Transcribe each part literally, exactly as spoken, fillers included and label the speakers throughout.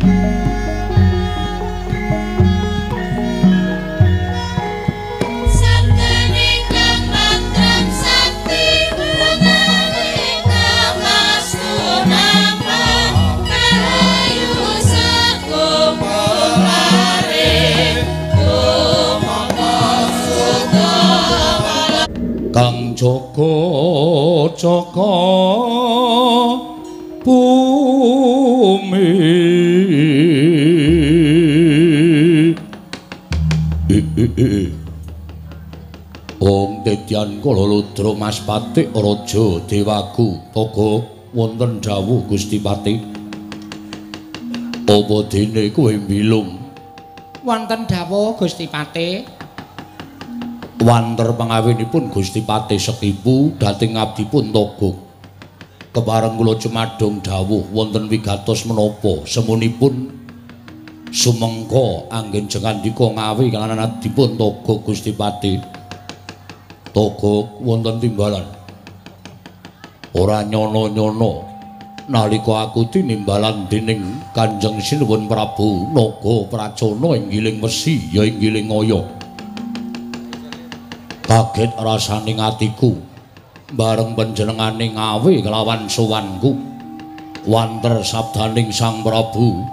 Speaker 1: Kang Joko Joko Bumi Om Tedyan Kala Ludra Mas Patik Raja Dewagu Toga wonten dawuh Gusti Patih apa dene kowe mbilung
Speaker 2: wonten dawuh Gusti Patih
Speaker 1: wanter pangawinipun Gusti Patih Sekipu dhateng abdipun Toga kepareng kula cemadhong dawuh wonten wigatos menapa semunipun sumengka anggen jengandika ngawi kalanan abdipun Toga Gusti Patih Toga wonten timbalan ora nyono-nyono nalika aku tinimbalan dening Kanjeng Sinuwun Prabu Naga Pracana ing Giling Wesi ya ing Giling Ngaya kaget rasaning atiku bareng panjenengane ngawe kelawan sowanku wanter sabdaning Sang Prabu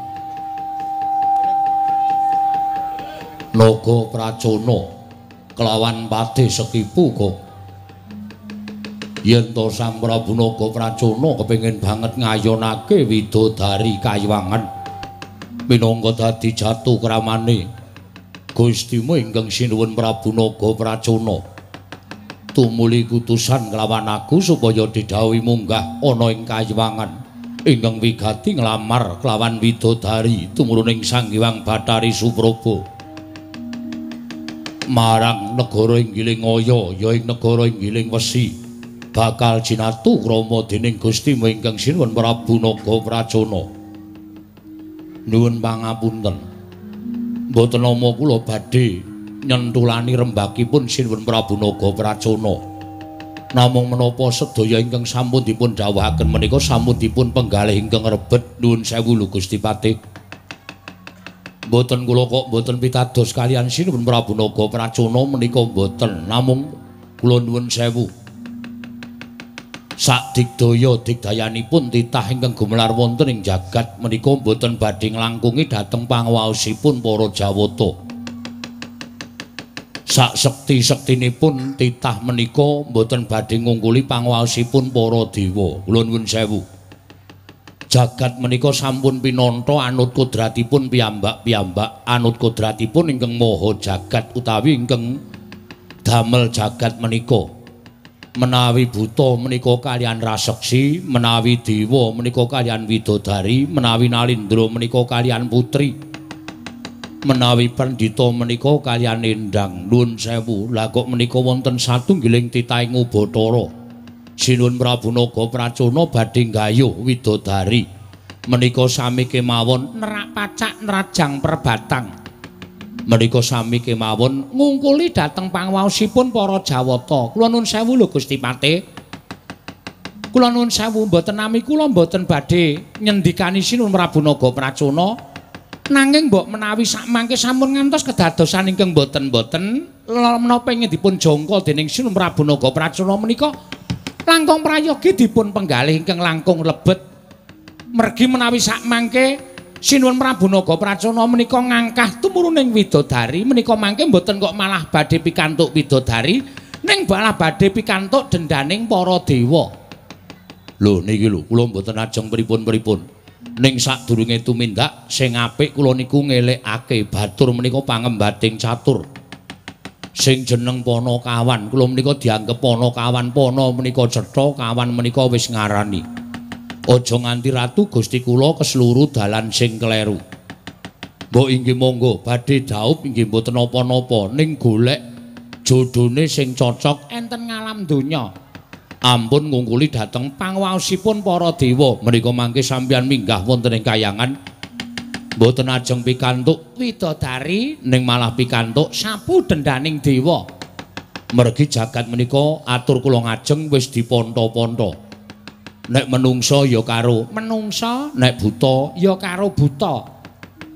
Speaker 1: Naga Pracana kelawan Patih Sekipu kok yen to Sang Prabu Naga Pracana kepengin banget ngayonake widodari Kayuwangan minangka dadi jatuh kramane Gustimu ingkang Sinuwun Prabu Naga Pracana tumuli kutusan kelawan aku supaya didhawuhi munggah ana ing Kayuwangan ingkang wigati nglamar kelawan widodari tumurun ing Sang Hyang Bathari Supraba marang negara ing Giling Ngaya ya ing negara ing Giling Wesi bakal jinatu krama dening Gustimu ingkang Sinuwun Prabu Naga Pracana nuwun pangapunten mboten nama kula badhe nyentulani rembakipun Sinuwun Prabu Naga Pracana namung menapa sedaya ingkang sampun dipun dawuhaken menika sampun dipun penggalih ingkang rebet nuwun sewu lho Gusti Patih mboten kula kok mboten pitados kalian Sinuwun Prabu Naga Pracana menika mboten namung kula nuwun sewu sak digdaya digdayanipun titah ingkang gumelar wonten ing jagat menika mboten badhe nglangkungi dhateng panguwaosipun para Jawata sak sekti-sektinipun titah menika mboten badhe ngungkuli panguwaosipun para dewa kula nuwun sewu jagat menika sampun pinanta anut kodratipun piyambak-piyambak anut kodratipun ingkang maha jagat utawi ingkang damel jagat menika menawi buta menika kalian raseksi menawi dewa menika kalian widodari menawi nalindra menika kalian putri menawi pandhita menika kalian endang nuwun sewu lha kok menika wonten satunggiling titahing Ubathara Sinuwun Prabu Naga Pracana badhe nggayuh widodari menika sami kemawon nerak pacak nerajang perbatang menika sami kemawon ngungkuli dhateng panguwaosipun para Jawata. Kula nuwun sewu lho Gusti Patih. Kula nuwun sewu mboten nami kula mboten badhe nyendikani Sinuwun Prabu Naga Pracana. Nanging mbok menawi sak mangke sampun ngantos kedadosan ingkang mboten-mboten menapa ingkang dipun jangka dening Sinuwun Prabu Naga Pracana menika langkung prayogi dipun penggalih ingkang langkung lebet. Mergi menawi sak mangke Sinuwun Prabu Naga Pracana menika ngangkah tumuruning widodari menika mangke mboten kok malah badhe pikantuk widodari ning malah badhe pikantuk dendaning para dewa. Lho niki lho kula mboten ajeng pripun-pripun. Ning sadurunge tumindak sing apik kula niku ngelekake batur menika pangembating catur. Sing jeneng Panakawan kula menika dianggep Panakawan Pana menika cetha kawan menika wis ngarani. Aja nganti ratu Gusti kula kesluru dalan sing kleru. Mbok inggih monggo badhe dhaup inggih mboten napa-napa ning golek jodhone sing cocok enten ngalam donya. Ampun ngungkuli dhateng panguwaosipun para dewa menika mangke sampeyan minggah wonten ing Kayangan. Mboten ajeng pikantuk widodari ning malah pikantuk sapu dendaning dewa. Mergi jagat menika atur kula ngajeng wis diponto-ponto. Nek menungsa ya karo menungsa, nek buta ya karo buta.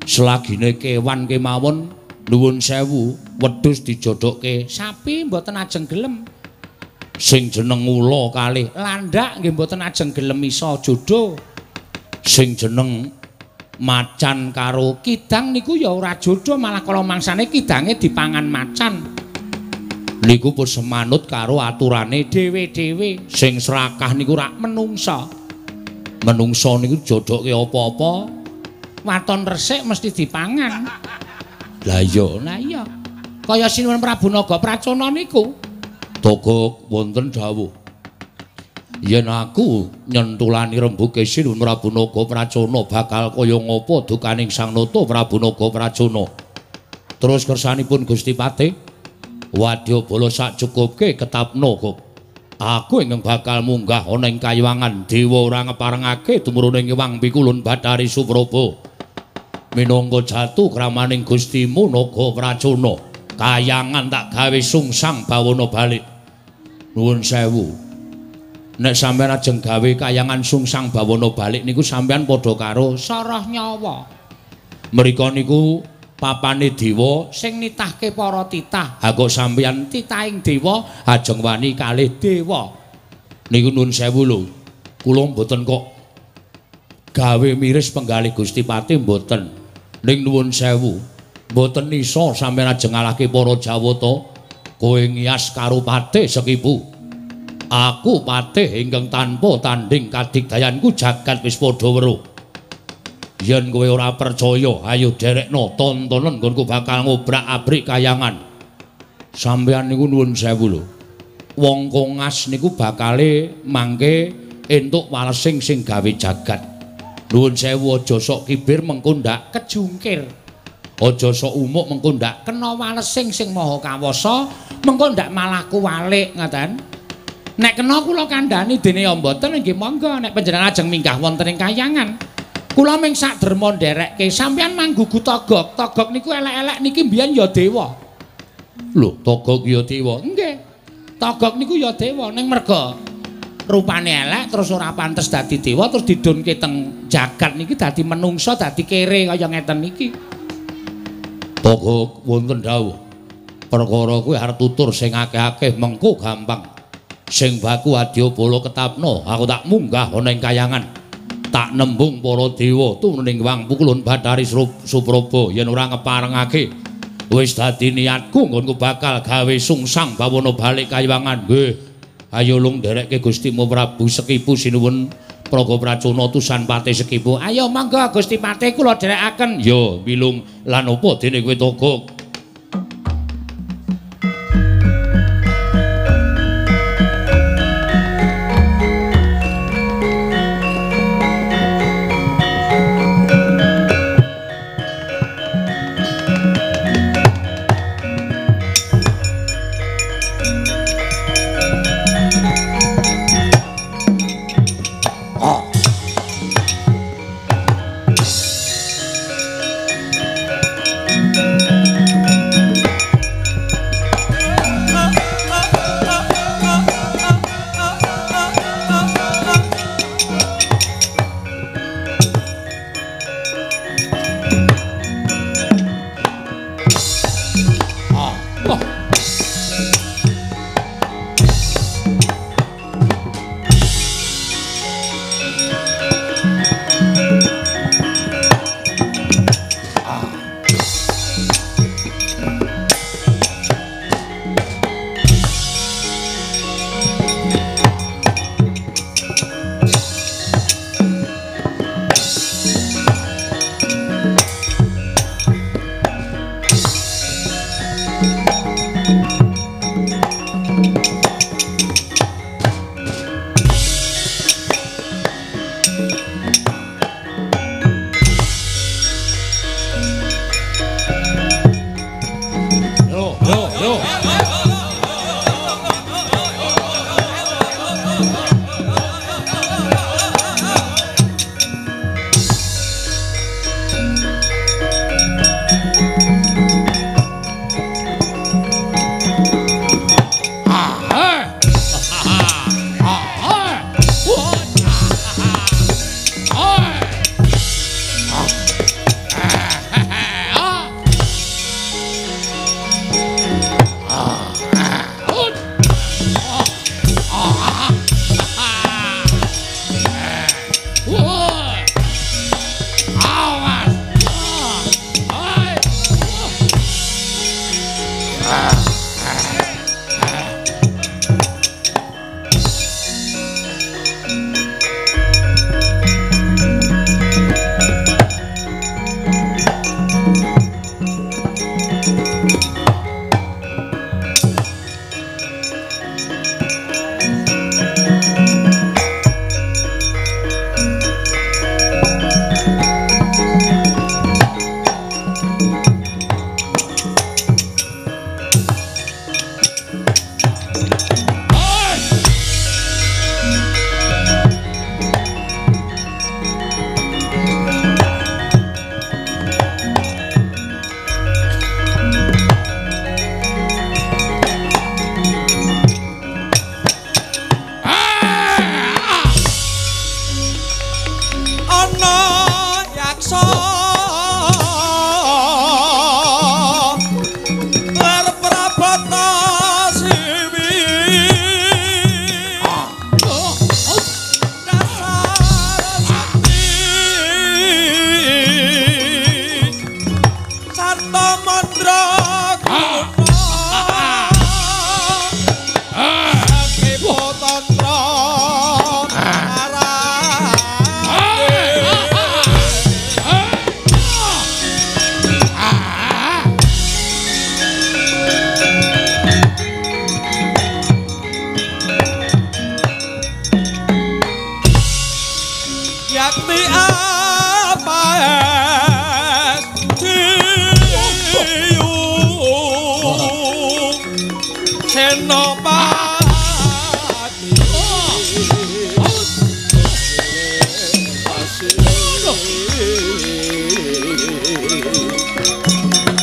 Speaker 1: Selagine kewan kemawon nuwun sewu wedhus dijodhokke.
Speaker 2: Sapi mboten ajeng gelem.
Speaker 1: Sing jeneng ula kalih
Speaker 2: Landak nggih mboten ajeng gelem iso jodho.
Speaker 1: sing jeneng macan karo
Speaker 2: Kidang niku ya ora jodho malah kala mangsane kidange dipangan macan.
Speaker 1: niku pun semanut karo aturane
Speaker 2: Dewe-dewe
Speaker 1: sing serakah niku rak
Speaker 2: menungsa.
Speaker 1: menungsa niku jodhoke apa-apa
Speaker 2: Waton resik mesti dipangan.
Speaker 1: lah iya
Speaker 2: Lah iya. Kaya Sinuwun Prabu Naga Pracana niku.
Speaker 1: Togok wonten dawuh yen aku nyentulani rembuge Sinuwun Prabu Naga Pracana bakal kaya ngapa dukaning Sang Nata Prabu Naga Pracana. Terus kersanipun Gusti Patih Wadyabala sakcukupke ketapna kok. Aku ingkang bakal munggah ana ing kayuwangan dewa ora ngeparengake tumurune Hyang Pikulun Bathari Supraba. Minangka jatuh kramaning Gustimu Naga Pracana, kayangan tak gawe sungsang bawana balik. Nuwun sewu. Nek sampeyan ajeng gawe kayangan sungsang bawana balik niku sampeyan padha karo
Speaker 2: Soroh nyawa.
Speaker 1: mrika niku papane dewa
Speaker 2: Sing nitahke para titah.
Speaker 1: ha kok sampeyan
Speaker 2: Titahing dewa
Speaker 1: ajeng wani kalih
Speaker 2: dewa.
Speaker 1: niku nuwun sewu lho. Kula mboten kok gawe miris penggalih Gusti Patih mboten. Ning nuwun sewu, mboten isa sampeyan ajeng ngalahke para Jawata. Kowe ngias karo Patih Sekipu. Aku Patih ingkang tanpa tanding kadigdayanku jagat wis padha weruh. Yen kowe ora percaya, ayo derekno tontonan nggonku bakal ngobrak-abrik kayangan. Sampeyan niku nuwun sewu lho. Wong kongas niku bakale mangke entuk walesing sing gawe jagat. Nuwun sewu aja sok kibir mengko ndak
Speaker 2: Kejungkir.
Speaker 1: aja sok umuk mengko ndak
Speaker 2: Kena walesing sing maha kawasa mengko ndak malah kuwalik ngoten. Nek kena kula kandhani dene ya mboten nggih monggo nek panjenengan ajeng minggah wonten ing kayangan. Kula ming sak derma nderekke sampeyan manggugu togok. Togok niku elek-elek niki mbiyen ya dewa.
Speaker 1: lho togok ya dewa.
Speaker 2: Nggih. Togok niku ya dewa ning merga rupane elek terus ora pantes dadi dewa terus didunke teng jagat niki dadi menungsa dadi kere kaya ngeten niki.
Speaker 1: Togok wonten dawuh. Perkara kuwi arep tutur sing akeh-akeh mengko gampang. Sing baku Wadyabala ketapna, aku tak munggah ana ing kayangan. Tak nembung para dewa turuning Hyang Pikulun Bathari Supraba yen ora ngeparengake. Wis dadi niatku nggonku bakal gawe sungsang bawana balik kayuwangan. Nggih. Ayo lung nderekke Gustimu Prabu Sekipu Sinuwun Praga Pracana Tusan Patih Sekipu.
Speaker 2: Ayo monggo Gusti Patih kula dherekaken.
Speaker 1: Ya, bilung lan apa dene kowe Togok?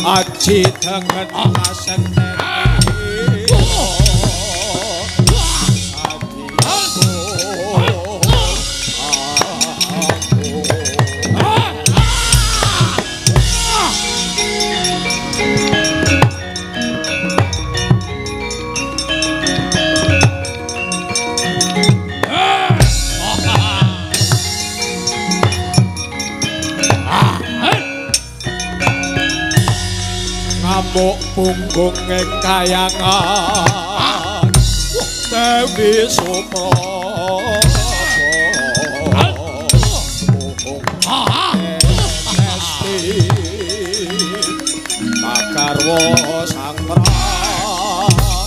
Speaker 3: aji dengan asene ngamuk punggung ing kayangan Dewi Suprapa Esti Makarwa Sang Prabu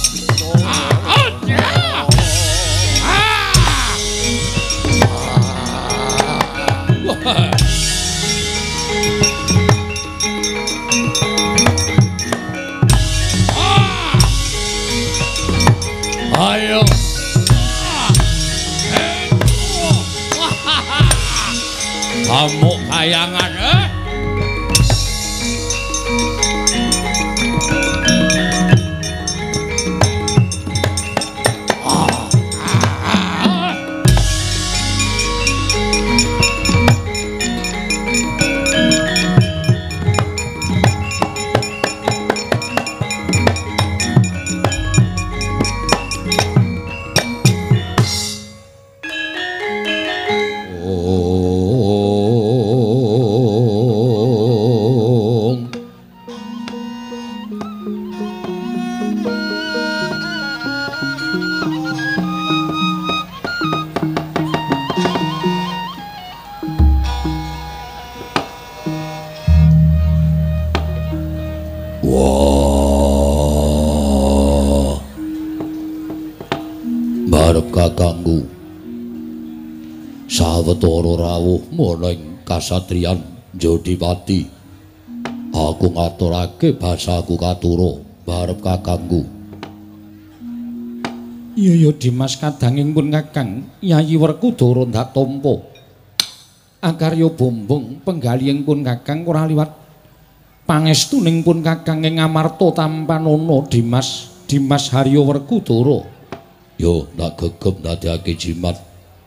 Speaker 1: ayo kamu kayangan eh kakangku sawetara rawuh maning kasatriyan Jodipati aku ngaturake basaku katura barep kakangku.
Speaker 2: Iya ya Dimas kadanging pun kakang Yayi Werkudara ndak tampa akarya bombong penggalihing pun kakang ora liwat pangestuning pun kakang ing Amarta Tampanana Dimas Dimas Harya Werkudara.
Speaker 1: Yo ndak gegem ndadekake jimat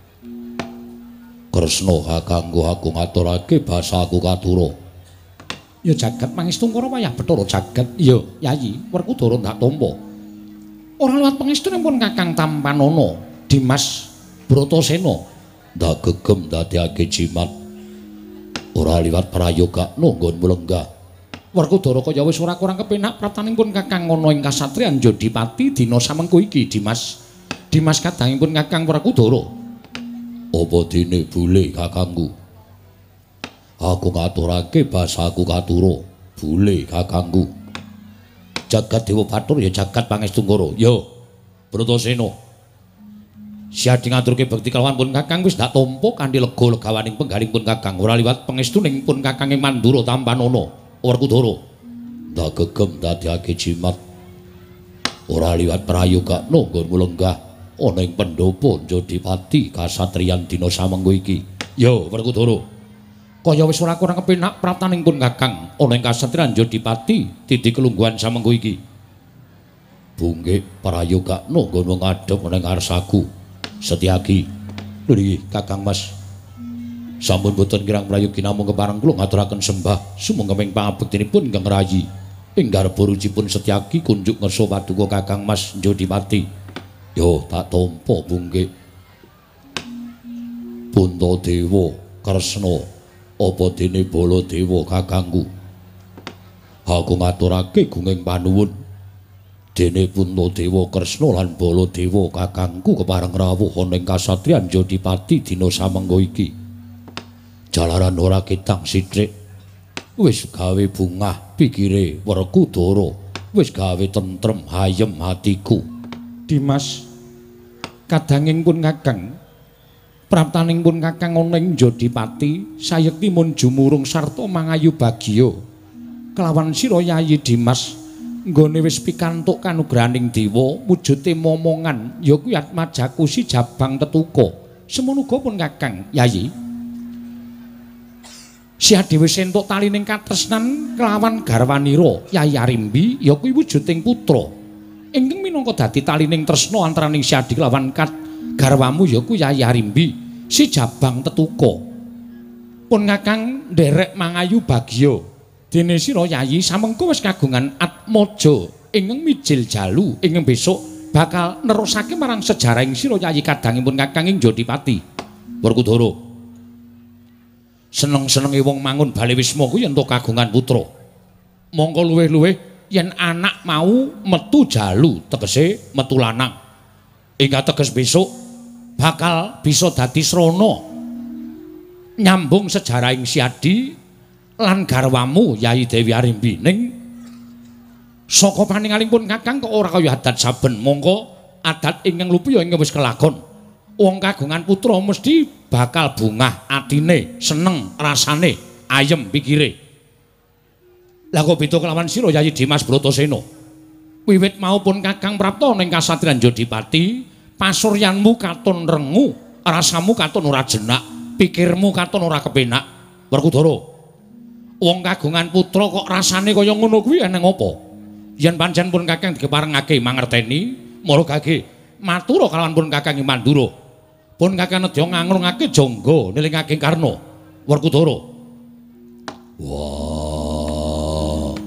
Speaker 1: Kresna kakangku aku ngaturake basaku katura.
Speaker 2: Ya jagat pangestu karo wayah Bathara jagat. Ya Yayi Werkudara ndak tampa. Ora liwat pangestuning pun kakang Tampanana Dimas Bratasena.
Speaker 1: Ndak gegem ndadekake jimat ora liwat prayoga nggon mulenggah.
Speaker 2: Werkudara kaya wis ora kurang kepenak praptanipun kakang ana ing kasatriyan Jodipati dina samengko iki Dimas Dimas kadangipun kakang Werkudara.
Speaker 1: Apa dene bule kakangku? Aku ngaturake basaku katura, bule kakangku. Jagat Dewa Bathara ya jagat Pangestungkara. Yo, Bratasena. Siadi ngaturke bekti kelawan pun kakang wis ndak tampa kanthi lega legawaning penggaling pun kakang ora liwat pangestuning pun kakang ing Mandura Tampanana Werkudara. Ndak gegem dadekake jimat ora liwat prayoga nggon mulenggah ana ing pendopo Jodipati kasatriyan dina samengko iki. Yo Werkudara.
Speaker 2: Kaya wis ora kurang kepenak praptaning pun kakang ana ing kasatriyan Jodipati titi kelungguhan samengko iki.
Speaker 1: Bunggih prayoga nggon ngadhep ning ngarsaku. Setyaki. Lho iki Kakang Mas. Sampun boten kirang prayogi namung kepareng kula ngaturaken sembah sumangga ing pangabektinipun Ingkang Rayi. Ing garba rucipun Setyaki kunjuk ngersa paduka Kakang Mas Jodipati. Yo tak tampa bunggih. Puntadewa Kresna apa dene Baladewa kakangku. Aku ngaturake gunging panuwun dene Puntadewa Kresna lan Baladewa kakangku kepareng rawuh ana ing kasatriyan Jodipati dina samengko iki. Jalaran ora ketang sithik wis gawe bungah pikire Werkudara, wis gawe tentrem hayem hatiku.
Speaker 2: Dimas kadanging pun kakang praptaning pun kakang ana ing Jodipati sayekti mun jumurung sarta mangayu bagya kelawan sira Yayi Dimas nggone wis pikantuk kanugrahaning dewa wujude momongan ya kuwi Atmajakusi Jabang Tetuka semono uga pun kakang Yayi. Si Adi wis entuk talining katresnan kelawan garwanira Yai Arimbi ya kuwi wujuding putra. Ingkang minangka dadi talining tresna antaraning Si Adi kelawan kat garwamu ya kuwi Yai Arimbi, si Jabang Tetuka. Pun Kakang nderek mangayu bagya. Dene sira Yayi samengko wis kagungan atmaja ingkang mijil jalu ingkang besok bakal nerusake marang sejarahing sira Yayi kadangipun Kakang ing Jodipati. Werkudara. Seneng-senenge wong mangun bali wisma kuwi entuk kagungan putra. Mongko luwih-luwih yen anak mau metu jalu tegese metu lanang. Ing teges besok bakal bisa dadi srana nyambung sejarahing Si Adi lan garwamu Yayi Dewi Arimbi ning saka paningalipun Kakang kok ora kaya adat saben. Mongko adat ingkang lupu ya ingkang wis kelakon. Wong kagungan putra mesti bakal bungah atine, seneng rasane, ayem pikire. Lah kok beda kelawan sira Yayi Dimas Bratasena. Wiwit maupun Kakang prapta ning kasatriyan Jodipati, pasuryanmu katon rengu, rasamu katon ora jenak, pikirmu katon ora kepenak. Werkudara. Wong kagungan putra kok rasane kaya ngono kuwi eneng apa? Yen pancen pun Kakang digeparengake mangerteni, mara gage matur kalawan pun Kakang Mandura. Pun Kakang nedya ngangrungake jangga nilingake Karna. Werkudara. Wah.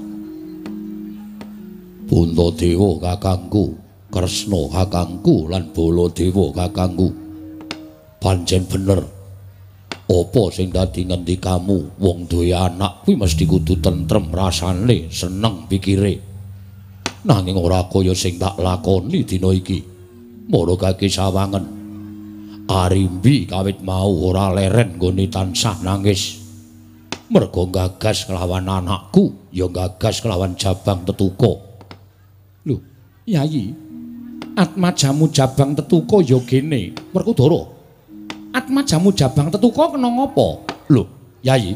Speaker 2: Puntadewa kakangku, Kresna kakangku lan Baladewa kakangku. Pancen bener. Apa sing dadi ngendikamu wong duwe anak kuwi mesti kudu tentrem rasane, seneng pikire. Nanging ora kaya sing tak lakoni dina iki. Mara kaki sawangen. Arimbi kawit mau ora leren nggone tansah nangis. Mergo gagas kelawan anakku, ya gagas kelawan Jabang Tetuka. Lho, Yayi, atmajamu Jabang Tetuka ya gene, Werkudara. Atmajamu Jabang Tetuka kena ngapa? Lho, Yayi.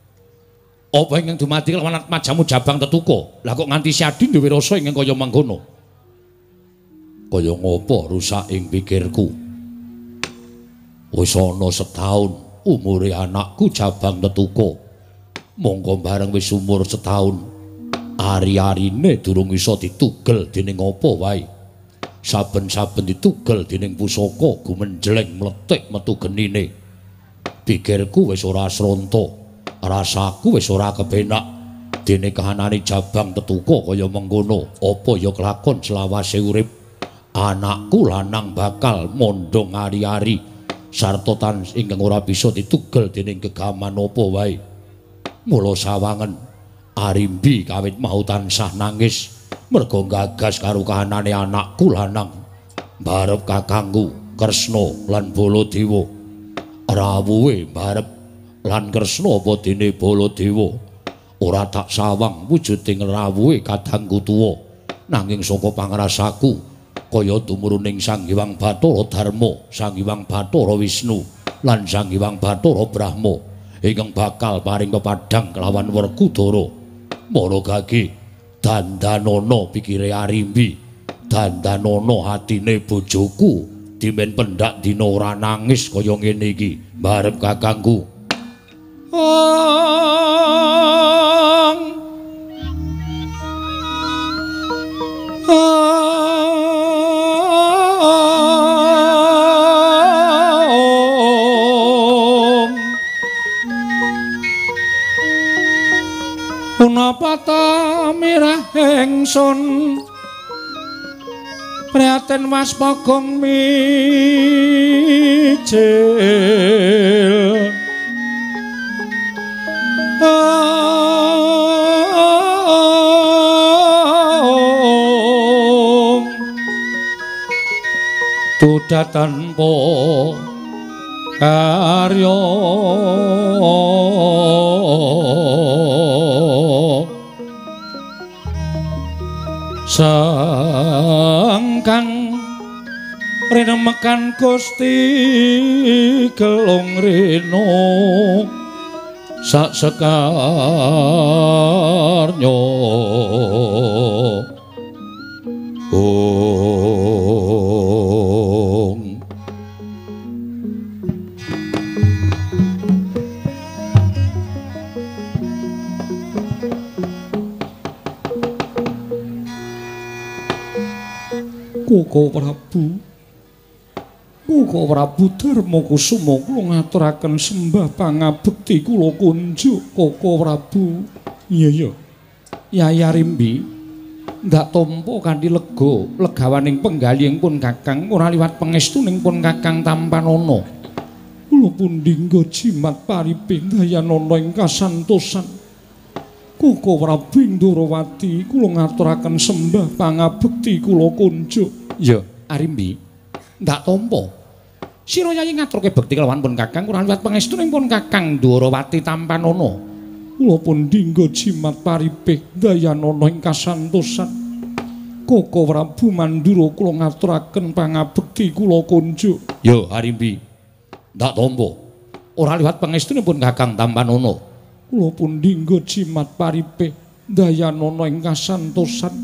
Speaker 2: Apa ingkang dumadi kelawan atmajamu Jabang Tetuka? Lah kok nganti Si Adi duwe rasa ingkang kaya mangkono? Kaya ngapa rusak ing pikirku? Wis ana setahun umure anakku Jabang Tetuka. Mongko bareng wis umur setahun, ari-arine durung iso ditugel dening apa wae. Saben-saben ditugel dening pusaka gumenjleng mletik metu genine. Pikirku wis ora sronta, rasaku wis ora kepenak. Dene kahanane Jabang Tetuka kaya mengkono, apa ya kelakon selawase urip. Anakku lanang bakal mondong ari-ari sarta tan ingkang ora bisa ditugel dening gegaman apa wae. Mula sawangen Arimbi kawit mau tansah nangis merga gagas karo kahanane anakku lanang. Barep kakangku Kresna lan Baladewa. Rawuhe barep lan Kresna apa dene Baladewa ora tak sawang wujuding rawuhe kadangku tuwa. Nanging saka pangrasaku kaya tumurun ing Sang Hyang Bathara Darma, Sang Hyang Bathara Wisnu lan Sang Hyang Bathara Brahma ingkang bakal paring kepadang kelawan Werkudara. Mara gage dandanana pikire Arimbi, dandanana atine bojoku dimen pendak dina ora nangis kaya ngene iki. Barep kakangku. Ang punapa ta mirah ingsun prihatin waspagong mijil tuda tanpa karya sangkang rinemekan Gusti gelung rena sak sekarnya. Om Koko Prabu. Koko Prabu Darma Kusuma kula ngaturaken sembah pangabekti kula kunjuk Koko Prabu. Iya iya. Yaya Rimbi ndak tampa kanthi lega legawaning penggalihing pun Kakang ora liwat pangestuning pun Kakang Tampanana. Kula pundi nggo jimat pariping dayanana ing kasantosan. Koko Prabu Ndorowati kula ngaturaken sembah pangabekti kula kunjuk. Ya, Arimbi. Ndak tampa. Sira Yayi ngaturke bekti kelawan pun Kakang ora liwat pangestuning pun Kakang Ndorowati Tampanana. Kula pundi nggo jimat pariping dayanana ing kasantosan. Koko Prabu Mandura kula ngaturaken pangabekti kula kunjuk.
Speaker 1: Ya, Arimbi. Ndak tampa. Ora liwat pangestuning pun Kakang Tampanana.
Speaker 2: Kula pundi nggo jimat pariping dayanana ing kasantosan.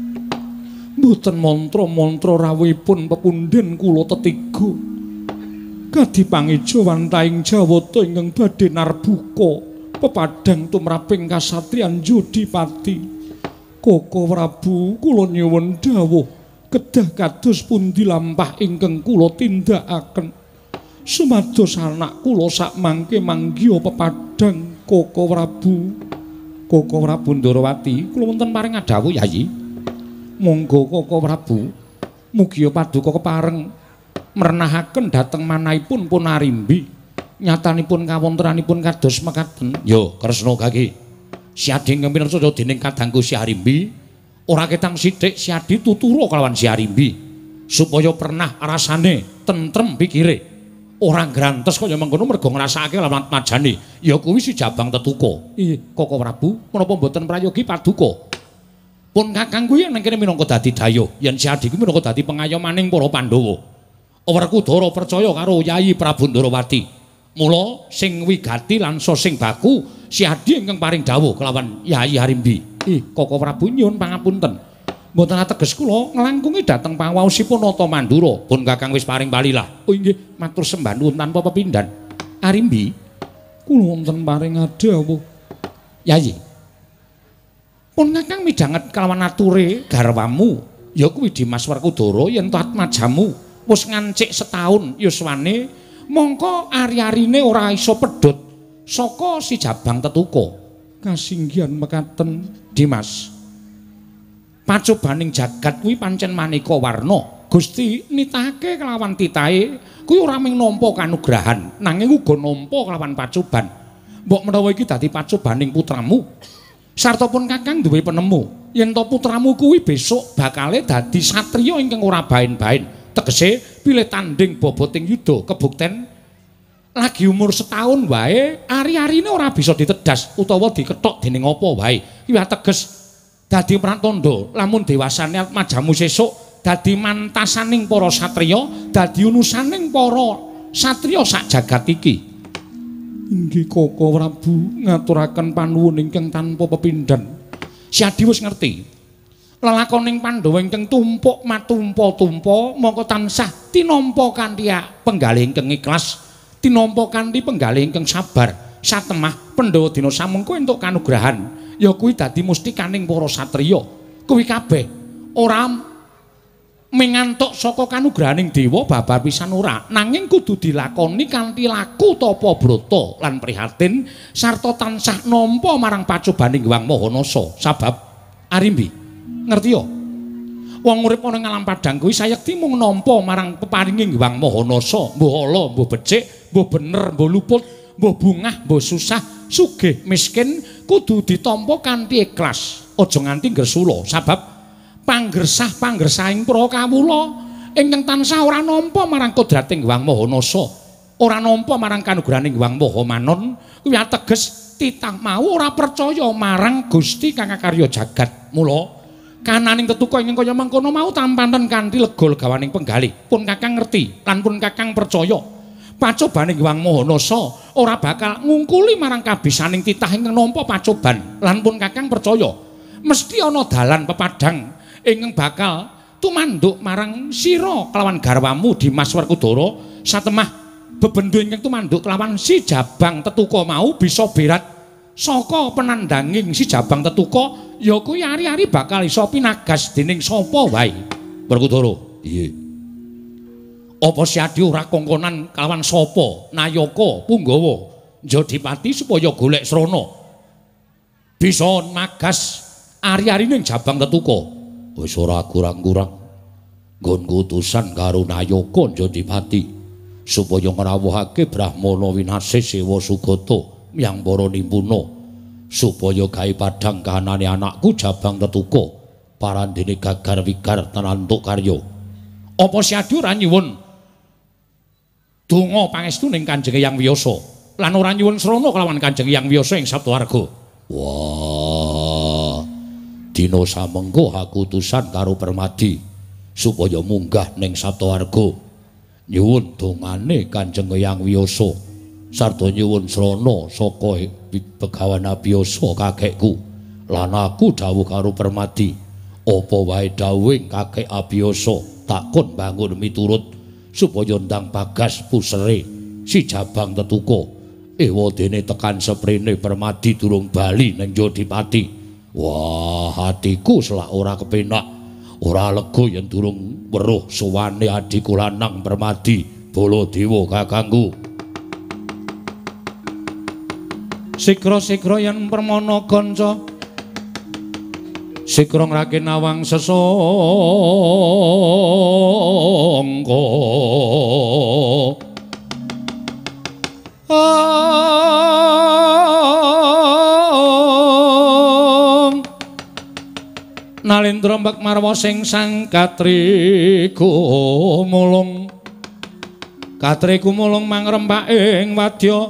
Speaker 2: Mboten mantra-mantra rawuhipun pepundhen kula tetiga. Kadi pangeja wantaing Jawata ingkang badhe narbuka pepadang tumraping kasatriyan Jodipati. Koko Prabu kula nyuwun dawuh kedah kados pundi lampah ingkang kula tindakaken. Sumados anak kula sak mangke manggiya pepadang Koko Prabu. Koko Prabu Ndorowati kula wonten paring adhawuh Yayi. Monggo Koko Prabu mugia paduka kepareng mrenahaken dhateng manahipun pun Arimbi. Nyatanipun kawontenanipun kados mekaten.
Speaker 1: Yo Kresna Gage. Si Adi ingkang pinarsa dening kadangku si Arimbi ora ketang sithik si Adi tuturu kelawan si Arimbi supaya pernah rasane tentrem pikire. Orang grantes kaya mengkono mergo ngrasakake lawan majane ya kuwi si Jabang Tetuka.
Speaker 2: Iya,
Speaker 1: Koko Prabu, menapa mboten prayogi paduka? Pun Kakang kuwi ning kene minangka dadi dayuh, yen si Adi kuwi minangka dadi pengayomaning para Pandhawa. Werkudara percaya karo Yayi Prabu Ndorowati. Mula sing wigati lan so sing baku si Adi ingkang paring dawuh kelawan Yayi Arimbi.
Speaker 2: Ih, Koko Prabu nyuwun pangapunten. Mboten ateges kula nglangkungi dhateng pangawaosipun Nata Mandura.
Speaker 1: Pun Kakang wis paring balilah.
Speaker 2: Oh nggih, matur sembah nuwun tanpa pepindhan. Arimbi, kula wonten paring adhawuh.
Speaker 1: Yayi.
Speaker 2: Pun Kakang midhanget kelawan ature garwamu, ya kuwi Dimas Werkudara yen atmajamu wis ngancik setahun yuswane, mongko ari-arine ora iso pedhot saka si Jabang Tetuka. Kasinggihan mekaten, Dimas. Pacobaning jagat kuwi pancen maneka warna. Gusti nitahake kelawan titahe kuwi ora mung nampa kanugrahan, nanging uga nampa kelawan pacoban. Mbok menawa iki dadi pacobaning putramu. Sarta pun Kakang duwe penemu, yen to putramu kuwi besok bakale dadi satriya ingkang ora baen-baen. Tegese pilih tanding boboting yuda kebukten lagi umur setahun wae ari-arine ora bisa ditedas utawa dikethok dening apa wae. Kuwi ateges dadi pratandha lamun dewasane atmajamu sesuk dadi mantasaning para satriya, dadi unusaning para satriya sak jagat iki. Inggih Koko Prabu ngaturaken panuwun ingkang tanpa pepindhan. Si Adi wis ngerti. Lelakoning Pandhawa ingkang tumpuk matumpa-tumpa mongko tansah tinampa kanthi penggalih ingkang ikhlas, tinampa kanthi penggalih ingkang sabar. Satemah Pandhawa dina samengko entuk kanugrahan. Ya kuwi dadi mustikaning para satriya. Kuwi kabeh ora mengantuk saka kanugrahaning dewa babar pisan ora, nanging kudu dilakoni kanthi laku tapa brata lan prihatin sarta tansah nampa marang pacobaning Hyang Mahanasa. Sabab Arimbi, ngerti ya? Wong urip ana ing alam padang kuwi sayekti mung nampa marang peparinging Hyang Mahanasa, mbuh ala, mbuh becik, mbuh bener, mbuh luput, mbuh bungah, mbuh susah, sugih, miskin kudu ditampa kanthi ikhlas, aja nganti gresula. Sabab panggersah-panggersahing para kawula ingkang tansah ora nampa marang kodrating Hyang Mahanasa, ora nampa marang kanugrahaning Hyang Mahamanon, kuwi ateges titah mau ora percaya marang Gusti kang karya jagat. Mula kananing tetuka ingkang kaya mangkono mau tampanten kanthi lega-legawaning penggalih. Pun Kakang ngerti lan pun Kakang percaya pacobaning Hyang Mahanasa ora bakal ngungkuli marang kabisaning titah ingkang nampa pacoban. Lan pun Kakang percaya mesti ana dalan pepadang ingkang bakal tumanduk marang sira kelawan garwamu Dimas Werkudara. Satemah bebendhu ingkang tumanduk kelawan si Jabang Tetuka mau bisa berat saka penandanging si Jabang Tetuka, ya kuwi ari-ari bakal iso pinagas dening sapa wae.
Speaker 1: Werkudara, Iye. Apa Siadi ora kongkonan kalawan sapa? Nayaka, Punggawa, Jodipati supaya golek Srana. Bisa magas ari-ari ning Jabang Tetuka. Wis ora kurang-kurang. Nggonku utusan karo Nayaka Jodipati supaya ngrawuhake Brahmana Winasih Sewa Sugata miyang para nimpuna supaya gawe padhang kahanane anakku Jabang Tetuka parandene gagar wigar tenantuk karya. Apa Siadi ora nyuwun donga pangestu ning Kanjeng Hyang Wiyasa lan ora nyuwun srana kelawan Kanjeng Hyang Wiyasa ing Saptawarga? Wah, dina samengko aku utusan karo Permadi supaya munggah ning Saptawarga nyuwun dongane Kanjeng Hyang Wiyasa sarta nyuwun srana saka Begawan Abiyasa kakekku lan aku dawuh karo Permadi apa wae dawuhing kakek Abiyasa takon bangun miturut supaya ndang Bagas pusere si Jabang Tetuka ewadene tekan seprene Permadi durung bali ning Jodipati. Wah, hatiku selak ora kepenak ora lega yen durung weruh suwane adiku lanang Permadi Baladewa kakangku. Sikra-sikra yen permana kanca sikra ngrake nawang sesangka Nalendra mbak marwa sing sang katriku mulung katriku mulung mangrembak ing wadya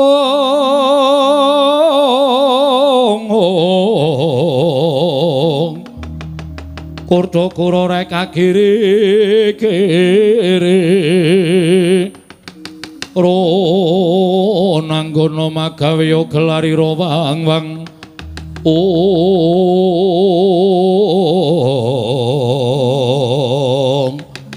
Speaker 1: ong ong kurda kura rek kagiri kiri ro nanggono magawe gelari ro wang wang ong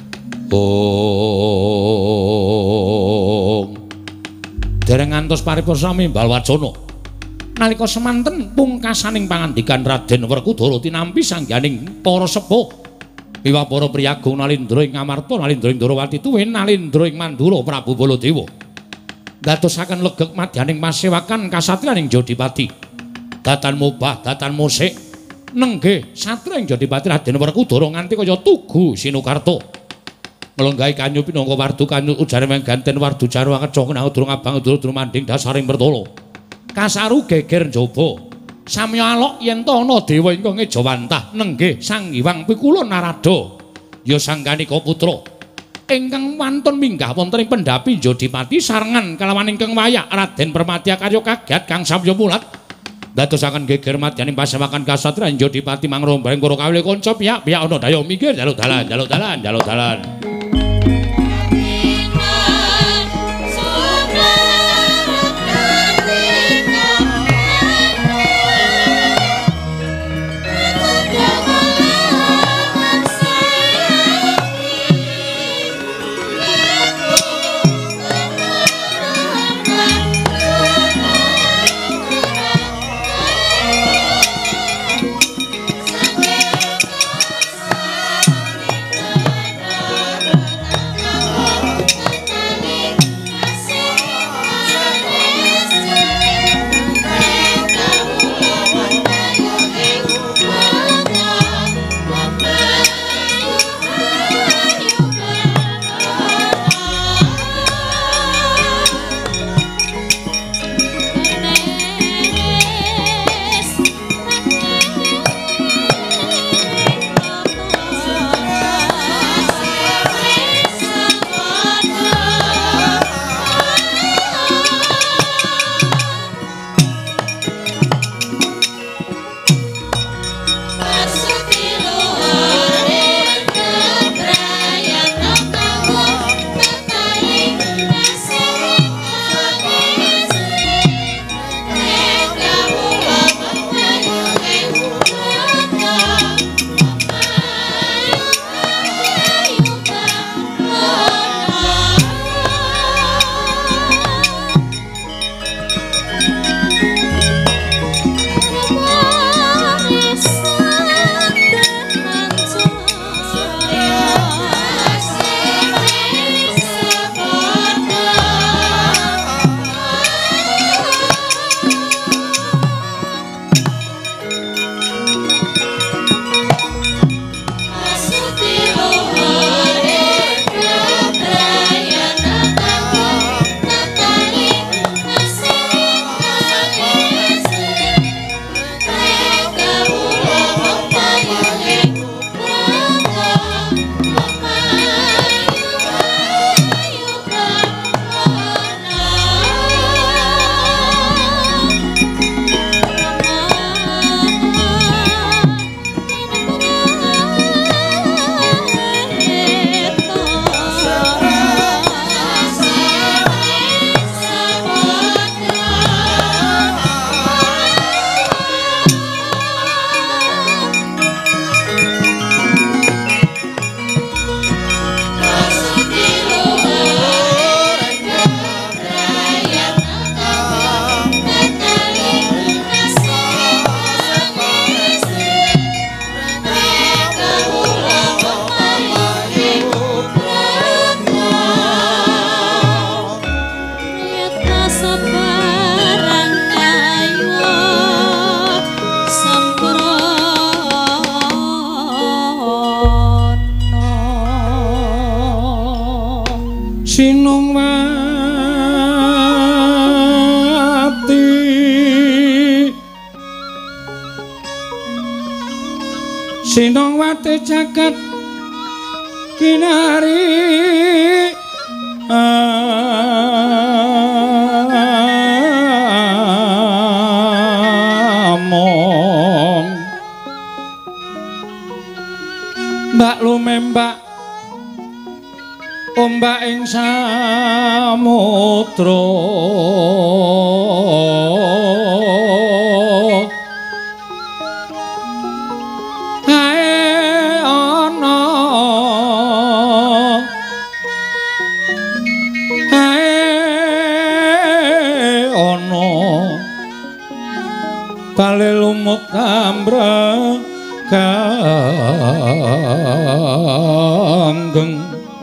Speaker 1: ong dereng ngantos paripurna sami Balwacana nalika semanten pungkasaning pangandikan Raden Werkudara tinampi sangganing para sepuh miwah para priyagung Nalendra ing Ngamarta Nalendra ing Ndrawati tuwin Nalendra ing Mandura Prabu Baladewa dadosaken legek madyaning pasewakan kasatriyaning Jodipati datan mubah datan musik nenggih satria ing Jodipati Raden Werkudara nganti kaya tugu sinukarta nglenggahi kanyu pinangka wardu kanyu ujare mengganten wardu jarwa keco kenang durung abang durung manding dasaring bertolo kasaru geger njaba samya alok yen ta ana dewa ingkang ngejawantah nenggih Sang Hyang Pikula Narada ya sangganika putra ingkang wantun minggah wonten ing pendhapi Jodipati sarengan kalawan ingkang wayak Raden Permati karya kagiat kang samya mulat dadosaken geger madyaning pasewakan kasatriyan Jodipati mangrombareng para kawula kanca pihak-pihak ana daya mikir jaluk dalan jaluk dalan jaluk dalan
Speaker 2: Sinongwati Sinongwati jagat kinari among mbak lumembak ombak ing samudra ae ana ae ana bale lumut tambra kanggeng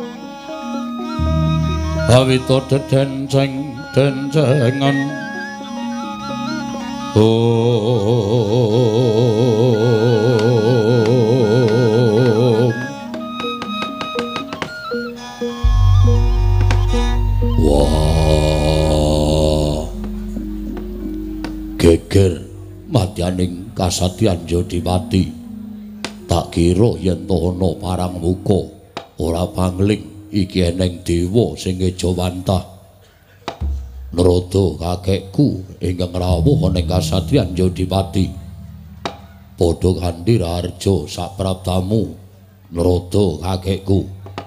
Speaker 2: awita dedenceng dencengan oh wah geger madyaning kasatyan Jodipati tak kira yen ana parang muka ora pangling iki eneng dewa sing Ejawantah Narada kakekku ingkang rawuh ning kasatyan Jodipati padha kanthi Raharja sapraptamu Narada kakekku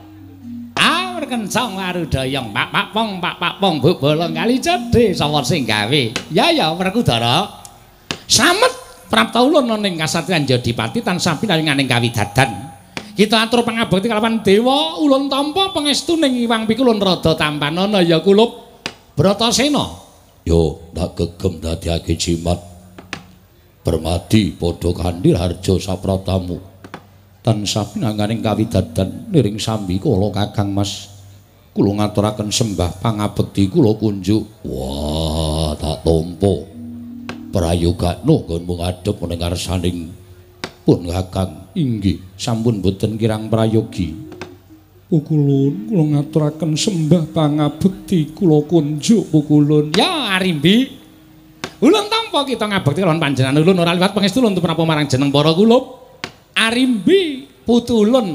Speaker 2: ah kencang warudayang Pak Pak Pong Pak Pak Pong Bu bolong kali cedhe sapa sing gawe ya ya Werkudara slamet prapta ulun ning kasatyan Jodipati tansah pinaringaning kawidadan. Kita atur pangabekti kalawan dewa ulun tampa pangestuning Iwang Pikulun Rada Tampanana ya kulup Bratasena. Yo tak gegem dadiake jimat. Permadi padha kanthi harja sapratamu. Tansah pinanganing kawidadan niring sambi kula Kakang Mas. Kula ngaturaken sembah pangabekti kula kunjuk. Wah, tak tampa. Prayogakno nggonmu ngadhep ning ngarsaning pun Kakang inggih sampun boten kirang prayogi. Pukulun kula ngaturaken sembah pangabekti kula kunjuk Pukulun. Ya Arimbi. Ulun tampa kita ngabekti kalawan panjenengan ulun ora liwat pangestu ulun menapa marang jeneng para kulup. Arimbi putulun.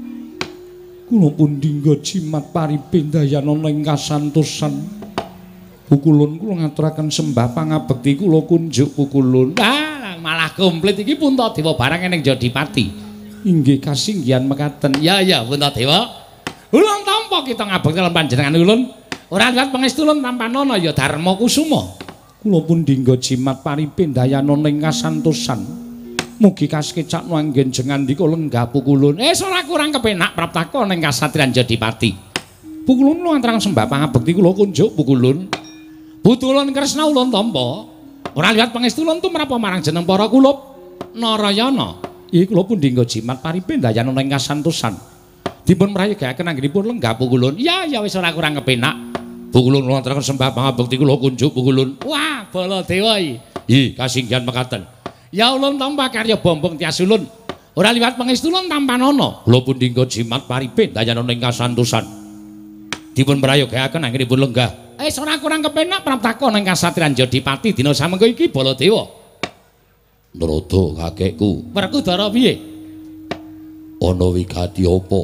Speaker 2: Kula pun dinggo jimat paripendayana ing kasantosan. Pukulun kula ngaturaken sembah pangabekti kula kunjuk Pukulun. Ah, malah komplit iki Puntadewa barang ning Jodipati. Inggih kasinggihan mekaten. Ya ya Puntadewa. Ulun tampa kita ngabekti kalawan panjenengan ulun. Ora liwat pangestu ulun Tampanana ya Darma Kusuma. Kula pun dinggo jimat paripendayana ning kasantosan. Mugi kaskecak nuanggen jengandika lenggah Pukulun. Eh ora kurang kepenak praptaka ning kasatriyan Jodipati. Pukulun kula ngaturaken sembah pangabekti kula kunjuk Pukulun. Butulun Kresna ulun tampa. Ora liwat pangestu ulun tumrapa marang jeneng para kulup Narayana. Iki kula pun dinggo jimat paripendayana ing kasantosan. Dipun mrayogakaken anggenipun lenggah Pukulun. Ya ya wis ora kurang kepenak. Pukulun ngaturaken sembah pangabekti kula kunjuk Pukulun. Wah, Baladewa iki. Ih, kasinggihan mekaten. Ya ulun tampa karya bombong tias ulun. Ora liwat pangestu ulun Tampanana. Kula pun dinggo jimat paripendayana ing kasantosan. Dipun mrayogakaken anggenipun lenggah. Eh ora kurang kepenak praptaka ning kasatriyan Jodipati dina samengko iki Baladewa. Narada kakekku. Werkudara piye? Ana wigati apa?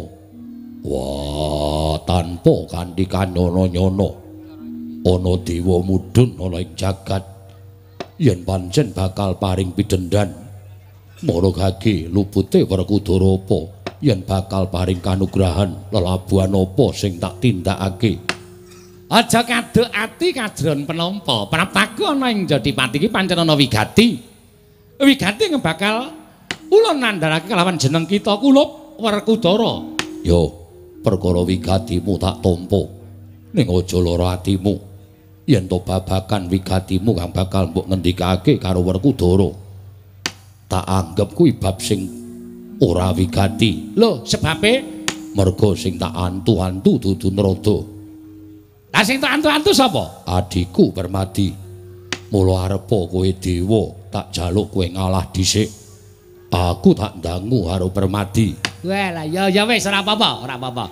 Speaker 2: Wah, tanpa kanthi kanyana-nyana. Ana dewa mudhun ana ing jagat. Yen pancen bakal paring pidendhan. Maragake lupute Werkudara apa? Yen bakal paring kanugrahan lelabuhan apa sing tak tindakake. Aja kaduk ati kadron penampa. Praptaka ana ing Jodipati iki pancen ana wigati. Wigati yang bakal ulun nandharake kelawan jeneng kita kulup Werkudara. Yo, perkara wigatimu tak tampa. Ning aja lara atimu. Yen to babagan wigatimu kang bakal mbok ngendikake karo Werkudara. Tak anggap kuwi bab sing ora wigati. Lho, sebabe merga sing tak antu-antu dudu Narada. Lah sing tak antu-antu sapa? Adikku Permadi. Mula arepa kowe dewa, tak jaluk kowe ngalah dhisik. Aku tak ndangu karo Permadi. Wah lah ya ya wis ora apa-apa, ora apa-apa.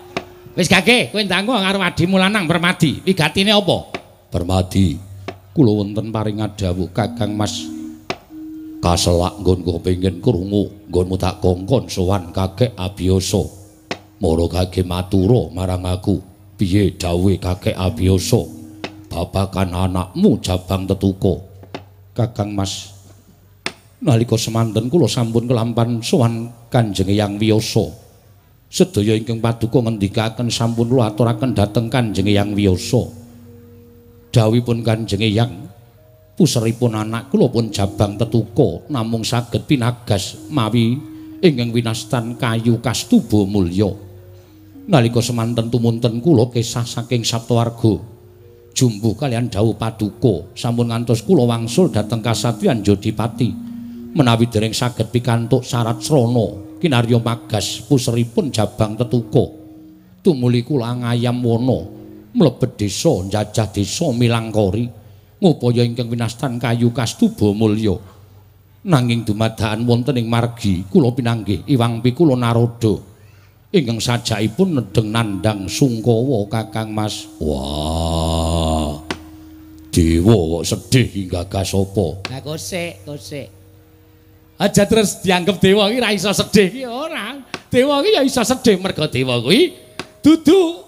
Speaker 2: Wis gage, kowe ndangku karo adimu lanang Permadi. Wigatine apa?
Speaker 1: Permadi, kula wonten paring dawuh Kakang Mas. Kaselak nggonku kepengin krungu, nggonmu tak kongkon sowan Kakek Abiyasa. Mara Kakek matura marang aku, piye dawuhe Kakek Abiyasa babagan anakmu Jabang Tetuko. Kakang Mas, nalika semanten kula sampun kelampan sowan Kanjeng Hyang Wiyasa. Sedaya ingkang paduka ngendikaken sampun kula aturaken dhateng Kanjeng Hyang Wiyasa. Dawuhipun Kanjeng Hyang, puseripun anak kula pun Jabang Tetuko namung saged pinagas mawi ingkang winastan kayu kastuba mulya. Nalika semanten tumunten kula kesah saking Saptawarga jumbuh kalian dawuh paduka sampun ngantos kula wangsul dhateng kasatriyan Jodipati menawi dereng saged pikantuk syarat srana kinarya magas puseripun Jabang Tetuko. Tumuli kula ngayam wana mlebet desa njajah desa Milangkori ngupaya ingkang winastan kayu kastuba mulya. Nanging dumadakan wonten ing margi kula pinanggih Iwang Pikula Narada ingkang sajakipun nedeng nandhang Sungkawa Kakang Mas. Wah. Dewa kok sedih ing gagas apa?
Speaker 2: Lah kosek, kosek. Aja terus dianggep dewa iki ra iso sedih iki ora. Dewa iki ya iso sedih merga dewa kuwi dudu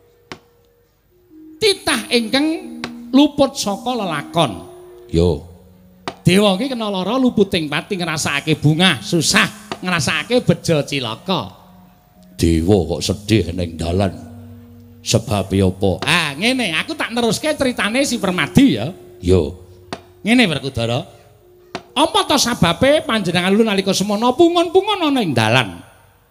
Speaker 2: titah ingkang luput saka lelakon.
Speaker 1: Yo.
Speaker 2: Dewa iki kena lara luputing pati ngrasakake bungah, susah ngrasakake bejo cilaka.
Speaker 1: Dewa kok sedih ning dalan. Sebab apa?
Speaker 2: Ah, ngene, aku tak neruske critane si Permadi ya.
Speaker 1: Yo.
Speaker 2: Ngene Werkudara. Apa to sababe panjenengan lu nalika semana pungon-pungon ana ing dalan?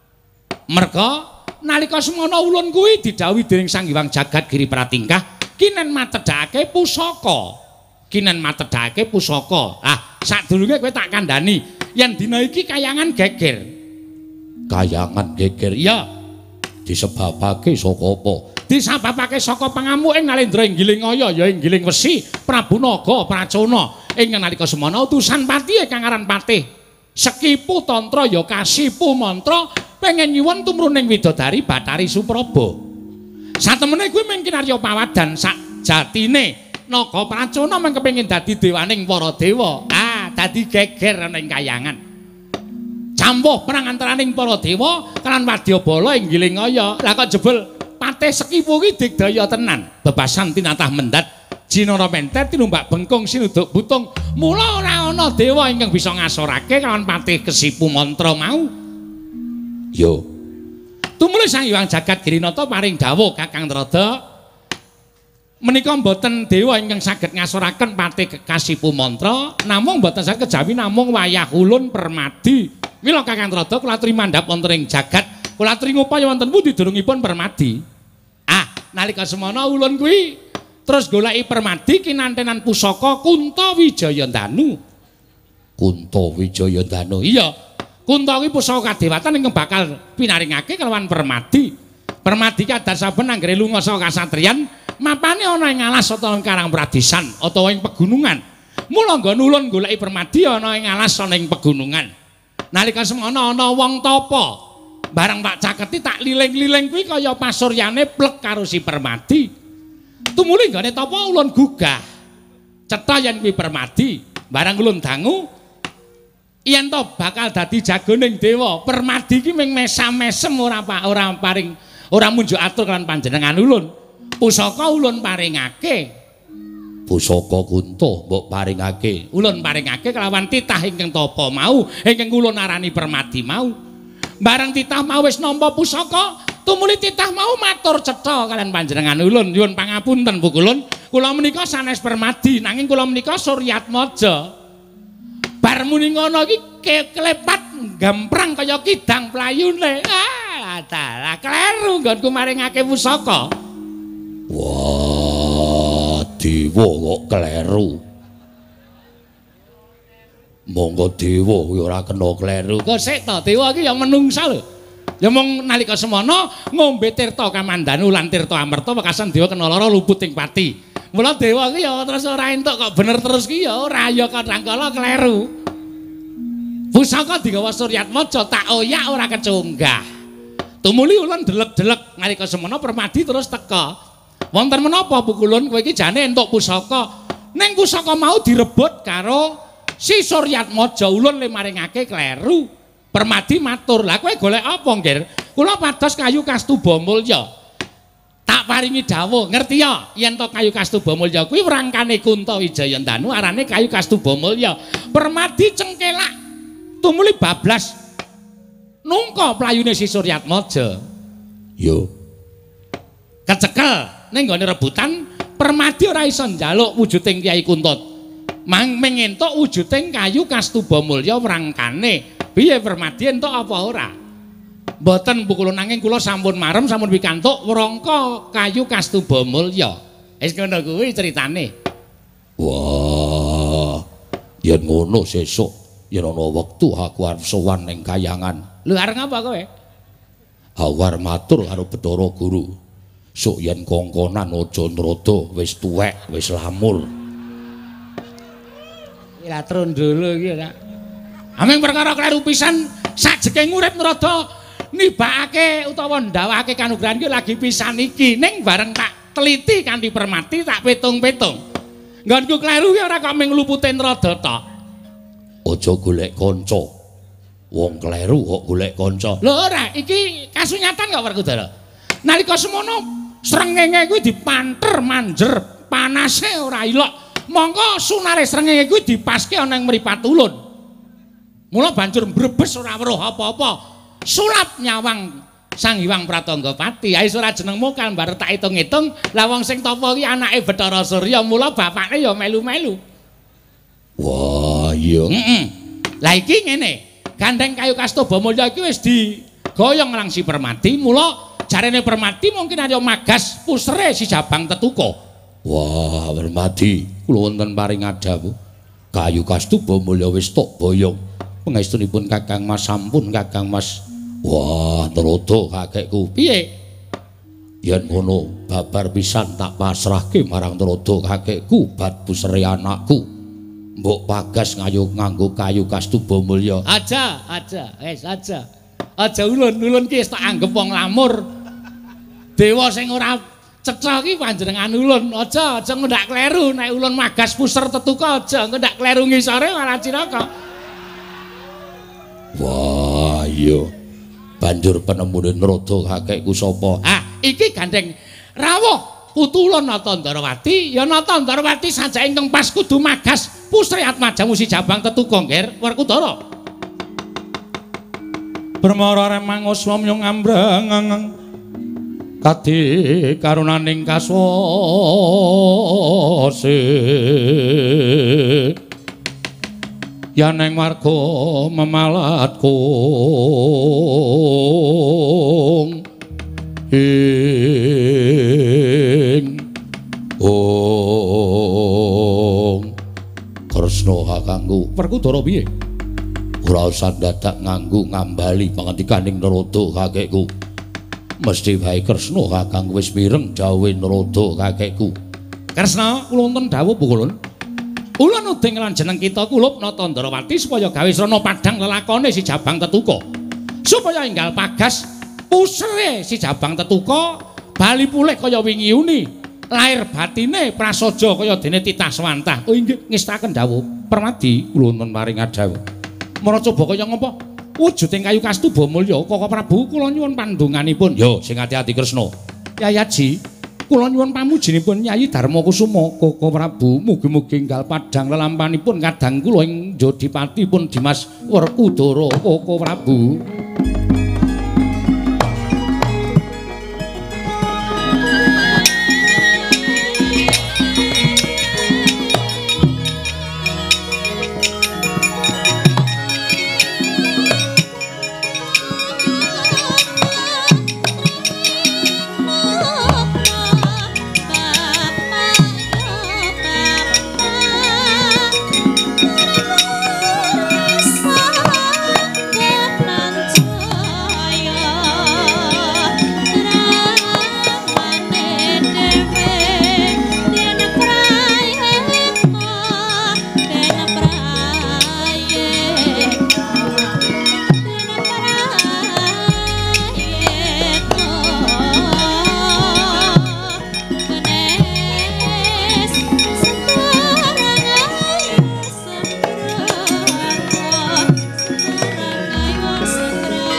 Speaker 2: Merga nalika semana ulun kuwi didhawuhi dening Sang Hyang Jagat Giri Pratingkah kinen matedhake pusaka. Kinen matedhake pusaka. Ah, sadurunge kowe tak kandhani yen dina iki kayangan geger.
Speaker 1: Kayangan geger.
Speaker 2: Iya.
Speaker 1: Disebabake saka apa?
Speaker 2: Disebabake saka pangamuking Nalendra Inggilingaya ya Inggiling Wesi Prabu Naga Pracona. Ing nalika semana utusan patihe kang aran Patih Sekipu Tantra ya Kasipu mantra pengen nyuwun tumruning widodari Bathari Supraba. Satemene kuwi mung kinarya pawadan sak jatine Naga Pracona mung kepengin dadi dewaning para dewa. Ah, dadi geger ana ing kayangan. Campuh perang antaraning para dewa kan Wadyabala Inggilingaya. Lah kok jebul Patih Sekipu ki digdaya tenan. Bebasan tinatah mendat Jinara menter tinumbak bengkong sinuduk butung. Mula ora ana dewa ingkang bisa ngasorake kelawan Patih Kesipu mantra mau.
Speaker 1: Yo.
Speaker 2: Tumuli Sang Hyang Jagat Girinata paring dawuh Kakang Narada. Menika mboten dewa ingkang saged ngasoraken Patih Kesipu mantra, namung mboten saged kejawi namung wayah ulun Permadi. Mila Kakang Narada kula aturi mandhap wonten ing jagat, kula aturi ngupaya wonten pundi durungipun Permadi. Ah, nalika semana ulun kuwi terus goleki Permadi kinantenan pusaka Kunta Wijaya Danu.
Speaker 1: Kunta Wijaya Danu.
Speaker 2: Iya. Kunta kuwi pusaka kadewatan ingkang bakal pinaringake kelawan Permadi. Permadi kadar saben anggere lunga saka kasatriyan, mapane ana ing alas utawa ing karang pradisan utawa ing pegunungan. Mula nggon ulun goleki Permadi ana ing alas ana ing pegunungan. Nalika semana ana wong tapa. Barang tak caketi tak liling-liling kuwi kaya pasuryane plek karo si Permadi. Tumuli nggone tapa ulun gugah. Cetha yen kuwi Permadi, barang ulun dangu yen to bakal dadi jagoning dewa. Permadi ki ming mesam-mesem ora ora paring ora munjuk atur kan panjenengan ulun. Pusaka ulun paringake.
Speaker 1: Pusaka Kunta mbok paringake.
Speaker 2: Ulun paringake kelawan titah ingkang tapa mau, ingkang ulun arani Permadi mau. Barang titah mau wis nampa pusaka, tumuli titah mau matur cetha kalian panjenengan ulun nyuwun pangapunten Bu Kulun, kula menika sanes Permadi nanging kula menika Suryatmaja. Bar muni ngono iki keklepat gamprang kaya kidang playune. Ah, dalah kleru nggonku maringake pusaka.
Speaker 1: Wah, dewa kok kleru. Monggo dewa kuwi ora kena kleru.
Speaker 2: Kok sik to, dewa iki ya menungsa lho. Ya mung nalika semana ngombe tirta kamandanu lan tirta amerta wekasan dewa kena lara luput ing pati. Mula dewa iki ya terus ora entuk kok bener terus ki ya ora ya kadang-kala kleru. Pusaka digawa Suryatmaja tak oyak ora kecunggah. Tumuli ulun delek-delek Nalika semana Permadi terus teka. Wonten menapa Pukulun kowe iki jane entuk pusaka. Ning pusaka mau direbut karo si Suryatmaja ulun le maringake kleru. Permadi matur, "Lah kowe golek apa, Nggir? Kula pados kayu Kastuba Mulya." Tak paringi dawuh, ngerti ya? Yen to kayu Kastuba Mulya kuwi wrangkane Kunto Wijayandanu arane kayu Kastuba Mulya. Permadi cengkelak tumuli bablas nungka playune si Suryatmaja.
Speaker 1: Yo.
Speaker 2: Kecekel ning nggone rebutan Permadi ora iso njaluk wujuding Kyai Kunto. Mang mengentuk wujuding kayu Kastuba Mulya wrangkane. Piye Permadi entuk apa ora? Mboten Pukulun nanging kula sampun marem sampun pikantuk wrangka kayu Kastuba Mulya. Wis ngono kuwi critane.
Speaker 1: Wah. Yen ngono sesuk yen ana wektu aku arep sowan ning Kayangan.
Speaker 2: Lho arep ngapa kowe?
Speaker 1: Aku arep matur karo Bathara Guru. Sok yen kongkonan aja nrada wis tuwek, wis lamul.
Speaker 2: Ila trondolo iki ta. Aming perkara kleru pisan sajeke urip nrada nibakake utawa ndawake kanugrahan iki lagi pisan iki ning bareng tak teliti kanthi Permati tak petung-petung. Nggonku kleru ki ora kok ming lupute nrada tok.
Speaker 1: Aja golek kanca. Wong kleru kok golek kanca.
Speaker 2: Lho ora, iki kasunyatan kok Werkudara. Nalika semono srengenge kuwi dipanter manjer, panase ora ilok. Monggo sunare srengenge kuwi dipaske ana ing mripat ulun. Mula banjur mbrebes ora weruh apa-apa. Sulap nyawang Sang Hyang Pratanggapati. Ais ora jenengmu kan bar tak hitung-hitung, lah wong sing tapa iki anake Bathara Surya, mula bapakne ya melu-melu.
Speaker 1: Wah, iya.
Speaker 2: Heeh. Lah iki ngene, gandeng kayu Kastuba Mulya iki wis digoyong lang si Permati, mula jarene Permati mungkin ayo magas pusere si Jabang Tetuka.
Speaker 1: Wah, Permati, kula wonten paring adawu. Kayu Kastuba Mulya wis tok boyong. Pangestunipun Kakang Mas sampun Kakang Mas. Wah, nrada kakekku.
Speaker 2: Piye?
Speaker 1: Yen ngono, babar pisan tak pasrahke marang nrada kakekku bad pusere anakku. Mbok pagas ngayu nganggo kayu Kastuba Mulya.
Speaker 2: Aja, aja, wis aja. Aja ulun, ulun ki wis tak anggap wong lamur. Dewa sing ora cetha ki panjenengan ulun. Aja, aja ngendak kleru nek ulun magas puser Tetuka aja ngendak kleru ngisore malah cilaka.
Speaker 1: Wah, iya. Banjur penemune nrada kakekku sapa?
Speaker 2: Ah, iki gandeng rawuh putu ulun Natandrawati, ya Natandrawati sajake ingkang pas kudu magas pusri atmajamu si Jabang Tetuka, Nggir Werkudara. Permara remang uswa myung ambrang kadi karunaning kaswase yaneng warga memalat kong ing ong Kresna kakangku. Werkudara piye? Ora usah dadak nganggo ngambali pangandikaning Narada kakekku. Mesti wae Kresna kakang wis mireng dawuhe Narada kakekku. Kresna kula wonten dawuh Pukulun. Ulun uding lan jeneng kita kulup Natandrawati supaya gawe srana padhang lelakone si Jabang Tetuka. Supaya enggal pagas pusere si Jabang Tetuka bali pulih kaya wingi uni. Lair batine prasaja kaya dene titah swantah. Oh inggih ngestaken dawuh Permadi kula wonten maring adawuh. Mara coba kaya ngapa? Wujuding kayu Kastuba Mulya Kaka Prabu kula nyuwun pandonganipun. Yo sing ati-ati Kresna. Yayaji kula nyuwun pamujinipun Nyai Darmakusuma Kaka Prabu mugi-mugi enggal padhang lelampanipun kadang kula ing Jodipati pun Dimas Werkudara Kaka Prabu.
Speaker 4: Thank you.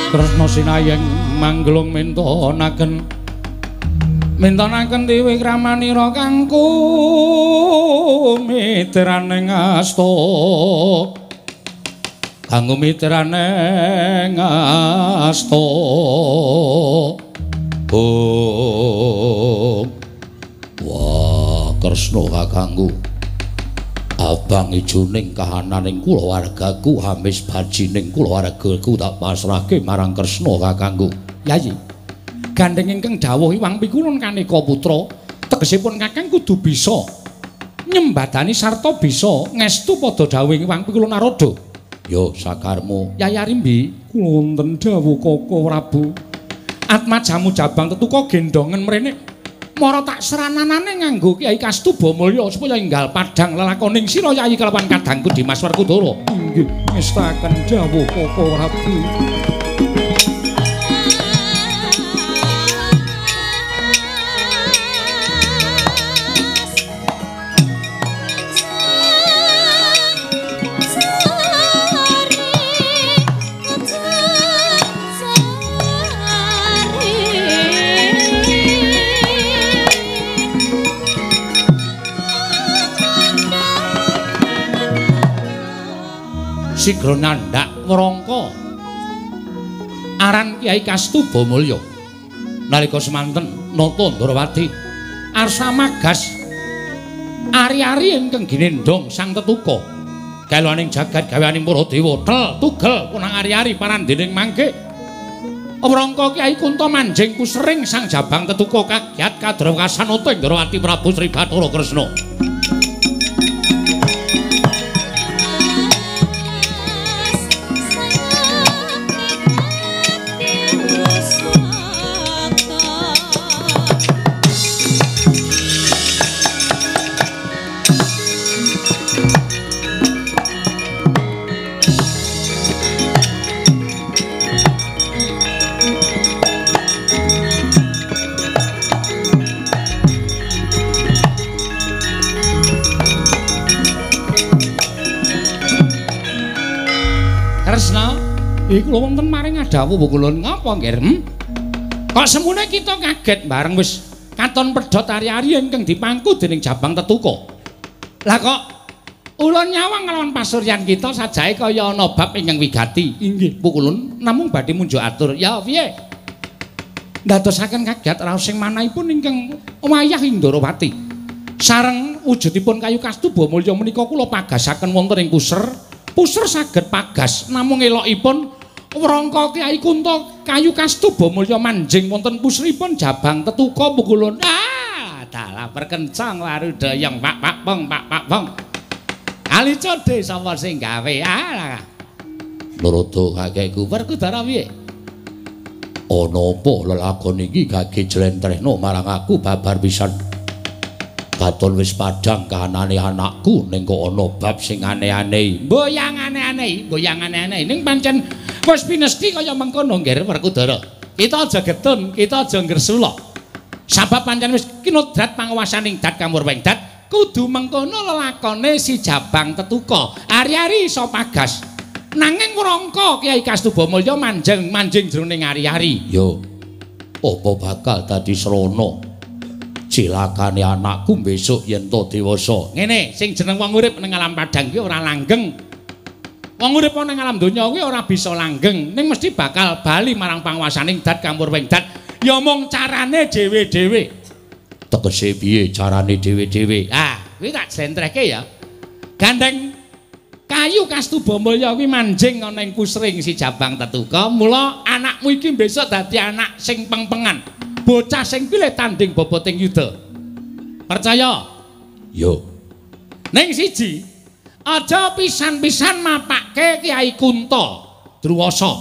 Speaker 2: Kresna sinayeng manglung mintonaken mintonaken dewe kramanira kangku mitraning asta kanggo mitraning asta oh wah Kresna kakangku abang ijoning kahananing kulawargaku hamis bajining kulawargaku tak pasrahke marang Kresna kakangku. Yayi. Gandeng ingkang dawuh Iwang Pikulun Kaneka putra, tegesipun kakang kudu bisa nyembadani sarta bisa ngestu padha dawuh Iwang Pikulun Narada. Yo sakarmu. Yayi Arimbi, kula wonten dawuh Kaka Prabu. Atma jamu jabang tetuka gendongen mrene. Mara tak serananane nganggo Kyai Kastuba Mulya supaya enggal padhang lelakoning sira Yayi kelawan kadangku Dimas Werkudara. Inggih, ngestaken dawuh Kaka Prabu. Sigra nandhak wrangka aran Kyai Kastuba Mulya nalika semanten nata Ndrawati arsa magas ari-ari ingkang ginendhong sang tetuka kaluaning jagat gaweaning para dewa tel tugel punang ari-ari parandening mangke wrangka Kyai Kunta manjing kusering sang jabang tetuka kagiat kadrawakasan nata Ndrawati Prabu Sri Bathara Kresna. Iku lho wonten maring adawuh Kulun ngapa nggih? Hmm? Kok semune kita kaget bareng wis katon pedhot ari-ari ingkang dipangku dening jabang tetuka. Lah kok ulun nyawang nglawan pasuryan kita sajae kaya ana bab ingkang wigati. Inggih, Pukulun namung badhe munjuk atur. Ya piye? Ndadosaken kaget raos sing manahipun ingkang wayah ing Ndrawati. Sareng wujudipun kayu Kastuba Mulya menika kula pagasaken wonten ing puser. Puser saged pagas namung elokipun wrangka Kyai Kunta kayu Kastuba Mulya manjing wonten pusripun jabang tetuka Pukulun. Ah, dalah perkencang waru doyong Pak Pak Pong Pak Pak Pong. Ali codhe sapa sing gawe? Ah. Narada kakekku Werkudara piye? Ana apa lelakon iki gage jlentrehna marang aku babar pisan. Katon wis padhang kahanane anakku ning kok ana bab sing aneh-aneh. Mboyang aneh-aneh, mboyang aneh-aneh. Ning pancen wis pinesti kaya mengkono nggih Werkudara. Kita aja getun, kita aja ngresula. Sabab pancen wis kinodrat panguwasaning dat kamurweng dat, kudu mengkono lelakone si jabang tetuka. Ari-ari iso pagas. Nanging wrangka Kyai Kastuba Mulya manjing manjing jroning ari-ari. Yo. Apa bakal dadi srana? Cilakane anakku besok yen to dewasa. Ngene, sing jeneng wong urip ning alam padhang ki ora langgeng. Wong urip ning alam donya kuwi ora bisa langgeng, ning mesti bakal bali marang panguwasaning dat kamurweng dat. Ya mung carane dhewe-dhewe. Tegese piye carane dhewe-dhewe? Ah, kuwi tak jlentrehke ya. Gandeng kayu Kastuba Mulya kuwi manjing ana ing pusring si jabang tetuka, mula anakmu iki besok dadi anak sing pengpengan. Bocah sing pilih tanding boboting yuda. Percaya? Yo. Ning siji, aja pisan-pisan mapakke Kyai Kunta Druwasa.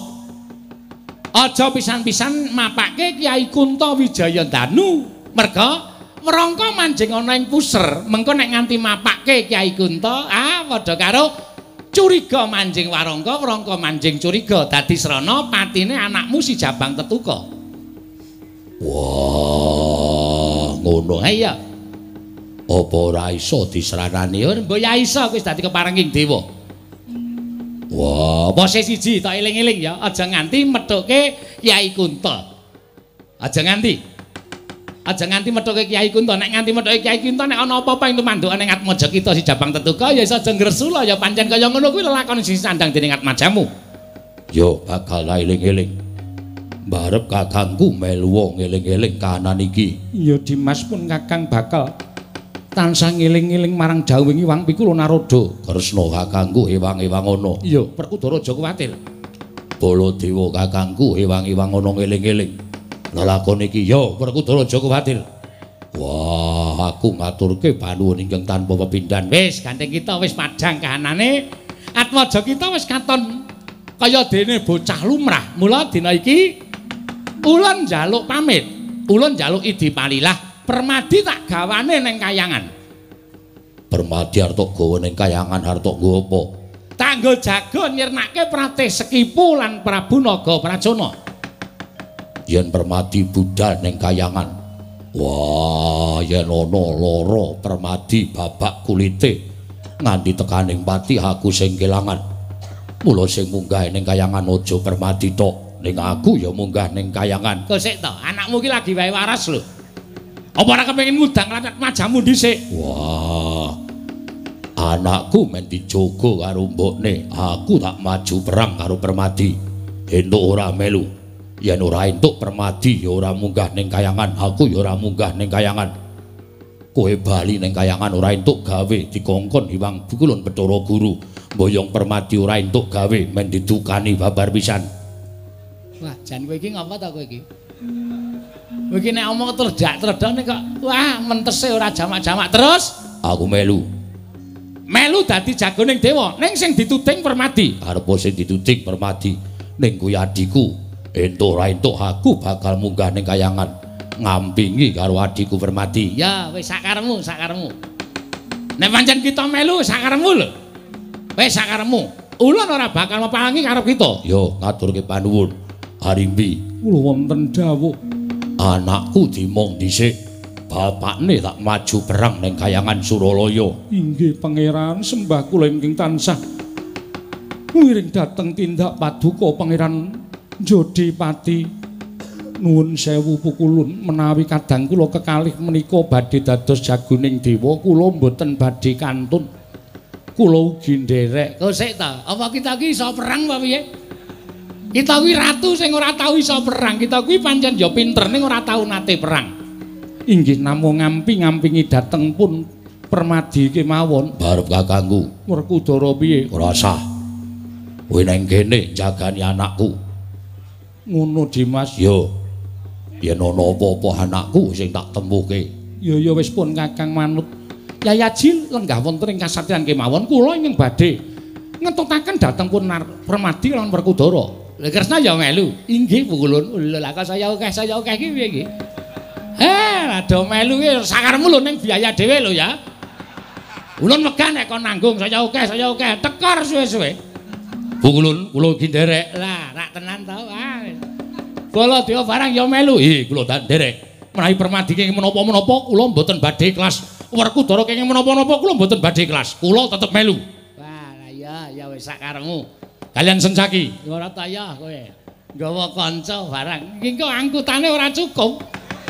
Speaker 2: Aja pisan-pisan mapakke Kyai Kunta Wijayandanu. Merga wrangka manjing ana ing puser, mengko nek nganti mapakke Kyai Kunta, ah padha karo curiga manjing warangka, wrangka manjing curiga. Dadi srana patine anakmu si jabang tetuka. Wah, ngono ae ya. Apa ora iso disranani? Mbok ya iso wis dadi keparenging dewa.
Speaker 1: Wah,
Speaker 2: posisi siji tak eling-eling ya, aja nganti methuke Kyai Kunto. Aja nganti. Aja nganti methuke Kyai Kunto. Nek nganti methuke Kyai Kunto nek ana apa-apa ing tumandhukan ing Atmaja kita si Jabang Tetuka ya iso aja ngresula ya pancen kaya ngono kuwi lelakon sing sandang dening Atmajamu.
Speaker 1: Yo bakal eling-eling. Barep kakangku melu ngeling-eling kahanan iki.
Speaker 2: Ya Dimas pun kakang bakal tansah ngeling-eling marang Jawing Iwang Pikula Naroda.
Speaker 1: Kresna kakangku ewang-ewang ana.
Speaker 2: Iya, Werkudara aja kuwatir.
Speaker 1: Baladewa kakangku ewang-ewang ana ngeling-eling. Lelakon iki yo Werkudara aja kuwatir. Wah, aku ngaturke panuwun ingkang tanpa pepindhan.
Speaker 2: Wis, gandeng kita wis padhang kahanane. Atmaja kita wis katon kaya dene bocah lumrah. Mula dina iki ulun njaluk pamit. Ulun njaluk idi palilah. Permadi tak gawane ning kayangan.
Speaker 1: Permadi arep gawa ning kayangan arep nggo apa?
Speaker 2: Tanggo jago nyirnake Pratih Sekipu lan Prabu Naga Prajana.
Speaker 1: Yen Permadi budal ning kayangan. Wah, yen ana lara Permadi babak kulite nganti tekaning pati aku sing kelangan. Mula sing munggah ning kayangan aja Permadi tok, ning aku ya munggah ning kayangan.
Speaker 2: Kok sik to, anakmu ki lagi wae waras lho. Apa ora kepengin ngudang latak majamu dhisik?
Speaker 1: Wah. Anakku men dijogo karo mbokne, aku tak maju perang karo Permadi. Entuk ora melu. Yen ora entuk Permadi ya ora munggah ning kayangan, aku ya ora munggah ning kayangan. Kowe bali ning kayangan ora entuk gawe dikongkon Iwang Bukulun Bathara Guru. Mboyong Permadi ora entuk gawe men didukani babar pisan.
Speaker 2: Wah, jan kowe iki ngapa ta kowe iki? Kowe iki nek omong terdak-terdane kok wah mentese ora jamak-jamak terus.
Speaker 1: Aku melu.
Speaker 2: Melu dadi jagoning dewa, ning sing dituding Permadi.
Speaker 1: Arep sing dituding Permadi. Ning kuwi adiku. Entuk ora entuk aku bakal munggah ning kayangan ngampingi karo adiku Permadi.
Speaker 2: Ya wis sakaremu, sakaremu. Nek pancen kita melu sakaremu lho. Wis sakaremu. Ulun ora bakal mepalangi karo kita.
Speaker 1: Yo ngaturke panuwun. Harimbi,
Speaker 2: kula wonten dawuh.
Speaker 1: Anakku dimong dhisik. Bapakne tak maju perang ning kayangan Suralaya.
Speaker 2: Inggih Pangeran, sembah kula ingkang tansah ngiring dhateng tindak paduka Pangeran Jodipati. Nuwun sewu pukulun menawi kadang kula kekalih menika badhe dados jagoning dewa, kula mboten badhe kantun. Kula ugi nderek. Kok sik ta? Apa kita iki iso perang apa piye? Kita kuwi ratu sing ora tau iso perang. Kita kuwi pancen ya pinter ning ora tau nate perang. Inggih namung ngampi-ngampingi dhateng pun Permadi kemawon.
Speaker 1: Barep kakangku.
Speaker 2: Werkudara piye?
Speaker 1: Ora sah. Kowe nang kene jagani anakku.
Speaker 2: Ngono Dimas.
Speaker 1: Yo. Yen ana apa-apa anakku sing tak temuke.
Speaker 2: Ya ya wis pun Kakang manut. Yayaji lenggah wonten ing kasatriyan kemawon kula ingkang badhe ngetutaken dhateng pun Permadi lan Werkudara. Lha Kresna ya melu. Inggih pukulun. Lha kok saya akeh saya akeh iki piye iki? Eh, rada melu ki sakaremu lho ning biaya dhewe lho ya. Ulun megah nek kon nanggung saya akeh saya akeh tekor suwe-suwe.
Speaker 1: Pukulun kula iki nderek.
Speaker 2: Lah, rak tenan to. Ah. Kula dewa barang ya melu.
Speaker 1: Ih, kula tak nderek.
Speaker 2: Menawi Permadi kenging menapa-menapa kula mboten badhe kelas. Werkudara kenging menapa-menapa kula mboten badhe kelas. Kula tetep melu. Wah, lah ya ya wis sakaremu. Kalian Sencaki. Ora ta ya kowe. Nggawa kanca barang. Iki kok angkutane ora cukup.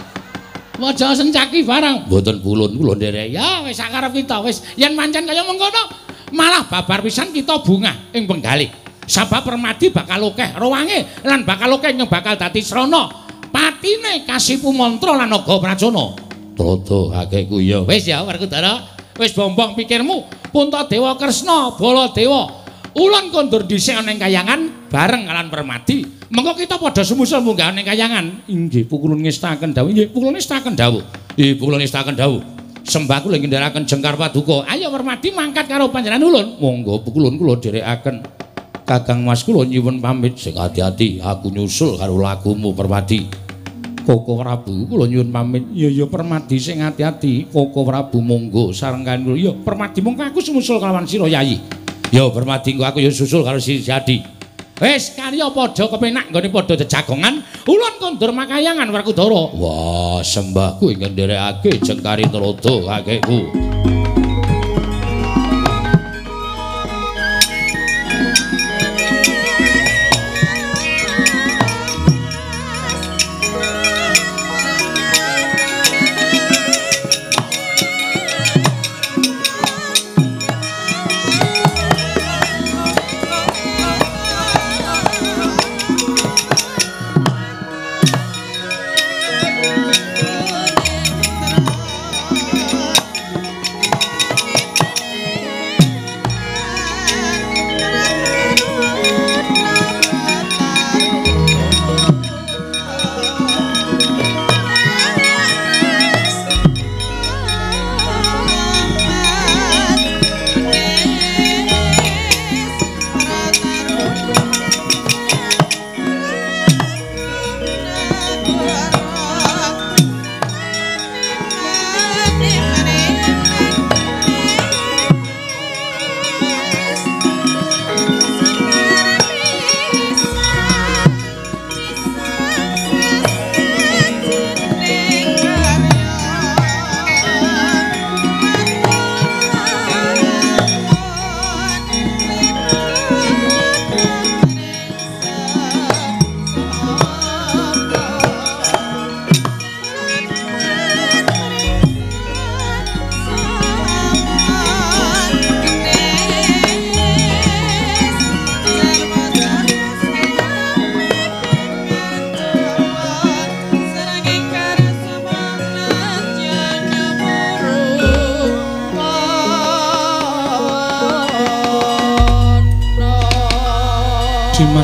Speaker 2: Aja Sencaki barang.
Speaker 1: Mboten pulun kula nderek.
Speaker 2: Ya wis sakarep kita wis yen pancen kaya mengkono malah babar pisan kita bungah ing penggalih. Sabab Permadi bakal akeh rowange lan bakal akeh yang bakal dadi srana patine Kasipu Mantra lan Naga Prajana.
Speaker 1: Toto akeh ku ya.
Speaker 2: Wis ya Werkudara, wis bombong pikirmu. Puntadewa Kresna, Baladewa. Ulun kondur dhisik ning kayangan bareng kalan Permadi. Mengko kita padha sumusul munggah ning kayangan. Inggih pukulun ngestaken dawuh. Inggih pukulun ngestaken dawuh.
Speaker 1: Ih, pukulun ngestaken dawuh.
Speaker 2: Sembah kula ngendharaken jengkar paduka. Ayo Permadi mangkat karo panjenengan ulun.
Speaker 1: Monggo pukulun kula dherekaken. Kakang Mas kula nyuwun pamit. Sing ati-ati aku nyusul karo lagumu Permadi.
Speaker 2: Koko Prabu kula nyuwun pamit. Ya ya Permadi sing ati-ati. Koko Prabu monggo sareng kula. Ya Permadi mongko aku sumusul kalawan sira Yayi.
Speaker 1: Ya Permadi engko aku ya susul karo si Jadi.
Speaker 2: Wis karya padha kepenak nggone padha jejagongan. Ulun kondur makayangan Werkudara.
Speaker 1: Wah, sembahku ing nderekake Jengkari Trada kakekku.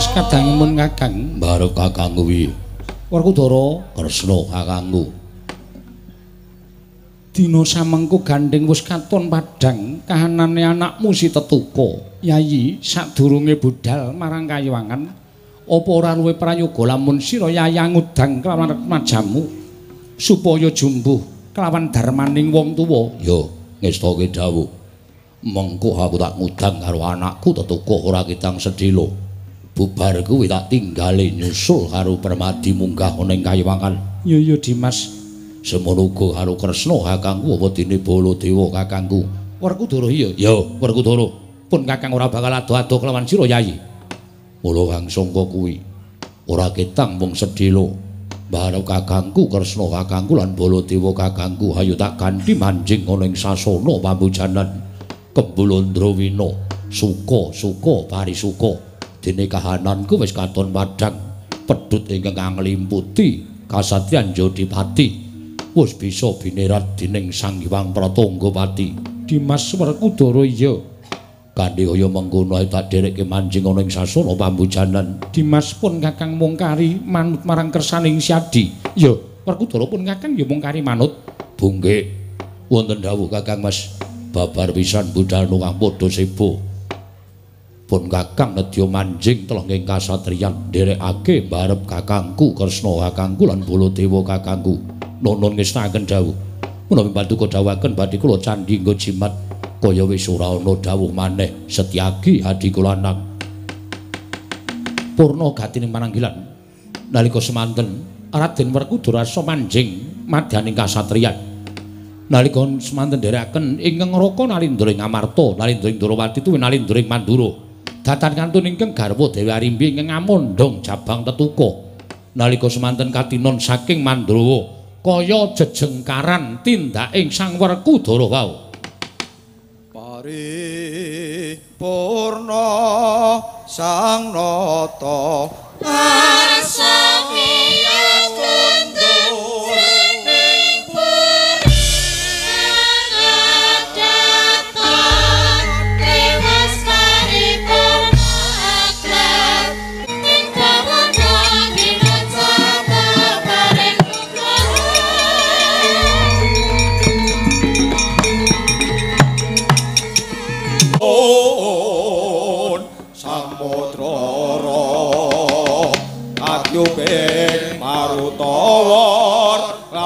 Speaker 2: wis kadangipun Kakang.
Speaker 1: Barep Kakang kuwi.
Speaker 2: Werkudara
Speaker 1: Kresna kakangku.
Speaker 2: Dina samengko gandeng wis katon padhang kahanane anakmu si Tetuka. Yayi sadurunge budal marang Kayuwangan, apa ora luwih prayoga lamun sira Yayang ngudang kelawan majamu supaya jumbuh kelawan darmaning wong tuwa?
Speaker 1: Yo, ngestake dawuh. Mengko aku tak ngudang karo anakku Tetuka ora kitang sedhela. Bubar kuwi tak tinggale nyusul karo Permadi munggah ning Kayuwangan.
Speaker 2: Iya iya Dimas.
Speaker 1: Semono uga karo Kresna kakangku apa dene Baladewa kakangku.
Speaker 2: Werkudara iya.
Speaker 1: Ya, Werkudara.
Speaker 2: Pun Kakang ora bakal ado-ado kelawan sira Yayi.
Speaker 1: Mula kang sangka kuwi ora ketang mung sedhela. Barep kakangku Kresna kakangku lan Baladewa kakangku hayu tak ganti manjing ana ing sasana pambujanan Kembulondrawina. Suka-suka parisuka. Dene kahananku wis katon padhang. Pedhut ingkang nglimputi kasatriyan Jodipati wis bisa binerat dening Sang Hyang Pratanggapati.
Speaker 2: Dimas Werkudara iya.
Speaker 1: Kanthi kaya mengkono ae tak dherekke manjing ana ing sasana pambujanan.
Speaker 2: Dimas pun Kakang mungkari manut marang kersaning Syadi. Ya, Werkudara pun Kakang ya mungkari manut.
Speaker 1: Bungke wonten dawuh Kakang Mas, babar pisan budal kang padha sebo. Pun Kakang nedya manjing telung ing kasatriyan nderekake barep kakangku Kresna kakangku lan Baladewa kakangku. Nuntun ngestaken dawuh. Menawi paduka dawuhaken badhe kula candhi nggo jimat kaya wis ora ana dawuh maneh Setyaki adi kula anak. Purna gatining pananggilan nalika semanten Raden Werkudara asa manjing madyaning kasatriyan. Nalika semanten nderekaken ingkang ngraka nalindring Amarta, nalindring Durawati tuwin nalindring Mandura. Datan kantun ingkang garwa Dewi Arimbi ingkang ngamondhong jabang Tetuka. Nalika semanten katinon saking Mandrawa kaya jejengkaran tindaking Sang Werkudara wau.
Speaker 3: Paripurna Sang Nata
Speaker 4: Asamiya kundur ing purnagadatan Dewas paripurna aklar ing kawana dinacata bareng
Speaker 3: on samudra adyubing marutawa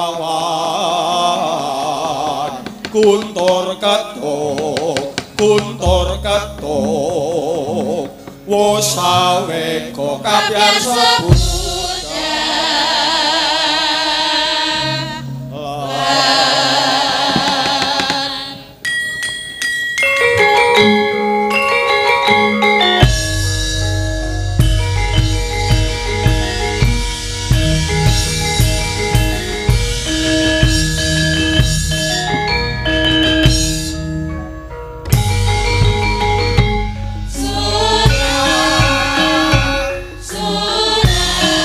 Speaker 3: lawan kuntur ketuk kuntur ketuk wasaweka kapyarsa
Speaker 4: Surah, surah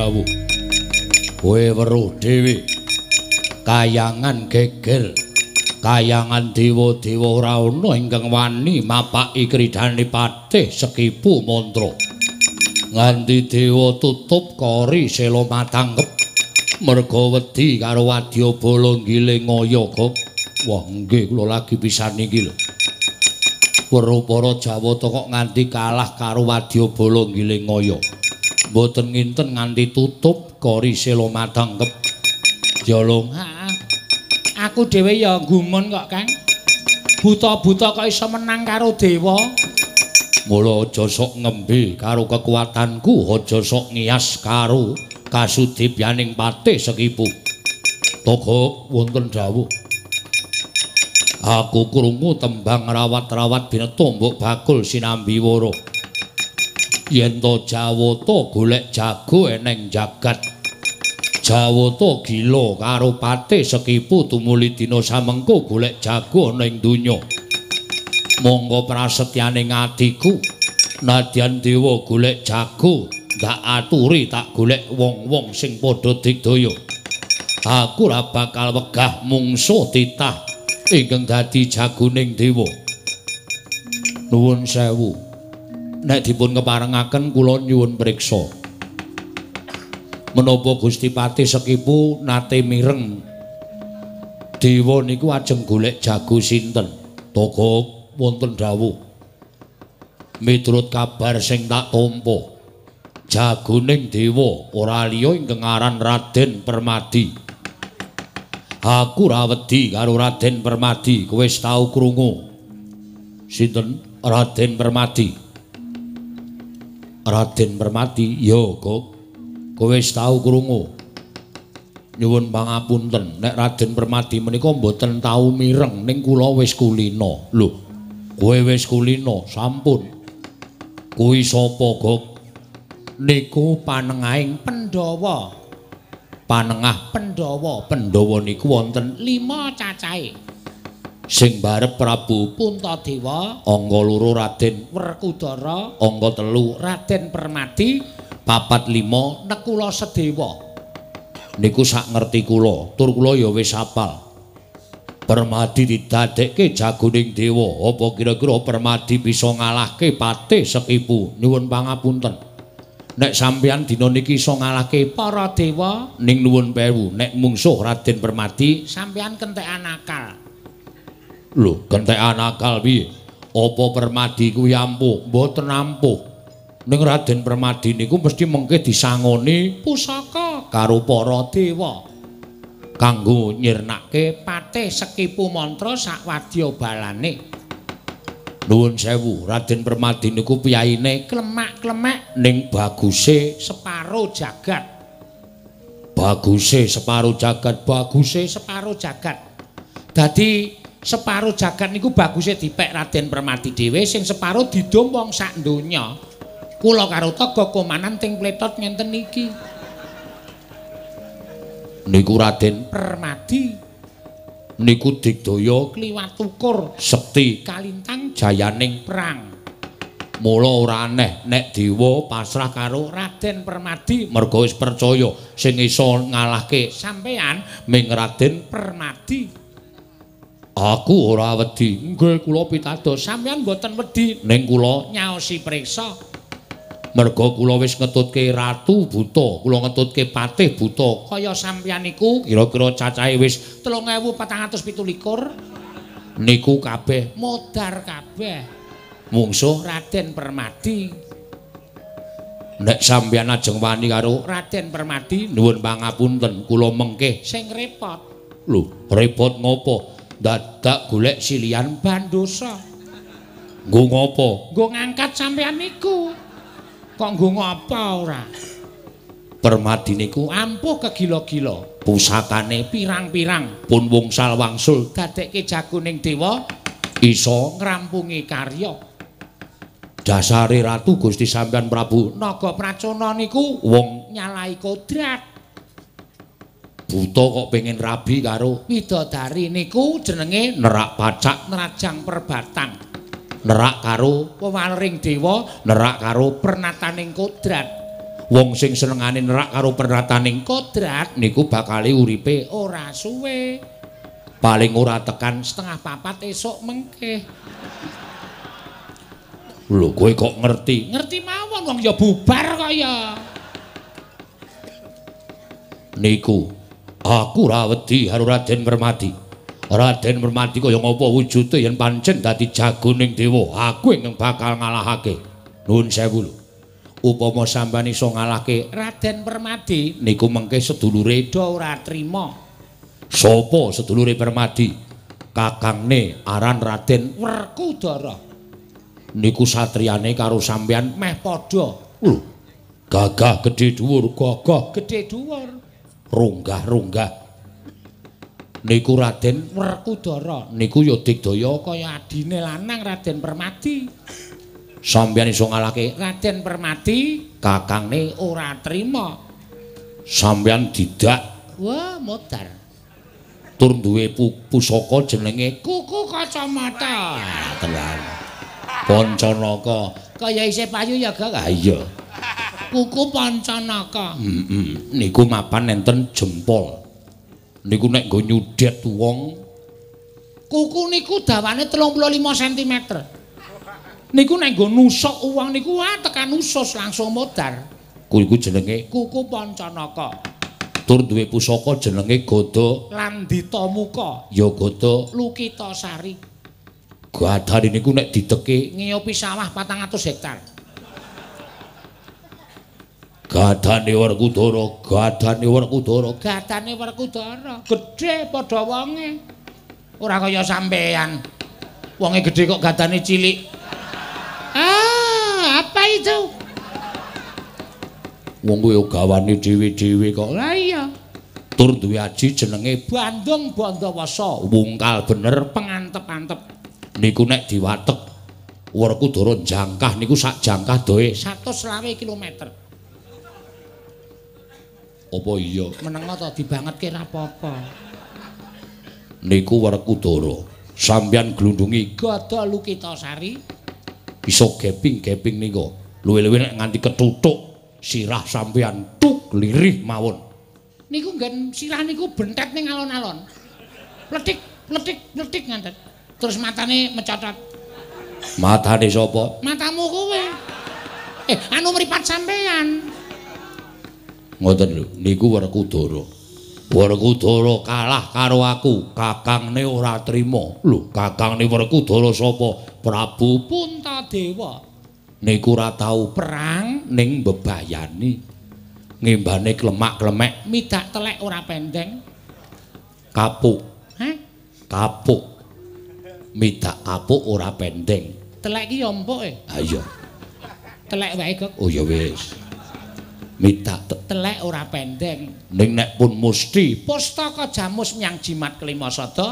Speaker 1: Dawu. Kowe weruh dhewe. Kayangan geger. Kayangan dewa-dewa ora ana ingkang wani mapaki kridhane patih Sekipu mantra. Nganti dewa tutup kori sela matanggep merga wedi karo Wadyabala ngiling ngaya kok. Wah nggih kula lagi pisan iki lho. Weruh para Jawata kok nganti kalah karo Wadyabala ngiling ngaya. Mboten nginten nganti tutup kori sela matanggep. Jolong.
Speaker 2: Aku dhewe ya gumun kok, Kang. Buta-buta kok iso menang karo dewa.
Speaker 1: Mula aja sok ngembe karo kekuatanku, aja sok ngias karo kasudibyaning patih Sekipu. Toga wonten dawuh. Aku krungu tembang rawat-rawat bineta mbok bakul sinambi wara. Yen to Jawata golek jago eneng jagat. Jawata gila karo patih Sekipu tumuli dina samengko golek jago ana ing donya. Monggo prasetyaning atiku nadyan dewa golek jago ndak aturi tak golek wong-wong sing padha digdaya. Aku ora bakal wegah mungsuh titah ingkang dadi jagoning dewa. Nuwun sewu. Nek dipun keparengaken kula nyuwun priksa. Menapa Gusti Patih Sekipu nate mireng dewa niku ajeng golek jago sinten? Toga wonten dawuh. Miturut kabar sing tak tampa, jagoning dewa ora liya ingkang aran Raden Permadi. Aku ra wedi karo Raden Permadi, kowe wis tau krungu. Sinten Raden Permadi? Raden Permadi, ya kok. Kowe wis tau krungu. Nyuwun pangapunten, nek Raden Permadi menika mboten tau mireng ning kula wis kulina. Lho, kowe wis kulina, sampun. Kuwi sapa, Gok? Niku panengahing Pandhawa. Panengah Pandhawa. Pandhawa niku wonten lima cacahe. Sing barep Prabu Puntadewa, angka loro Raden Werkudara, angka telu Raden Permadi, papat lima Nekula Sedewa. Niku sak ngerti kula, tur kula ya wis hafal. Permadi didadekke jagoning dewa, apa kira-kira Permadi bisa ngalahke Patih Sekipu? Nyuwun pangapunten. Nek sampeyan dina niki iso ngalahke para dewa, ning nuwun pewu, nek mungsuh Raden Permadi, sampeyan kentekan akal. Lho, kentekan akal piye? Apa Permadi kuwi ampuh? Mboten ampuh. Ning Raden Permadi niku mesti mengke disangoni pusaka karo para dewa kanggo nyirnake Patih Sekipu mantra sak wadyabalane. Nuwun sewu, Raden Permadi niku piyaine klemak-klemek ning baguse separo jagat. Baguse separo jagat, baguse separo jagat. Dadi separo jagat niku baguse dipek Raden Permadi dhewe, sing separo didom wong sak donya. Kula karo Toga Komanan ting pletot ngenten iki. Niku Raden Permadi niku digdaya kliwat ukur sekti kalintang jayaning perang. Mula ora aneh nek dewa pasrah karo Raden Permadi merga wis percaya sing iso ngalahke sampean ming Raden Permadi. Aku ora wedi. Nggih kula pitados sampean mboten wedi ning kula nyaosi priksa. Merga kula wis ngetutke Ratu Buta, kula ngetutke Patih Buta. Kaya sampeyan niku kira-kira cacahe wis telung ewu patang atus pitu likur. Niku kabeh modar kabeh. Mungsuh Raden Permadi. Nek sampeyan ajeng wani karo Raden Permadi, nuwun pangapunten, kula mengke sing repot. Lho, repot ngopo? Dadak golek silian bandosa. Nggo ngopo? Nggo ngangkat sampeyan niku. Kok nggo ngapa ora? Permadi niku ampuh kegila-gila. Pusakane pirang-pirang pun wungsal wangsul dadekke jagoning dewa iso ngrampungi karya. Dasare Ratu Gusti sampeyan Prabu Naga Pracona niku wong nyalahi kodrat. Buta kok pengen rabi karo widodari niku jenenge nerak pacak nerajang perbatang. Nerak karo wewaring dewa, nerak karo pernataning kodrat. Wong sing senengane nerak karo perataning kodrat niku bakale uripe ora suwe. Paling ora tekan setengah papat esuk mengke. Lho kowe kok ngerti?
Speaker 2: Ngerti mawon wong ya bubar kok ya.
Speaker 1: Niku aku ra wedi karo Raden Permadi. Raden Permadi kaya ngapa wujude yen pancen dadi jagoning dewa, aku ingkang bakal ngalahake. Nuwun sewu lho. Upama sampeyan iso ngalahke
Speaker 2: Raden Permadi
Speaker 1: niku mengke sedulure
Speaker 2: do ora trima.
Speaker 1: sapa sedulure Permadi? Kakangne aran Raden
Speaker 2: Werkudara.
Speaker 1: Niku satriyane karo sampeyan
Speaker 2: Meh padha.
Speaker 1: lho. Gagah gedhe dhuwur, gagah
Speaker 2: Gedhe dhuwur.
Speaker 1: runggah-runggah. Niku Raden
Speaker 2: Werkudara.
Speaker 1: niku ya digdaya
Speaker 2: Kaya adine lanang Raden Permadi.
Speaker 1: sampeyan iso ngalahke
Speaker 2: Raden Permadi
Speaker 1: kakangne
Speaker 2: ora trima.
Speaker 1: sampeyan didak
Speaker 2: Wah, modar.
Speaker 1: tur duwe pu pusaka jenenge
Speaker 2: Kuku kacamata.
Speaker 1: tenan. Pancanaka.
Speaker 2: Kaya isih payu ya, Gak?
Speaker 1: Ah iya.
Speaker 2: Kuku Pancanaka.
Speaker 1: Heeh. Niku mapan enten jempol. Niku nek nggo nyudet wong
Speaker 2: Kuku niku dawane telung puluh lima sentimeter. Niku nek nggo nusuk uwang niku wah tekan usus langsung modar.
Speaker 1: kuwi iku jenenge
Speaker 2: Kuku Pancanaka.
Speaker 1: tur duwe pusaka jenenge Gada
Speaker 2: Landita Muka.
Speaker 1: ya Gada
Speaker 2: Lukita Sari.
Speaker 1: gadane niku nek dideke
Speaker 2: Ngiopi sawah patang atus hektar.
Speaker 1: gadane Werkudara, gadane Werkudara.
Speaker 2: Gadane Werkudara. Gedhe padha wonge. Ora kaya sampean. Wonge gedhe kok gadane cilik. Ah, apa itu?
Speaker 1: Wong kuwi gawane dhewe-dhewe kok.
Speaker 2: Lah iya.
Speaker 1: Tur duwe aji jenenge
Speaker 2: Bandung Bandawasa.
Speaker 1: wungkal bener.
Speaker 2: Pengantep-antep.
Speaker 1: Niku nek diwatek Werkudara jangkah niku sak jangkah doe
Speaker 2: seratus selawe kilometer.
Speaker 1: apa iya
Speaker 2: Menengo to dibangetke ra apa-apa.
Speaker 1: niku Werkudara sampeyan glundungi
Speaker 2: Gada Lukita Sari.
Speaker 1: iso geping-geping nika luwe-luwe nek nganti ketutuk sirah sampeyan tuk lirih mawon.
Speaker 2: Niku nggen sirah niku bentet ning alon-alon. Pletik, pletik, pletik nganten. Terus matane mecotot.
Speaker 1: Matane sapa?
Speaker 2: Matamu kowe. Eh, anu mripat sampean.
Speaker 1: Ngoten lho, niku Werkudara. Werkudara kalah karo aku, kakangne ora trima. Lho, kakangne Werkudara sapa? Prabu
Speaker 2: Puntadewa.
Speaker 1: Niku ora tau perang ning mbebayani. Ngembane klemak-klemek
Speaker 2: Midak telek ora pendeng.
Speaker 1: kapuk.
Speaker 2: Hah?
Speaker 1: Kapuk. Midak kapuk ora pendeng.
Speaker 2: Telek ki ya empuke.
Speaker 1: Ha iya.
Speaker 2: Telek wae, Gek.
Speaker 1: Oh ya wis. Midak te-
Speaker 2: Telek ora pendeng.
Speaker 1: ning nek pun musti
Speaker 2: Pustaka Jamus Myang Jimat Kelima Sada.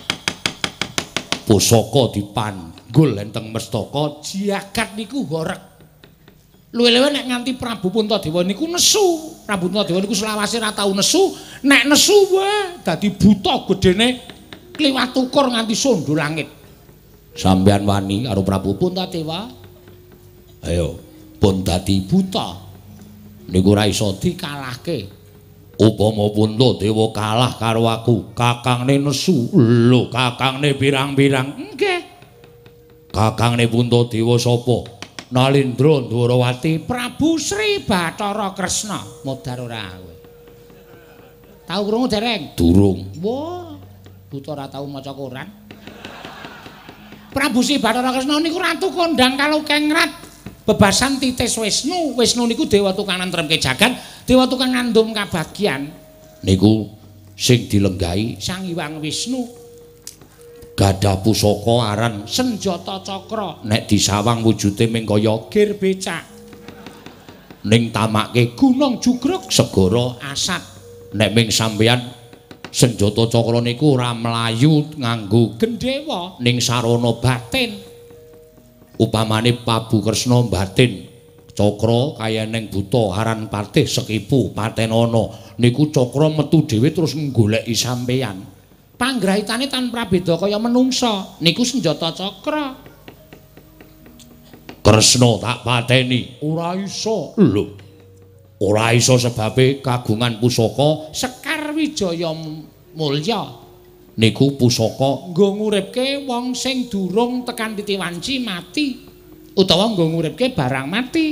Speaker 1: pusaka dipanggul enteng mestaka
Speaker 2: Jagat niku horeg. Luwe-luwe nek nganti Prabu Puntadewa niku nesu. Prabu Puntadewa niku selawase ora tau nesu, nek nesu wae dadi buta gedene kliwat ukur nganti sondo langit.
Speaker 1: sampeyan wani karo Prabu
Speaker 2: Puntadewa
Speaker 1: ayo pun dadi
Speaker 2: buta
Speaker 1: niku ora iso
Speaker 2: dikalahke.
Speaker 1: upama Puntadewa kalah karo aku kakangne nesu lho kakangne pirang-pirang
Speaker 2: Nggih.
Speaker 1: kakangne Puntadewa sapa Nalindra Dwarawati
Speaker 2: Prabu Sri Bathara Kresna. Modar ora kowe. Tau krungu dereng?
Speaker 1: durung
Speaker 2: Wah, buta ora tau maca Quran. Prabu Sri Bathara Kresna niku ratu kondang kalau kengrat bebasan titis Wisnu. Wisnu niku dewa tukang nentremke jagat, dewa tukang ngandum kabagyan.
Speaker 1: niku sing dilenggahi
Speaker 2: Sang Hyang Wisnu
Speaker 1: gadah pusaka aran
Speaker 2: senjata cakra
Speaker 1: nek disawang wujude ming kaya
Speaker 2: gir becak
Speaker 1: ning tamake
Speaker 2: gunung jugruk
Speaker 1: segara
Speaker 2: asat.
Speaker 1: nek ming sampeyan senjata cakra niku ora mlayu nganggo
Speaker 2: Gendhewa
Speaker 1: ning sarana batin upamane Prabu Kresna batin cakra kaya ning buta aran patih sekipu patenana niku cakra metu dhewe terus nggoleki sampeyan
Speaker 2: panggrahitane tanpa beda kaya menungsa niku senjata cakra.
Speaker 1: Kresna tak pateni
Speaker 2: Ora iso.
Speaker 1: lho Ora iso sebabe kagungan pusaka
Speaker 2: Sekar Wijaya Mulya
Speaker 1: niku pusaka
Speaker 2: nggo nguripke wong sing durung tekan titi wanci mati utawa nggo nguripke barang mati.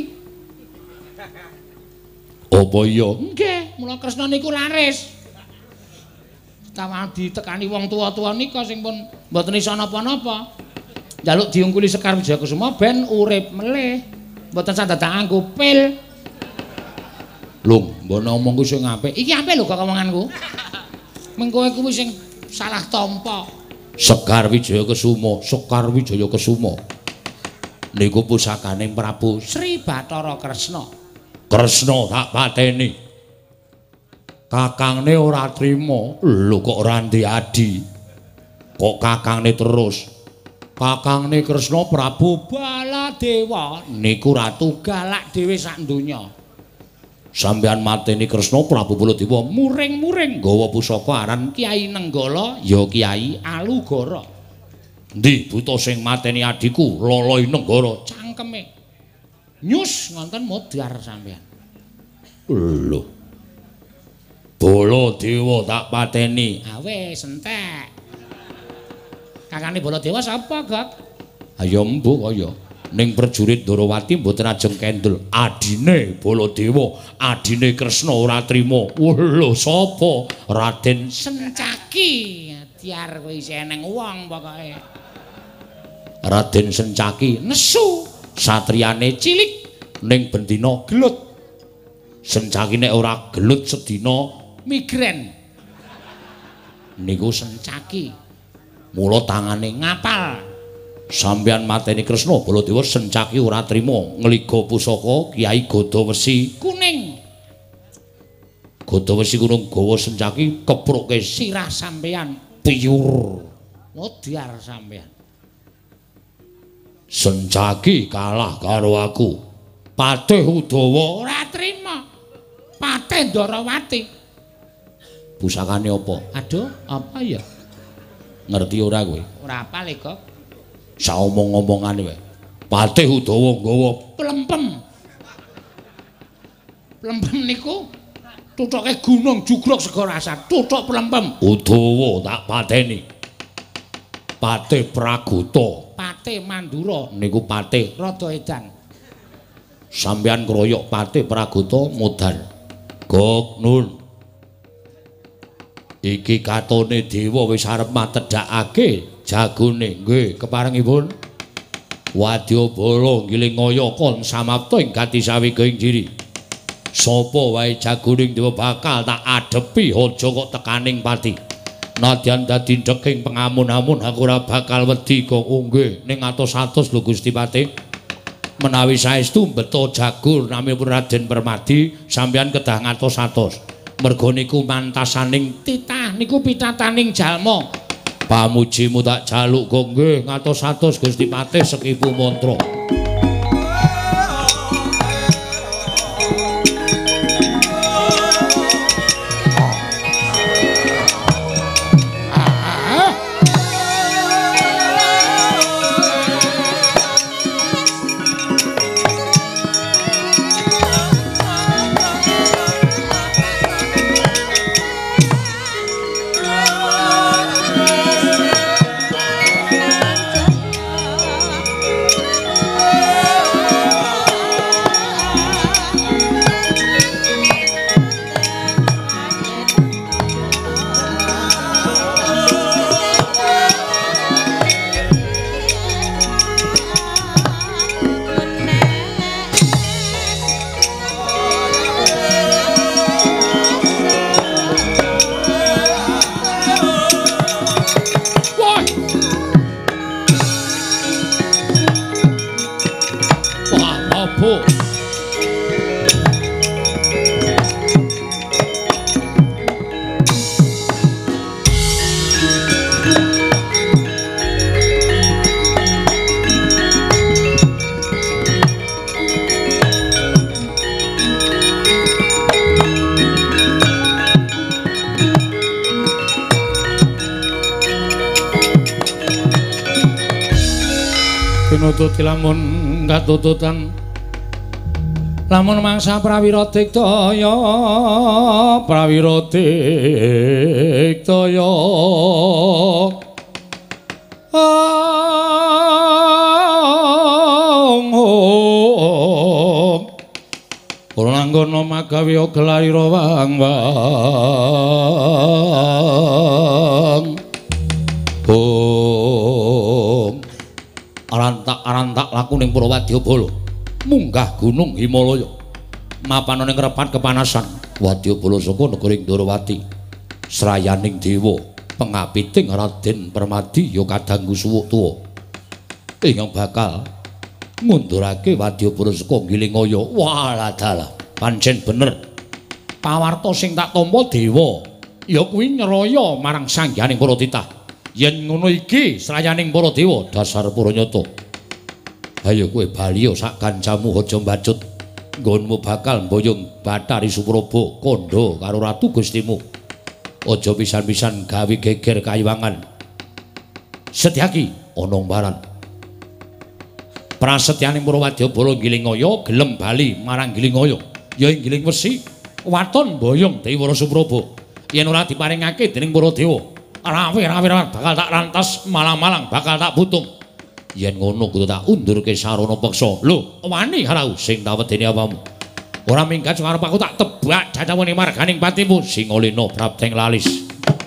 Speaker 1: apa iya?
Speaker 2: Nggih, mula Kresna niku laris. Tawa ditekani wong tuwa-tuwa nika sing pun mboten iso napa-napa. Njaluk diungkuli Sekar Wijaya Kusuma ben urip melih. Mboten sadadak nganggo pil.
Speaker 1: Lho, mbok ngomongku sing apik.
Speaker 2: Iki apik lho kok omonganku. Mengko kuwi sing salah tampa.
Speaker 1: Sekar Wijaya Kusuma, Sekar Wijaya Kusuma. Niku pusakane Prabu
Speaker 2: Sri Bathara Kresna.
Speaker 1: Kresna tak pateni. Kakangne ora trima. Lho kok ora ndek adi. Kok kakangne terus. Kakangne Kresna Prabu Baladewa niku ratu galak dhewe sak donya. Sampeyan mateni Kresna Prabu Baladewa muring-muring nggawa pusaka aran Kyai Nenggala ya Kyai Alugara. Ndi buta sing mateni adiku Lolo Nenggara
Speaker 2: Cangkeme nyus ngonten modar sampeyan.
Speaker 1: Lho. Baladewa tak pateni.
Speaker 2: Ah wis entek. Kakane Baladewa sapa, Gok?
Speaker 1: Ayo mbok kaya ning prajurit Ndarawati mboten ajeng kendel. Adine Baladewa, adine Kresna ora trima. Wah lho sapa? Raden
Speaker 2: Sencaki. Tiar kowe isih eneng wong pokoke.
Speaker 1: Raden Sencaki
Speaker 2: Nesu
Speaker 1: satriyane cilik ning bendina gelut. Sencaki nek ora gelut sedina
Speaker 2: migren.
Speaker 1: Niku Sencaki. Mula tangane ngapal. Sampeyan mateni Kresna Baladewa Sencaki ora trima ngliga pusaka Kyai Gadawesi
Speaker 2: Kuning.
Speaker 1: Gadawesi Kuning gawa Sencaki kepruke
Speaker 2: Sirah sampeyan
Speaker 1: piyur.
Speaker 2: Modar sampeyan.
Speaker 1: Sencaki kalah karo aku. Patih Udawa
Speaker 2: Ora trima. Patih Ndarawati.
Speaker 1: Pusakane apa?
Speaker 2: Aduh, apa ya?
Speaker 1: Ngerti ora kowe?
Speaker 2: Ora apal e, Gok.
Speaker 1: Saomong-omongane wae. Patih Udawa nggawa
Speaker 2: Plempem. Plempem niku tutuke gunung jugruk sego rasat. Tutuk plempem.
Speaker 1: Udawa tak pateni. Patih Praguta.
Speaker 2: Patih Mandura
Speaker 1: Niku patih
Speaker 2: rada edan.
Speaker 1: sampeyan kroyok Patih Praguta modar. Gok Nun. Iki katone dewa wis arep matedhakake jagone. Nggih, keparengipun. Wadyabala ngiling kon samapta ing gati sawigaing diri. Sapa wae jagoning dewa bakal tak adepi aja kok tekaning pati. Nadyan dadi ndeking pengamun-amun aku ora bakal wedi kok. Oh nggih, ning atos-atos lho Gusti Patih. Menawi saestu mbeta jagur namipun Raden Permadi sampeyan kedah ngatos-atos. Merga niku mantasaning
Speaker 2: Titah niku pitataning jalma.
Speaker 1: pamujimu tak jaluk kok nggih ngatos-atos Gusti Patih Sekipu mantra. Pinututi lamun katututan
Speaker 2: Lamun mangsa prawira diktaya prawira diktaya ora nanggono magawe gelarira wang-wang Om arantak-arantak laku ning Purwadyabala munggah gunung Himalaya mapan ning repat kepanasan Wadyabala saka negara Ndrawati srayaning dewa pengapiting Raden Permadi ya kadangku suwuk tuwa ingkang bakal ngundurake Wadyabala saka Gilingaya walah dalah pancen bener pawarta sing tak tampa dewa ya kuwi nyeraya marang sangyaning para titah yen ngono iki srayaning para dewa dasar Puranyata ayo kowe bali sak kancamu aja mbacut nggonmu bakal mboyong Bathari Supraba kandha karo Ratu Gustimu aja pisan-pisan gawe geger kayiwangan Setyaki ana mbaran prasetyaning Purwadyabala Gilingaya gelem bali marang Gilingaya ya ing Giling Wesi waton mboyong Dewara Supraba yen ora diparingake dening para dewa rawe-rawe bakal tak rantas malang-malang bakal tak putung yen ngono kudu tak undurke sarana peksa lho wani harau sing tawedene apamu ora minggat arep aku tak tebak jajawene marganing patimu Singalena Prapteng Lalis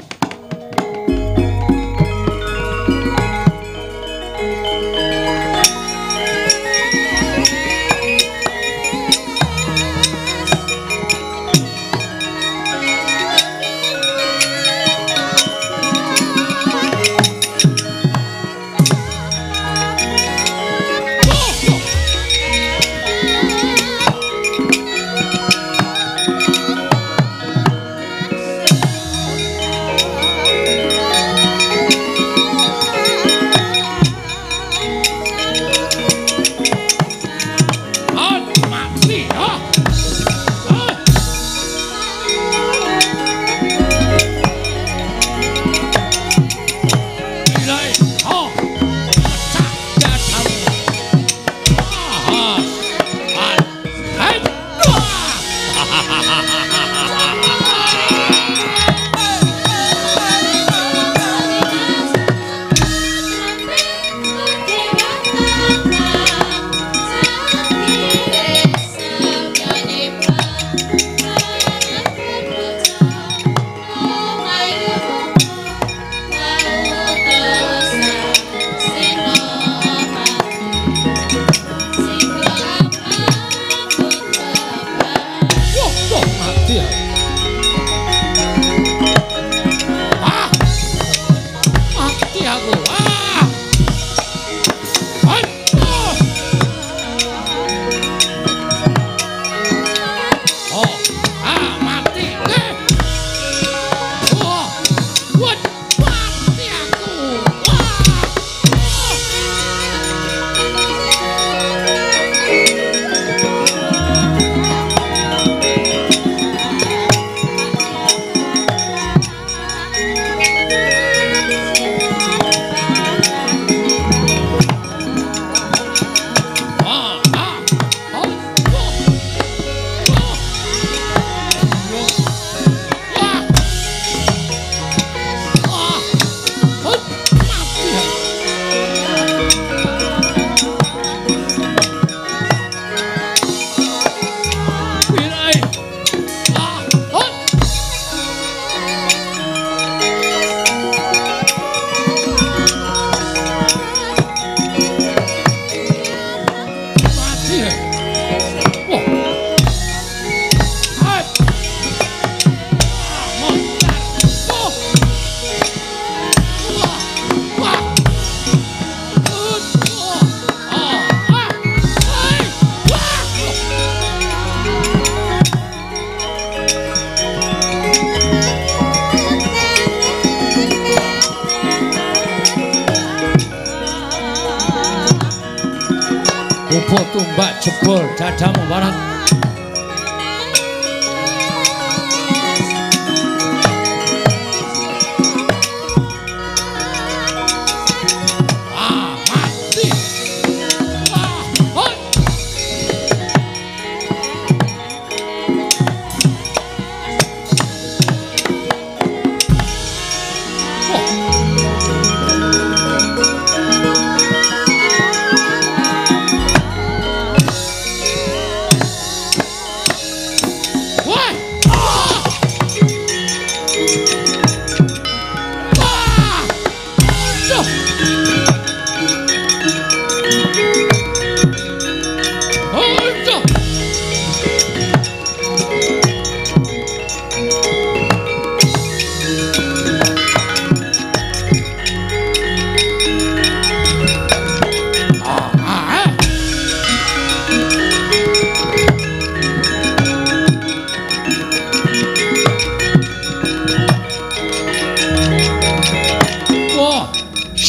Speaker 2: tumbak jebol dadamu barat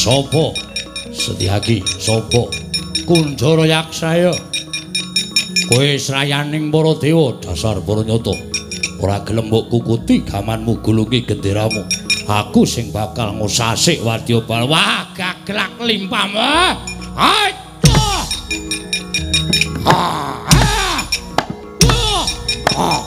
Speaker 1: Sopo? Setyaki, sopo? Kunjara Yaksaya. Kowe srayaning para dewa dasar para nyata. Ora gelem mbok kukuti gamanmu gulungi genderamu. Aku sing bakal ngosasik wadya bal. Wah, gaglak limpamu. Aduh. Ah. Ah. Ah.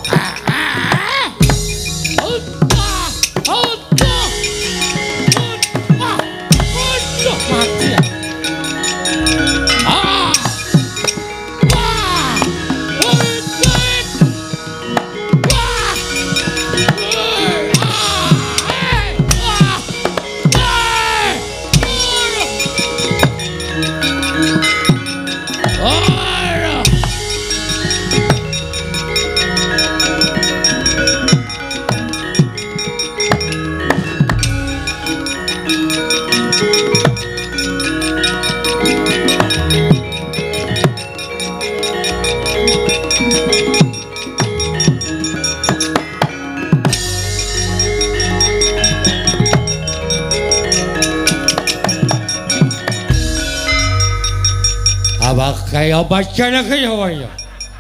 Speaker 1: Kaya bacana kaya waya.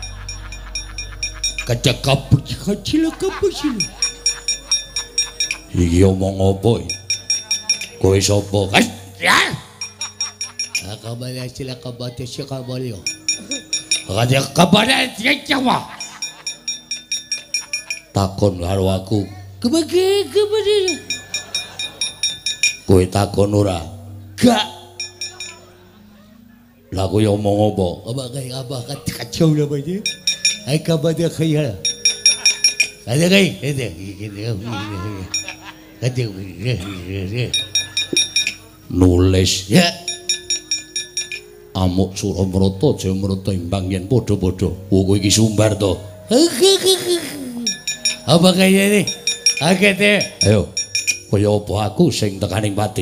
Speaker 1: Kecekap kecil kecil. Iki omong apa iki? Kowe sapa? Ya. Akabale sila kabate sika bolio. Raja kabare cekwa. Takon karo aku. Kebagi kebagi. Kowe takon ora? Gak. Lah kowe omong apa? Apa kae apa kacau lah bae. Ai kabade khaya. Ada kae, ada. Ada. Nulis ya. Amuk Suramrata Jayamrata imbang yen padha-padha. Oh kowe iki sumbar to. Apa kaya ini? Agete. Ayo. Kaya apa aku sing tekaning pati?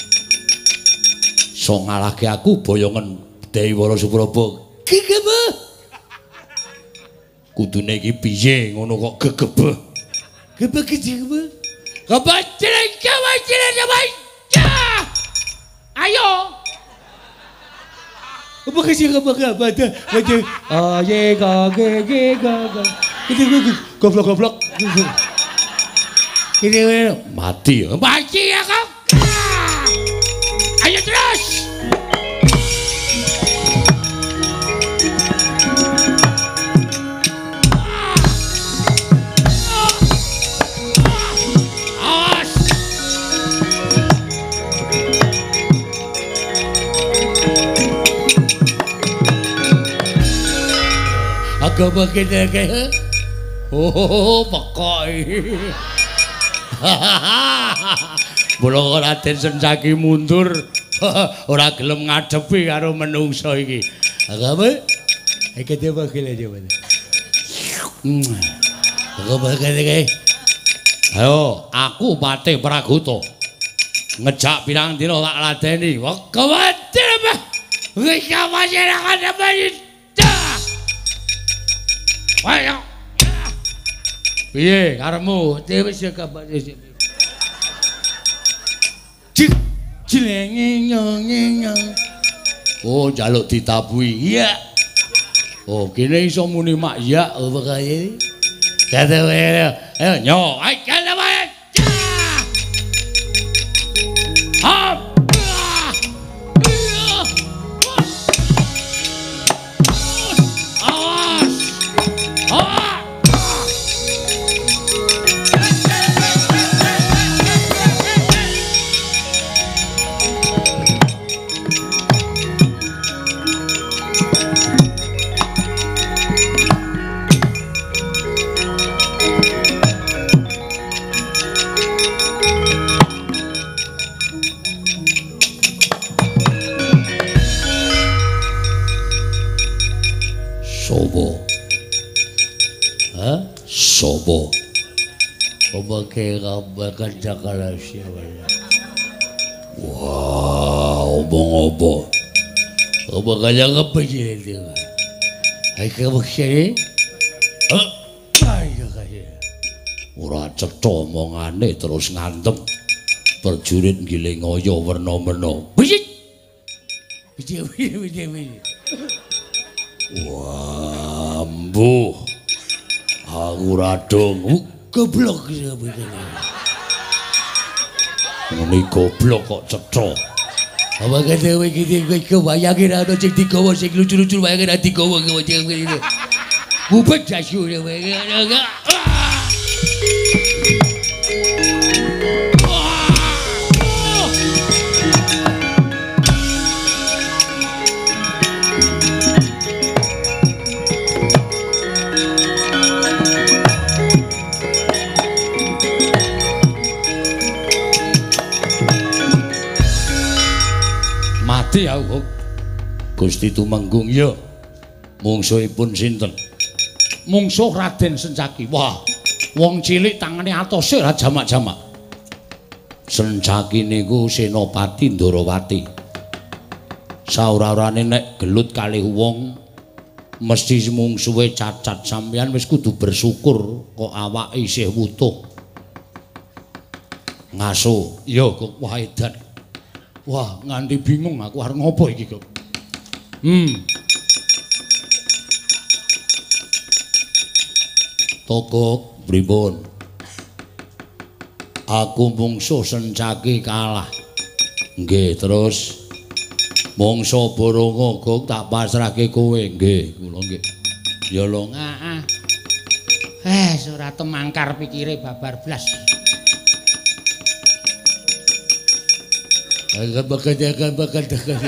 Speaker 1: So ngalahke aku boyongan Dewi Wara Supraba. Gegebe. Kudune iki piye ngono kok gegebe? Gegebe gegebe. Kabacen kabacen kabacen. Ayo. Apa kasih apa apa ada ada. Ah ye ga ge ge ga ga. Gitu goblok goblok. Ini mati. Mati ya kau. Ayo terus. Agama kita kayak, oh pakai, Mula Raden Sencaki mundur, ora gelem ngadepi karo menungso iki. Agama, iki dia bakal aja mana? Agama kita kayak, ayo aku Pati Praguta, ngejak pirang dina tak ladeni, wakawatir apa? Wika masyarakat apa ini? Ayo. Piye karepmu? Wis kabar wis. Cik, cilengeng oh, njaluk ditabuhi. Iya. Oh, kene iso muni mak iya apa kae? Kate wae. Ayo nyo, ayo kene wae. Hop. Sopo Oba kira bakal jakala siapa ya? Wow, omong apa? Oba kaya ngapa sih dia? Hai kamu sini? Oh, ayo kaya. Ora cetha omongane terus ngantem. Prajurit Gilingaya werna-werna. Wisik. Wisik wisik wisik. Wah, mbuh. Aku radong goblok sebetulnya. Ini goblok kok cetha. Apa kata kowe iki kowe bayangin ana sing digawa sing lucu-lucu bayangin ati digawa kowe iki. Bubet jasu kowe. Mati aku. Gusti Tumenggung ya. Mungsuhipun sinten? Mungsuh Raden Sencaki. Wah, wong cilik tangane atose ra jamak-jamak. Sencaki niku Senopati Ndarawati. Saora-orane nek gelut kalih wong mesti mungsuhe cacat, sampeyan wis kudu bersyukur kok awake isih wutuh. Ngaso, ya kok wah edan. Wah, nganti bingung aku arep ngopo iki kok. Hmm. Tokok pripun? Aku mungsuh Sencaki kalah. Nggih, terus mungsuh Baronga kok tak pasrahke kowe. Nggih, kula nggih. Ya lho, heeh. Eh, ora temangkar pikire babar blas. Agak-agak-agak-agak.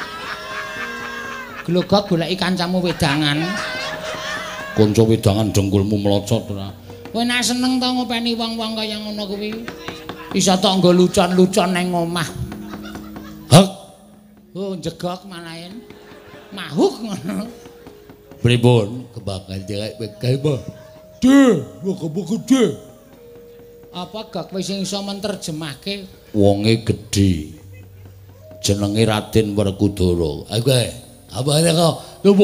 Speaker 1: Glogok goleki kancamu wedangan. Kanca wedangan dengkulmu mlocot ora. Kowe nek seneng to ngopeni wong-wong kaya ngono kuwi. Iso tok nggo lucon-lucon ning omah. Hek. Oh, jegok malahen. Mahuk ngono. Pripun? Kebakal dhek kae apa? De, kok gede. Apa gak kowe sing iso menterjemahke? Wonge gedhe. Jenenge Raden Werkudara. Aku apa ada kau? Coba.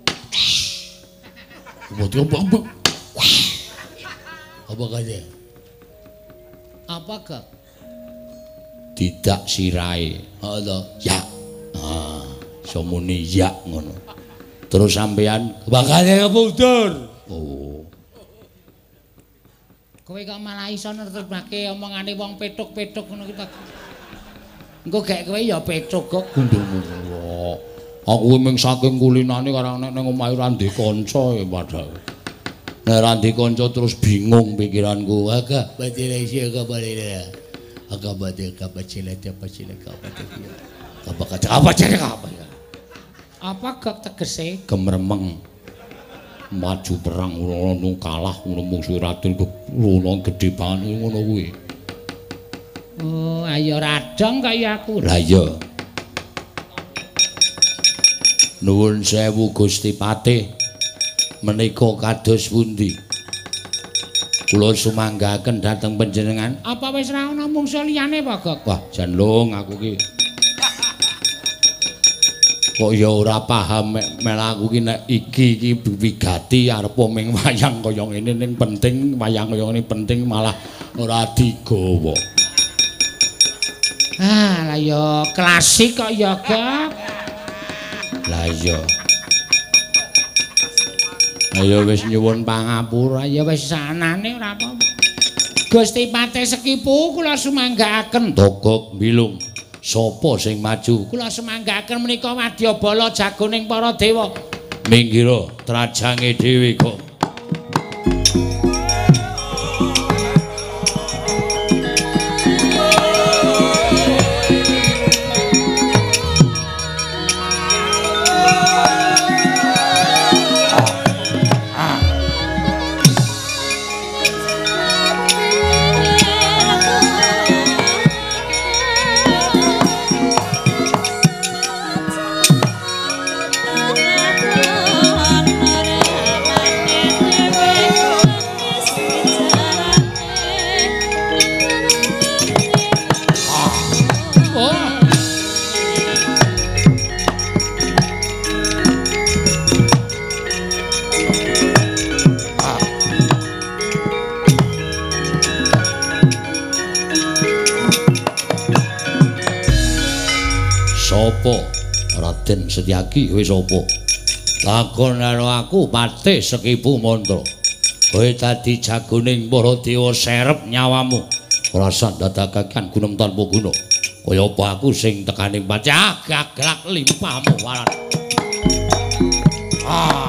Speaker 1: Coba coba. Apa kaya? Apa kak? Tidak sirai. Ada. Ya. Ah, somuni ya ngono. Terus sampean bakane keputur. Oh. Kowe kok malah iso nertebake omongane wong petuk-petuk ngono ki. Engko gek kowe ya petuk kok gundulmu. Aku mung saking kulinane karo nek ning omahe ra ndek kanca ya padahal. Nek ra ndek kanca terus bingung pikiranku. Aga bacile isi aga balira. Aga bade ka bacile te bacile ka bade. Apa kata apa cari apa ya? Apa gak tegese gemremeng maju perang ngono kalah ngono mungsuh Raden ngono gedhe banget ngono kuwi. Oh, ayo radong kaya aku. Lah iya. Nuwun sewu Gusti Patih. Menika kados pundi? Kula sumanggaken dhateng panjenengan. Apa wis ra ana mungsuh liyane apa, Gok? Wah, jan lung aku ki. Kok ya ora paham mel aku ki nek iki iki wigati arep ming wayang kaya ngene ning penting wayang kaya ngene penting malah ora digawa. Ah, lah ya klasik kok ya, Gak. Lah iya. Ayo wis nyuwun pangapura, ya wis sanane ora apa-apa. Gusti Patih Sekipu kula sumanggaaken. Dogok bilung. Sapa sing maju? Kula sumanggaaken menika Wadyabala jagoning para dewa. Minggira trajange dhewe kok.
Speaker 4: Thank you.
Speaker 1: Apa? Raden Setyaki kowe sapa? Lakon karo aku Patih Sekipu Mantra. Kowe dadi jagoning para dewa serep nyawamu. Ora sak dadakaken gunem tanpa guna. Kaya apa aku sing tekaning pacah gaglak limpahmu waran. Ah.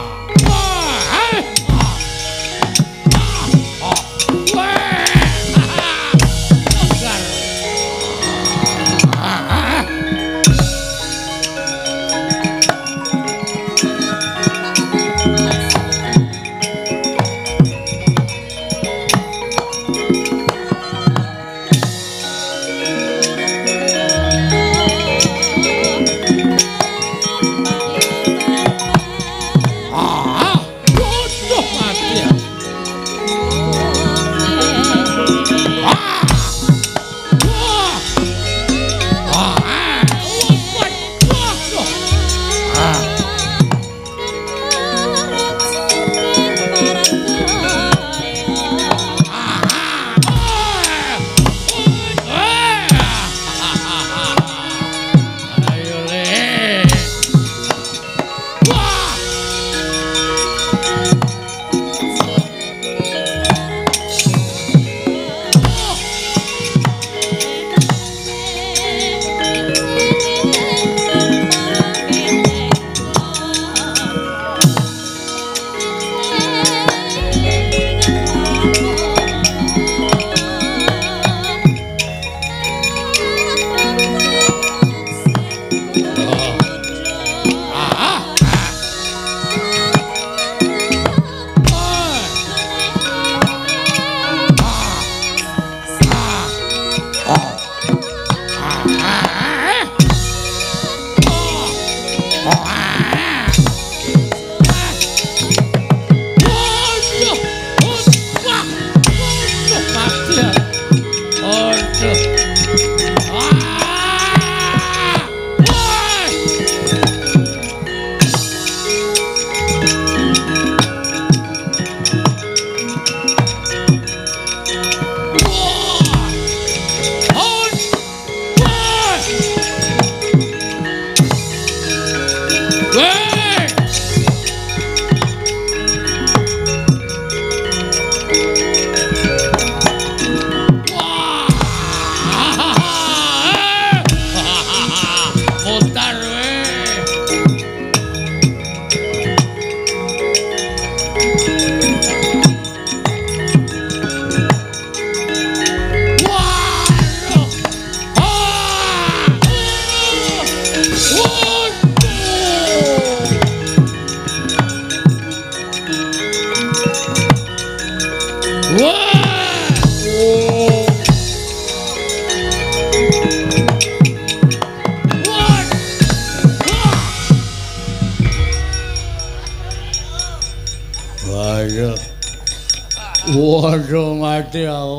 Speaker 2: Waduh mati aku.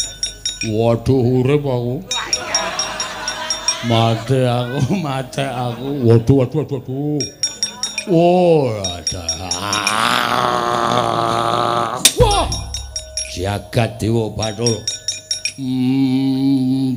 Speaker 2: Waduh urip aku. Mati aku, mati aku. Waduh waduh waduh waduh. Oh, ada. Wah.
Speaker 1: Jagat Dewa Bathara.
Speaker 2: Hmm.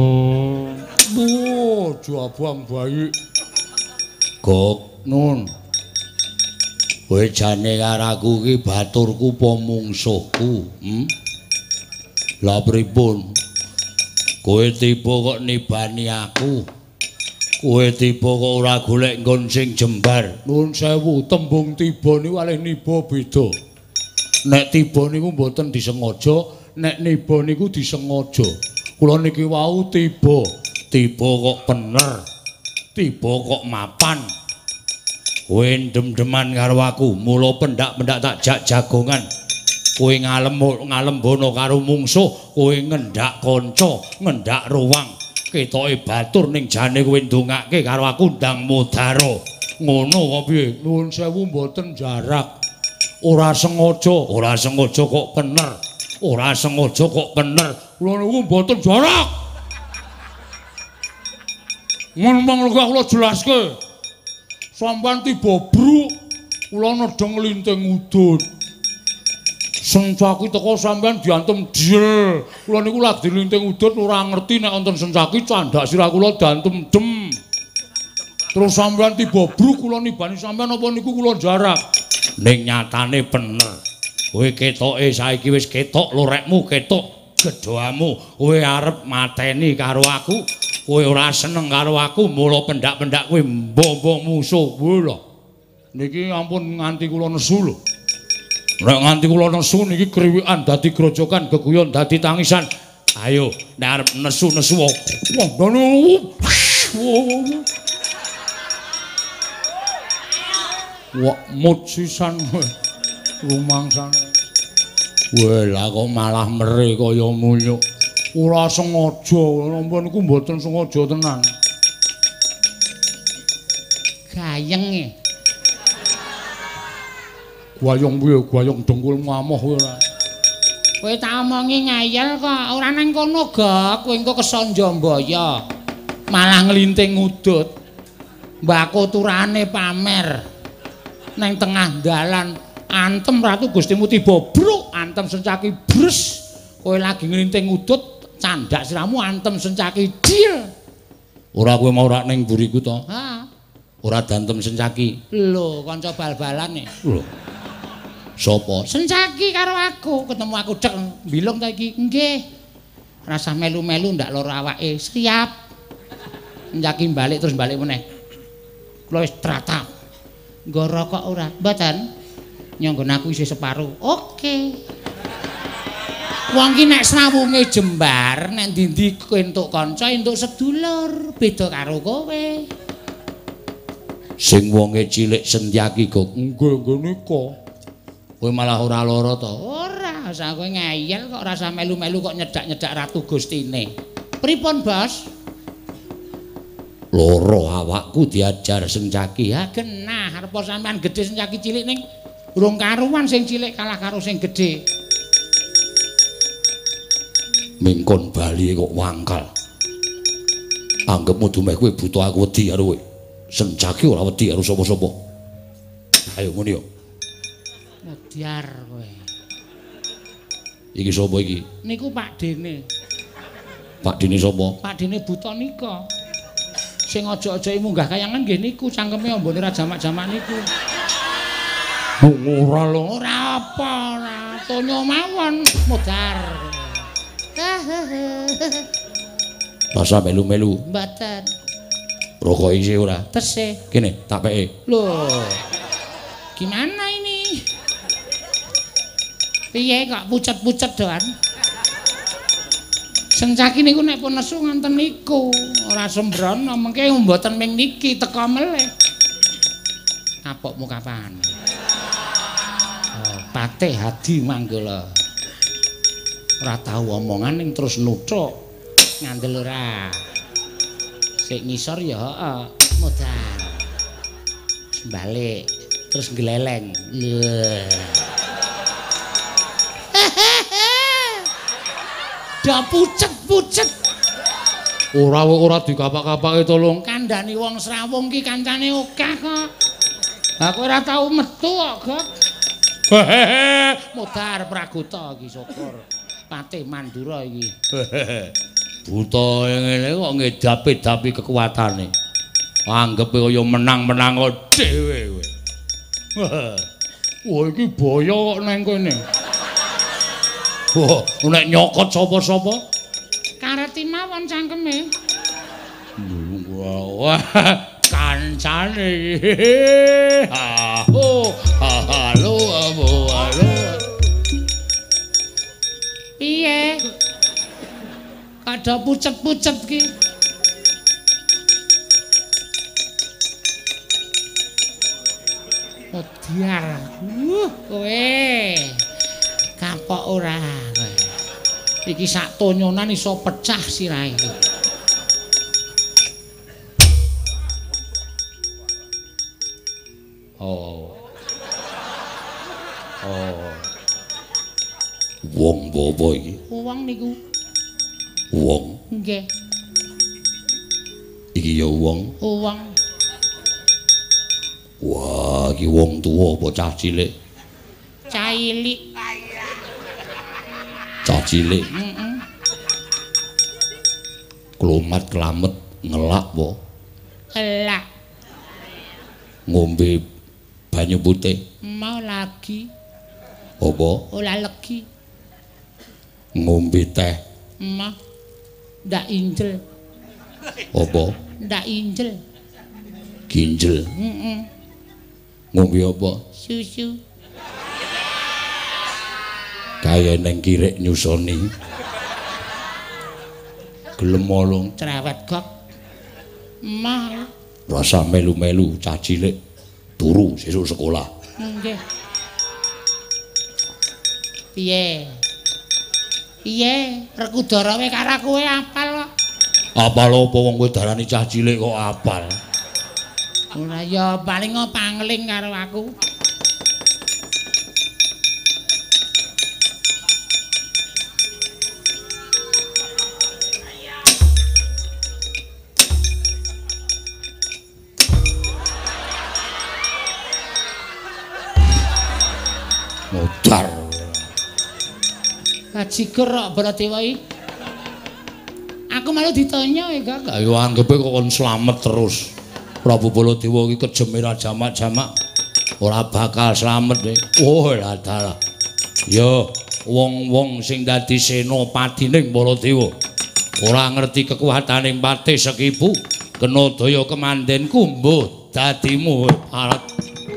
Speaker 2: Bu, jabang bayi.
Speaker 1: Gok Nun. Kowe jane karo aku iki baturku apa mungsuhku? Hmm? Lah pripun? Kowe tiba kok nibani aku. Kowe tiba kok ora golek nggon sing jembar.
Speaker 2: Nuwun sewu, tembung tiba niku kalih niba beda. Nek tiba niku mboten disengaja, nek niba niku disengaja. Kula niki wau tiba,
Speaker 1: Tiba kok bener. Tiba kok mapan. Kowe ndem-deman karo aku, mula pendak-pendak tak jak jagongan. Kowe ngalem ngalembono karo mungsuh, kowe ngendak kanca, ngendak ruwang. Ketoke batur ning jane kowe ndongake karo aku ndang mudhara. Ngono kok piye?
Speaker 2: nuwun sewu mboten jarak. Ora sengaja,
Speaker 1: Ora sengaja kok bener. Ora sengaja kok bener.
Speaker 2: kula niku mboten jarak. Ngomong lho kula jelaske. Sampeyan tiba bruk, kula nedeng linting udut. Sencaki teko sampeyan diantem diel. Kula niku lagi linting udut ora ngerti nek wonten sencaki candak sirah kula dantem dem.
Speaker 1: Terus sampean tiba bruk kula nibani sampean apa niku kula jarak. Ning nyatane bener. Kowe ketoke saiki wis ketok lorekmu, ketok gedhoamu. Kowe arep mateni karo aku. Kowe ora seneng karo aku, mula pendak-pendak kowe mbombo musuh. Lho. Niki ampun nganti kula nesu lho. Nek nganti kula nesu niki kriwikan dadi grojokan, geguyon dadi tangisan. Ayo, nek arep nesu-nesu. Wah, ngono. Wah, mutsisan rumangsane. Wah, lah kok malah mere kaya munyuk. Ora sengaja, ampun niku mboten sengaja tenan.
Speaker 2: Gayeng e.
Speaker 1: Gwayong piye? Gwayong dengkulmu amoh kowe ora.
Speaker 2: Kowe tak omongi ngayal kok, ora nang kono ga, kowe engko kesanja mbaya. Malah nglinting ngudut. Mbako turane pamer. Nang tengah dalan antem ratu Gustimu tiba bruk antem sencaki bres kowe lagi nglinting udut candak siramu antem sencaki dil ora kowe mau rak ning buriku to ha ora dantem sencaki lho kanca bal-balane lho sapa sencaki karo aku ketemu aku cek bilung ta iki nggih rasa melu-melu ndak loro awake siap sencaki balik terus balik meneh kula wis tratap nggo rokok ora? Mboten. Nyonggon aku isih separo. Oke. Wong ki nek srawunge jembar, nek ndi-ndi entuk kanca, entuk sedulur, beda karo kowe. Sing wonge cilik Sentyaki kok nggih nggih nika. Kowe malah ora lara to? Ora, usah kowe ngeyel kok rasa melu-melu kok nyedak-nyedak Ratu Gustine. Pripun, Bos? Loro awakku diajar Sentyaki. Ha genah, arep sampean gedhe Sentyaki cilik ning urung karuan sing cilik kalah karo sing gedhe. Mingkon bali kok wangkal. Anggepmu dumeh kowe buta aku wedi karo kowe. Sentyaki ora wedi karo sapa-sapa. Ayo ngono yo. Ngedyar kowe. Iki sapa iki? Niku Pak Dene. Pak Dene sapa? Pak Dene buta nika. Sing aja-aja munggah kayangan nggih niku cangkeme ambone ra jamak-jamak niku. Ora lho, ora apa, ora tonyo mawon modar. Rasa melu-melu. Mboten. Rokok isi ora? Tesih. Kene, tak peke. Lho. Gimana ini? Piye kok pucet-pucet doan? Sentyaki niku nek pun nesu nganten niku, ora sembrono mengke mboten ming niki teka meleh. Kapokmu kapan? Oh, Patih Hadi Manggala. Ora tau omongan ning terus nuthuk. Ngandel ora. Sik ngisor ya heeh, modal. Balik terus gleleng. Lho. Da pucet-pucet. Ora ora dikapak-kapake tolong. Kandhani wong Srawung ki kancane akeh kok. Lah kowe ora tau metu kok, Gok. Modar Praguta iki syukur. Patih Mandura iki. Buta ngene kok ngedapi-dapi kekuatane. Anggepe kaya menang-menang dhewe kowe. Wah iki boyo kok nang kene. Wah, nek nyokot sapa-sapa? Kareti mawon cangkeme. Wah, kancane. Oh, halo, halo. Piye? Kada pucet-pucet ki. Odiar. Uh, kowe. Kapok ora kowe. Iki sak tonyonan iso pecah sirahe iki. Oh. Oh. Wong apa iki? Wong niku. Wong. Nggih. Iki ya wong. Wong. Wah, iki wong tuwa apa cah cilik? Cah cilik. Cah cilik. Heeh. Klomat kelamet ngelak po. Elak.
Speaker 1: ngombe banyu putih.
Speaker 2: Mau lagi.
Speaker 1: Apa?
Speaker 2: Olah legi.
Speaker 1: Ngombe teh.
Speaker 2: Mah. Ndak injel.
Speaker 1: Apa?
Speaker 2: Ndak injel.
Speaker 1: Ginjel.
Speaker 2: Heeh.
Speaker 1: Ngombe apa?
Speaker 2: Susu.
Speaker 1: Kaya neng kirek nyusoni. Gelem molong
Speaker 2: Cerewet gok. Mah.
Speaker 1: rasa melu-melu cah cilik turu sesuk sekolah.
Speaker 2: Nggih. Piye? Piye? Rekudara kowe karo kowe apal kok.
Speaker 1: Apal apa wong kowe darani cah cilik kok apal?
Speaker 2: Ora ya paling pangling karo aku.
Speaker 1: Modar.
Speaker 2: Bajigur kok berarti wae. Aku malu ditanya ya, Kak.
Speaker 1: Ayo anggepe kok kon slamet terus. Prabu Baladewa iki kejeme ra jamak-jamak. Ora bakal slamet e. Oh, lah dalah. Yo, wong-wong sing dadi senopatining Baladewa ora ngerti kekuwataning Patih Sekipu, kena daya kemandenku mbuh dadimu parat.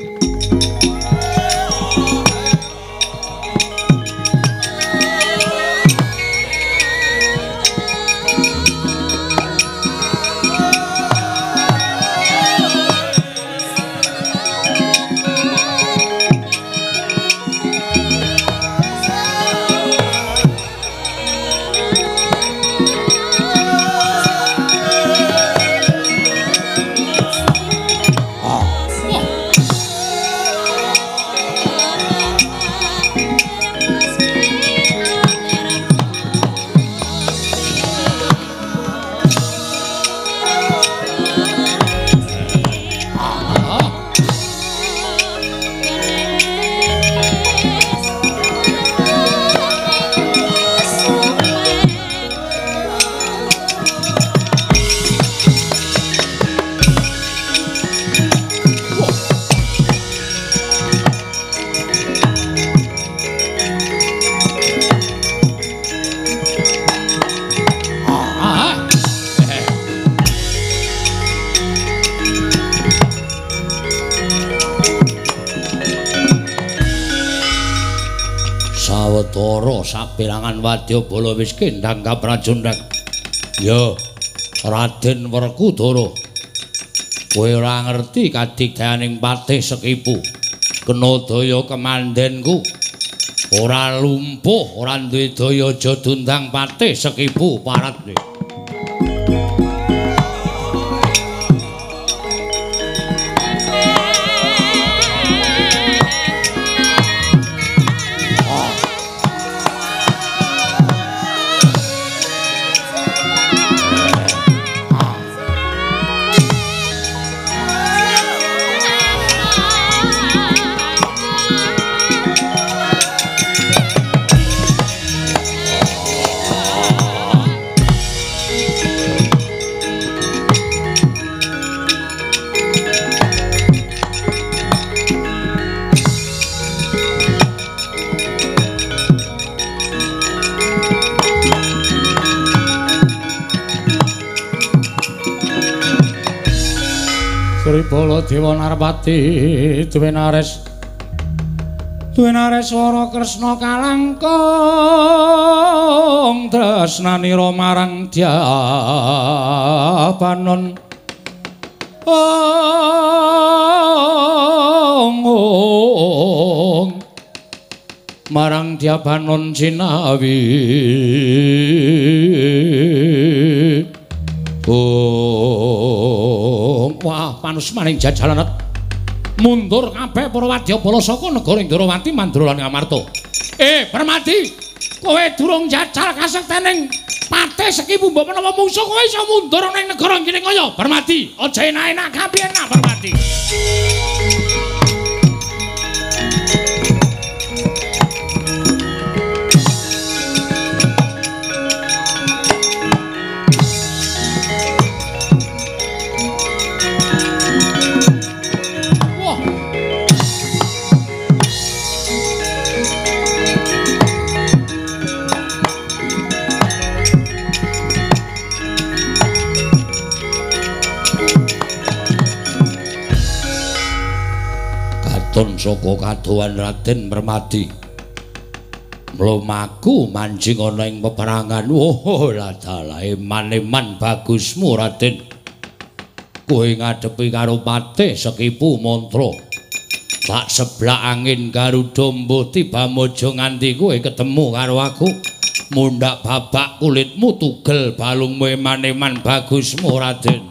Speaker 1: Sawetara saperangan wadyabala wis kendhang kaprajundhak. Ya, Raden Werkudara. Kowe ora ngerti kadigdayaning Patih Sekipu. Kena daya kemandenku. Ora lumpuh, ora duwe daya aja dundang Patih Sekipu parat. Sri Baladewa Narpati duwe nares duwe nares swara Kresna kalangkung tresnanira marang Dyabanon ong marang Dyabanon sinawi oh wah panus maning jajalanat mundur kabeh para wadyabala saka negara Indrawati Mandura lan Ngamarta. Eh Permati, kowe durung jajal kasektening Patih Sekipu mbok menawa mungsuh kowe iso mundur ning negara kene kaya Permati. Aja enak-enak kabeh enak Permati. wadon saka kadohan Raden Permadi mlumaku mancing ana ing peperangan. Oh la dalah eman-eman bagusmu Raden, kowe ngadepi karo patih Sekipu mantra tak seblak angin Garuda mbuh tiba mojo nganti kowe ketemu karo aku mundhak babak kulitmu tugel balungmu eman-eman bagusmu Raden.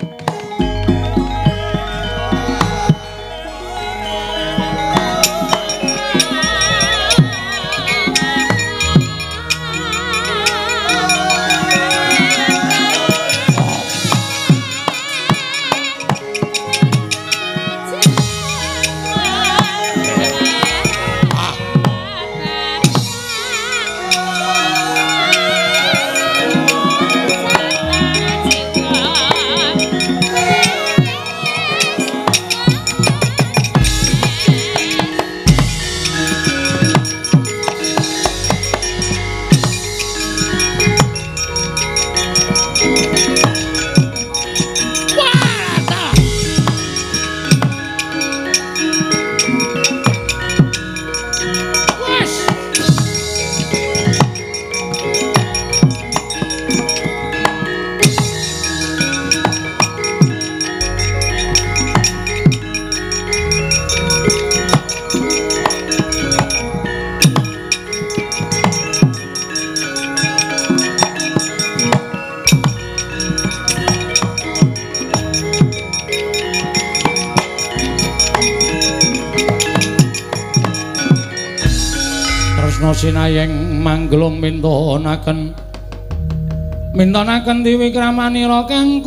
Speaker 1: Sinayeng manglung mintonaken mintonaken diwikramanira kang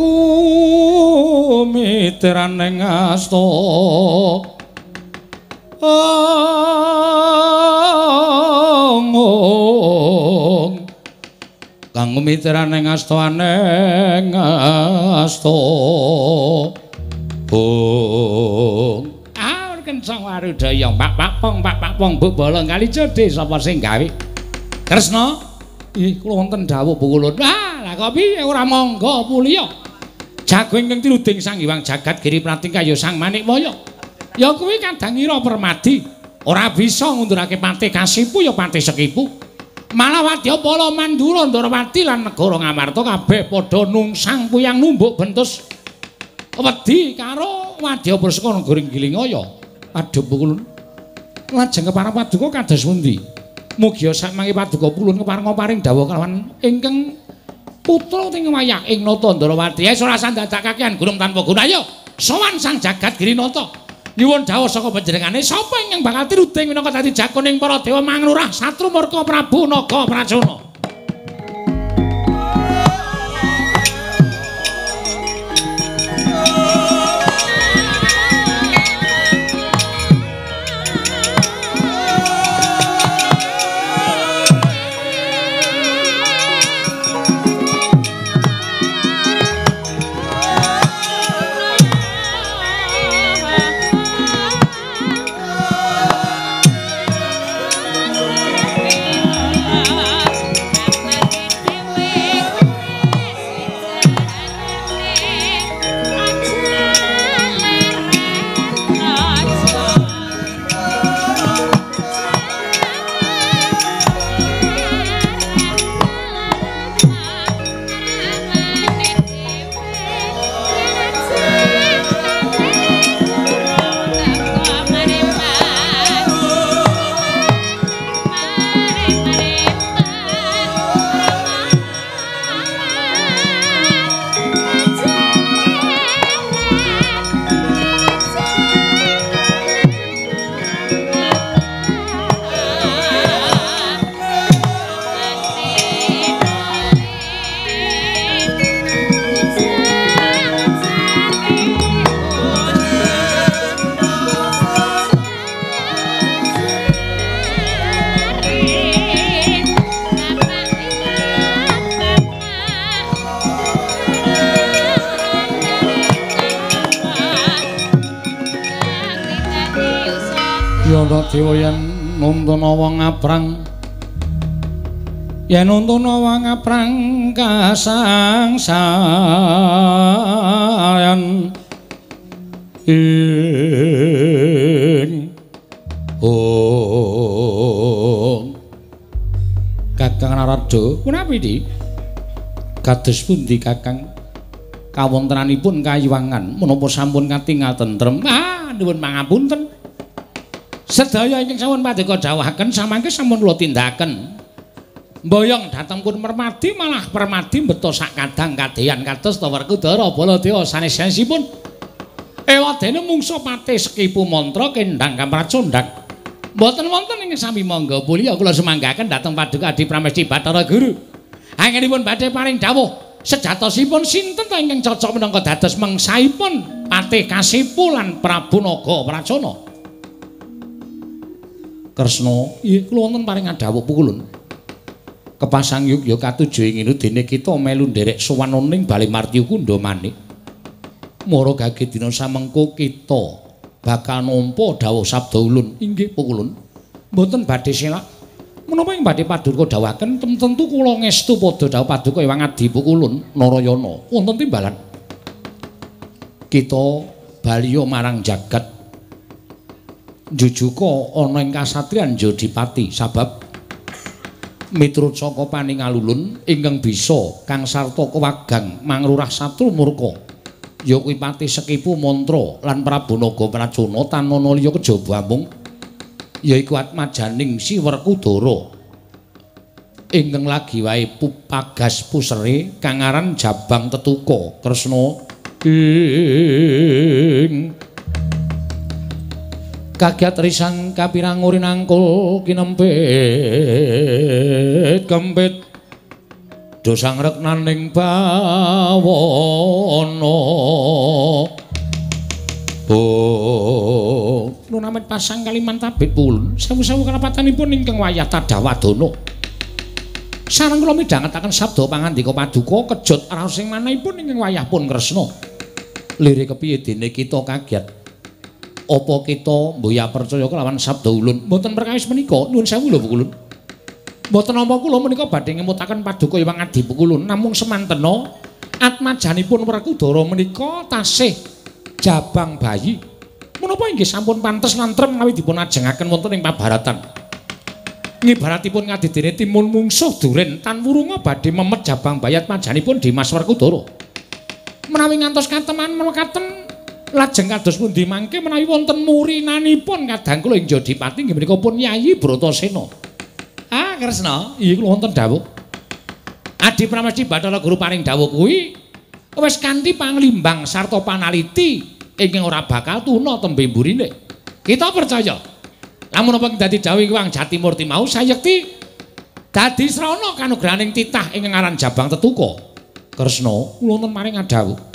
Speaker 1: kumitiraning asta ong kang kumitiraning asta aneng asta ong kencang warudaya pak pak pong pak pak pong bu bolong kali jodhe sapa sing gawe Kresna ih kula wonten dawuh Bu Kulun ah lah kok piye ora monggo mulya jago ingkang tiluding Sang Hyang Jagat Giri Pratingga ya Sang Manikmaya ya kuwi Kadangira Permadi ora bisa ngundurake Patih Kasipu ya Patih Sekipu malah Wadyapala Mandura Ndarawati lan negara Ngamarta kabeh padha nungsang kuyang numbuk bentus wedi karo Wadyapala saka negara Gilingaya. Aduh Bu Kulun lajeng kepareng paduka kados pundi mugi sakmangke paduka pulun kepareng paring dawuh kelawan ingkang putra ting wayah ing nata Ndarawati ya ora sandadakaken gunung tanpa guna ayo sowan Sang Jagat Girinata nyuwun dawuh saka panjenengane sapa ingkang bakal tiruding minangka dadi jagoning para dewa manglurah Satrumurka Prabu Naga Pracana. Dewa yen nuntuna wong ngaprang yen nuntuna wong ngaprang kasangsayan ing
Speaker 2: Waduh, punapi di? Kados pundi Kakang? Kawontenanipun kayiwangan menapa sampun katingal tentrem? Ah, nuwun pangapunten. Sedaya ingkang sampun paduka dawuhaken samangke sampun kula tindakaken. Mboyong dhateng pun Permadi malah Permadi beto sak kadang kadeyan kados ta Werkudara Baladewa sanes-sanesipun. Ewadene mungsuh pate sekipu mantra kendhang kamracondhang. Mboten wonten ing sami monggo mulya kula semanggaken dhateng paduka Adi Pramesti Bathara Guru. Anggenipun badhe paring dawuh sejatosipun sinten ta ingkang cocok menangka dados mengsaipun Patih Kasipu lan Prabu Naga Pracana. Kresna, nggih kula wonten paring dawuh pukulun. Kepasang yugya katujuh inginu dene kita melu nderek sowan ning Bali Martya Kunda manik. Mara gage dina samengko kita bakal nampa dawuh sabda ulun. Inggih pukulun. Mboten badhe selak. Menapa ing badhe paduka dawuhaken tentu kula ngestu padha dawuh paduka Hyang Adi pukulun Narayana wonten timbalan. Kita baliya marang jagat jujuka ana ing kasatriyan Jodipati sabab miturut saka paningalulun ingkang bisa kang sarta kewagang mangrurah satru murka ya kuwi Patih Sekipu mantra lan Prabu Naga Pracana tanana liya kejaba amung yaiku Atmajaning Si Werkudara ingkang lagi wae pupagas pusere kang aran Jabang Tetuka Kresna ing kagiat risan kapirang uri nangkul kinempit kempit dosang reknaning bawana oh nunamet pasang kaliman tabit pulun sewu-sewu kalapatanipun ingkang wayah Tadawadana sareng kula midhangetaken sabda pangandika paduka kejut raos sing manahipun ingkang wayah pun Kresna lirik kepiye dene kita kagiat apa kita mboya percaya kelawan sabda ulun mboten perkawis menika nuwun sewu lho pukulun mboten nampa kula menika badhe ngemutaken paduka Hyang Adi pukulun namung semantena atmajanipun Werkudara menika tasih jabang bayi menapa inggih sampun pantes nantrem menawi dipun ajengaken wonten ing pabaratan ngibaratipun ngadidene timun mungsuh duren tan wurunga badhe memet jabang bayi atmajanipun Dimas Werkudara menawi ngantos kateman mekaten lajeng kados pundi mangke menawi wonten murinanipun kadang kula ing Jodipati nggih menika pun Yayi Bratasena. Ah Kresna, iya kula wonten dawuh. Adi Pramesti Bathara Guru paring dawuh kuwi wis kanthi panglimbang sarta panaliti ingkang ora bakal tuna tembe mburine. Kita percaya. Lamun apa dadi dawuh Hyang Jatimurti mau sayekti dadi srana kanugrahaning titah ingkang aran Jabang Tetuka. Kresna, kula wonten maring dawuh.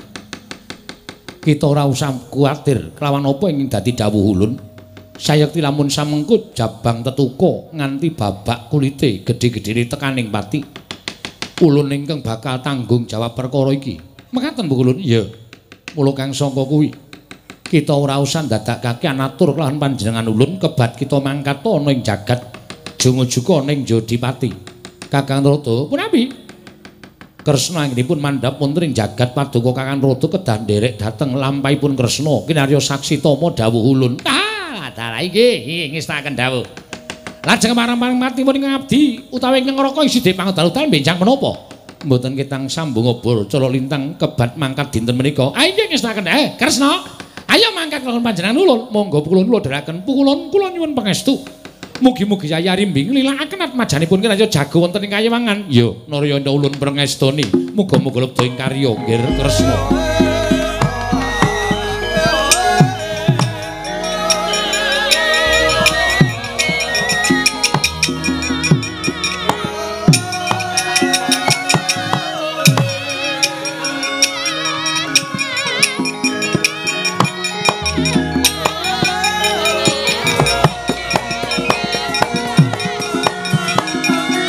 Speaker 2: Kita ora usah kuwatir kelawan apa ingkang dadi dawuh ulun. Sayekti lamun samengkut Jabang Tetuka nganti babak kulite gedhe-gedhene tekaning pati. Ulun ingkang bakal tanggung jawab perkara iki. Mekaten Bu Ulun? Iya. Mula kang sangka kuwi kita ora usah ndadakake anatur kelawan panjenengan ulun kebat kita mangkat ana ing jagat jumujuga ning Jodipati. Kakang Rada, punapi? Kresna anggenipun mandhap wonten ing jagat paduka Kakang Rada kedah nderek dhateng lampahipun Kresna kinarya saksi tama dawuh ulun. Ah, dalah inggih ngestaken dawuh. Lajeng marang-marang matipun ing abdi utawi ing ngraka isih pangdalu-dalu benjang menapa? Mboten ketang sambung obor cala lintang kebat mangkat dinten menika. Ah inggih ngestaken eh Kresna. Ayo mangkat kelawan panjenengan ulun. Monggo pukulun kula dherekaken pukulun kula nyuwun pangestu. Mugi-mugi Yayi Rimbing nilakaken atmajanipun kiraya jago wonten ing kayewangan. Ya, Narayana ulun prengestoni. Muga-muga lebda ing karya nggih Kresna.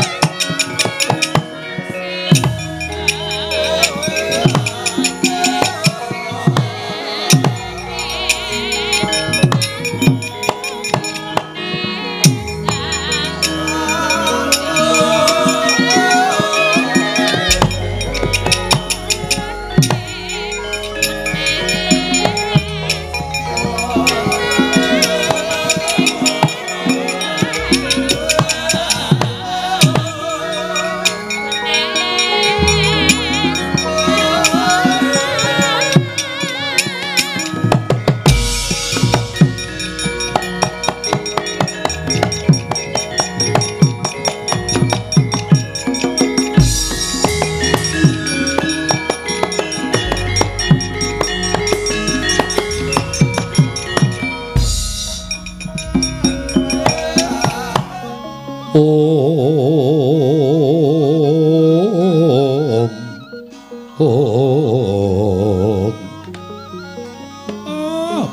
Speaker 4: Yeah.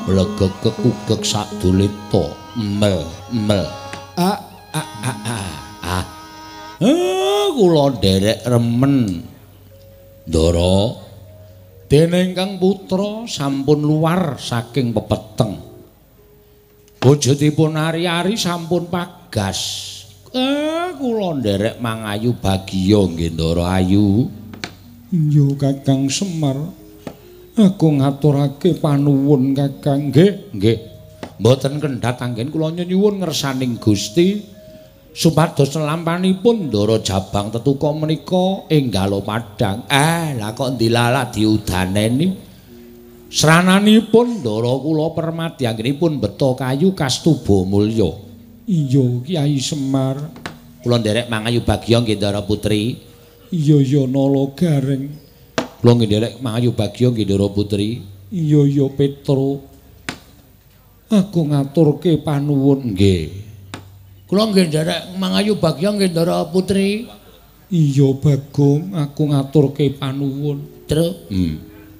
Speaker 1: Blegek kekugek sadulita. Mel, mel. Ah, ah, ah, ah. Ah. Eh, kula nderek remen. Ndara dene ingkang putra sampun luar saking pepeteng. Bojotipun ari-ari sampun pagas. Eh, kula nderek mangayu bagiya nggih Ndara Ayu. Iya Kakang Semar. Aku ngaturake panuwun Kakang. Nggih, nggih. Mboten kendhat anggen kula nyuwun ngersaning Gusti supados lampanipun Ndara Jabang Tetuka menika enggal padhang. Eh, lah kok dilala diudaneni. Srananipun Ndara kula Permati anggenipun beto kayu kastuba mulya. Iya, Kyai Semar. Kula nderek mangayu bagya nggih Ndara Putri. Iya ya Nala Gareng. Kula nderek mangayu bagya nggih Ndara Putri. Iya ya Petro. Aku ngaturke panuwun nggih. Kula nggih nderek mangayu bagya nggih Ndara Putri. Iya Bagong, aku ngaturke panuwun. Terus, hmm.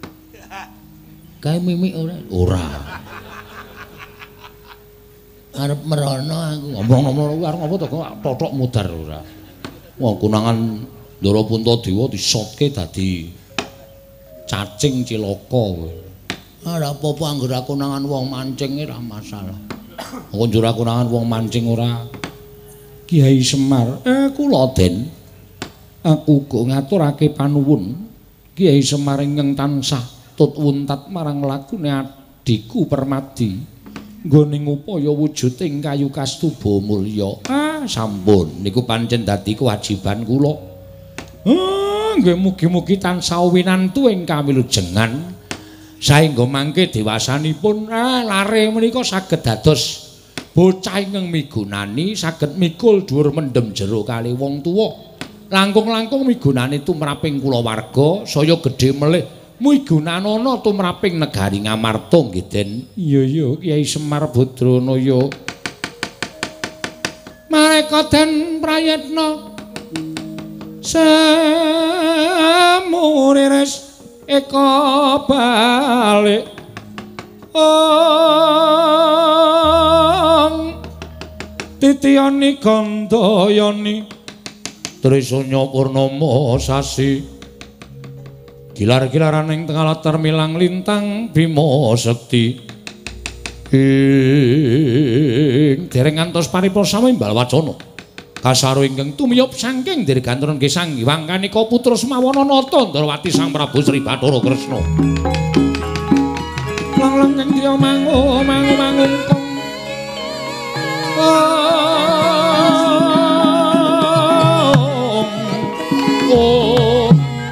Speaker 1: Kae mimik ora? Ora. Arep merono aku ngomong-ngomong arep apa to kok totok mudar ora. Wong kunangan Ndara Puntadewa disotke dadi cacing cilaka kowe. Ora apa-apa anggere aku nangan wong mancing ora masalah. Aku njur aku nangan wong mancing ora. Kiai Semar, eh kula Den. Aku uga ngaturake panuwun Kiai Semar ingkang tansah tut wuntat marang lakune adhiku Permadi. Nggone ngupaya wujuding kayu kastuba mulya. Ah, sampun niku pancen dadi kewajiban kula. Ah, nggih mugi-mugi tansah winantu ing kawilujengan saengga mangke dewasanipun ah lare menika saged dados bocah ingkang migunani saged mikul dhuwur mendem jero kali wong tuwa. Langkung-langkung migunani tumraping kulawarga saya gedhe melih migunanana tumraping negari Ngamarta nggih Den. Iya iya Kyai Semar Badranaya. Mareka Den prayitna samuriris eka balik ong titiyani gandayani trisanya purnama sasi gilar-gilaraning tengah latar milang lintang Bima Sekti ing dereng ngantos paripursa imbal wacana kasaro ingkang tumiyup saking dirgantara nggih Sang Hyang Kanika putra Semawana Nata Ndarawati Sang Prabu Sri Bathara Kresna. Lang-lang kang dia mangu mangu mangungkong. Oh.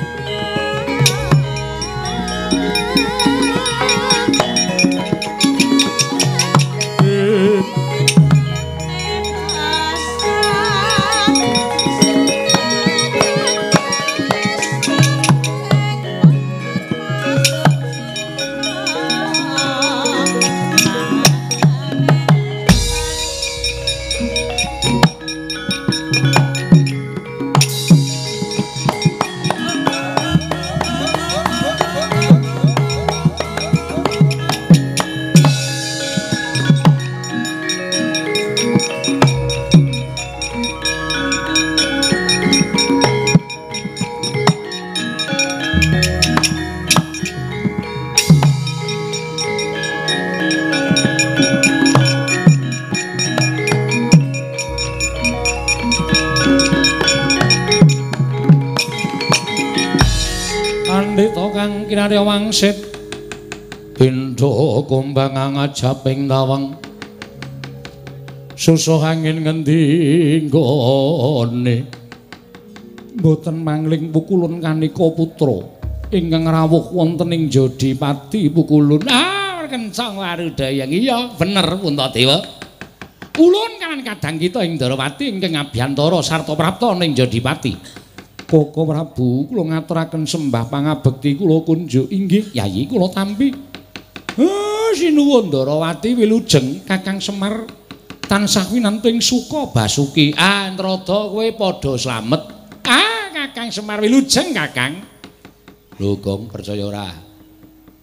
Speaker 1: Kinarya wangsit pindha kumbang ngajaping tawang susuh angin ngendi nggone mboten mangling pukulun Kanika putra ingkang rawuh wonten ing Jodipati pukulun ah kencang warudayang iya bener Puntadewa ulun kan kadang kita ing Ndarawati ingkang abiyantara sarta prapta ning Jodipati. Koko Prabu kula ngaturaken sembah pangabekti kula kunjuk inggih Yayi kula tampi. Ah sinuwun Ndarawati wilujeng Kakang Semar tansah winantu ing suka Basuki. Ah Antrada kowe padha slamet. Ah Kakang Semar wilujeng Kakang. Lho Gong percaya ora?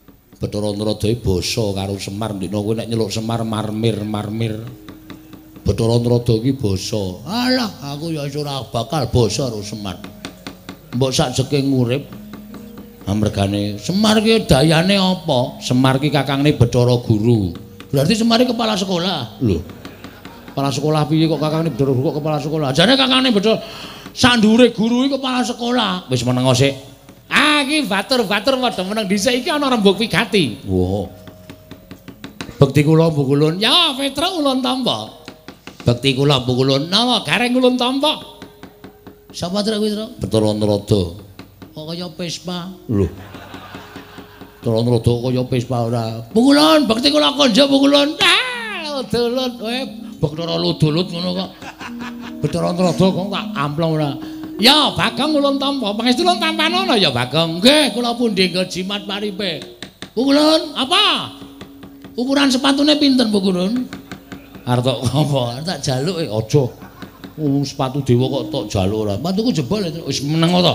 Speaker 1: Bathara Narada basa karo Semar ndikna kowe nek nyeluk Semar marmir marmir. Bathara Narada iki basa. Alah, aku ya ora bakal basa karo Semar. Mbok sak jeking urip amargane Semar ki dayane apa? Semar ki kakangne Bathara Guru. Berarti Semar ki kepala sekolah. Lho. Kepala sekolah piye kok kakangne Bathara Guru kok kepala sekolah? Jane kakangne Bathara sandure guru iki kepala sekolah. Wis meneng sik. Ah iki batur-batur padha meneng dhisik iki ana rembug pigati. Wo. Bekti kula Bu Kulun. Ya, Petra ulun tampa. Bekti kula Bu Kulun. Nawa gareng ulun tampa. Sapa trek kuwi, Tru? Bathara Narada. Kok kaya Pespa? Lho. Bathara Narada kaya Pespa ora. Bu Kulun, bekti kula konjo Bu Kulun. Ah, ludulut kowe. Bathara ludulut ngono kok. Bathara Narada kok tak amplong ora. Ya, Bagong ulun tampa. Pangestu ulun tampanono ya, Bagong. Nggih, kula pundi nggo jimat paripe. Bu Kulun, apa? Ukuran sepatune pinten, Bu Kulun? Arep apa? Tak jaluk e aja. Oh, sepatu dewa kok tok jaluk ora. Sepatuku jebol wis meneng to.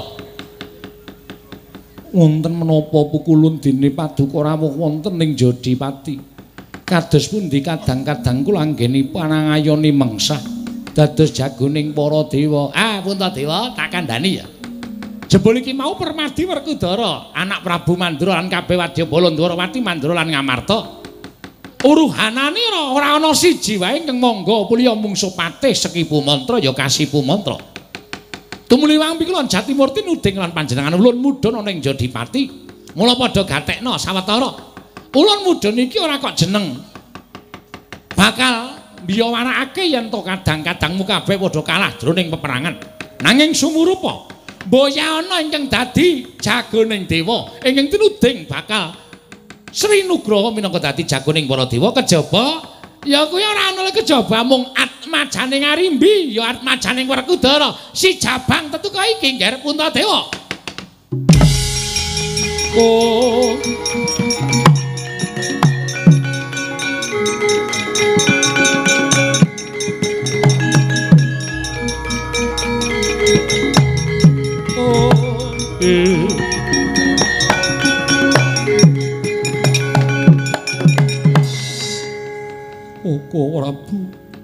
Speaker 1: Wonten menapa Bu Kulun dene paduka rawuh wonten ning Jodipati. Kados pundi kadang-kadang kula anggenipun panangayoni mengsah. Dados jagoning para dewa. Ah, Puntadewa tak kandhani ya. Jebul iki mau Permadi Werkudara, anak Prabu Mandura lan kabeh Wadyabala Ndwarawati Mandura lan Ngamarta. Uruhanane ora ana siji wae ingkang mangga pulya mungsuh patih Sekipu Mantra ya Kasipu Mantra. Tumuli wangpi kula Jatimurti nuding lan panjenengan ulun mudhun ana ing Jodipati. Mula padha gatekna sawetara. Ulun mudhun iki ora kok jeneng. Bakal mbiyawanakake yen to kadang-kadangmu kabeh padha kalah jroning peperangan. Nanging sumurupa boya ana ingkang dadi jagoning dewa ingkang tinuding bakal Sri Nugraha minangka dadi jagoning para dewa kejaba ya kuwi ora ana kejaba mung atmajaning Arimbi ya atmajaning Werkudara si jabang tetu kaya iki ngger Puntadewa. Oh Oko Prabu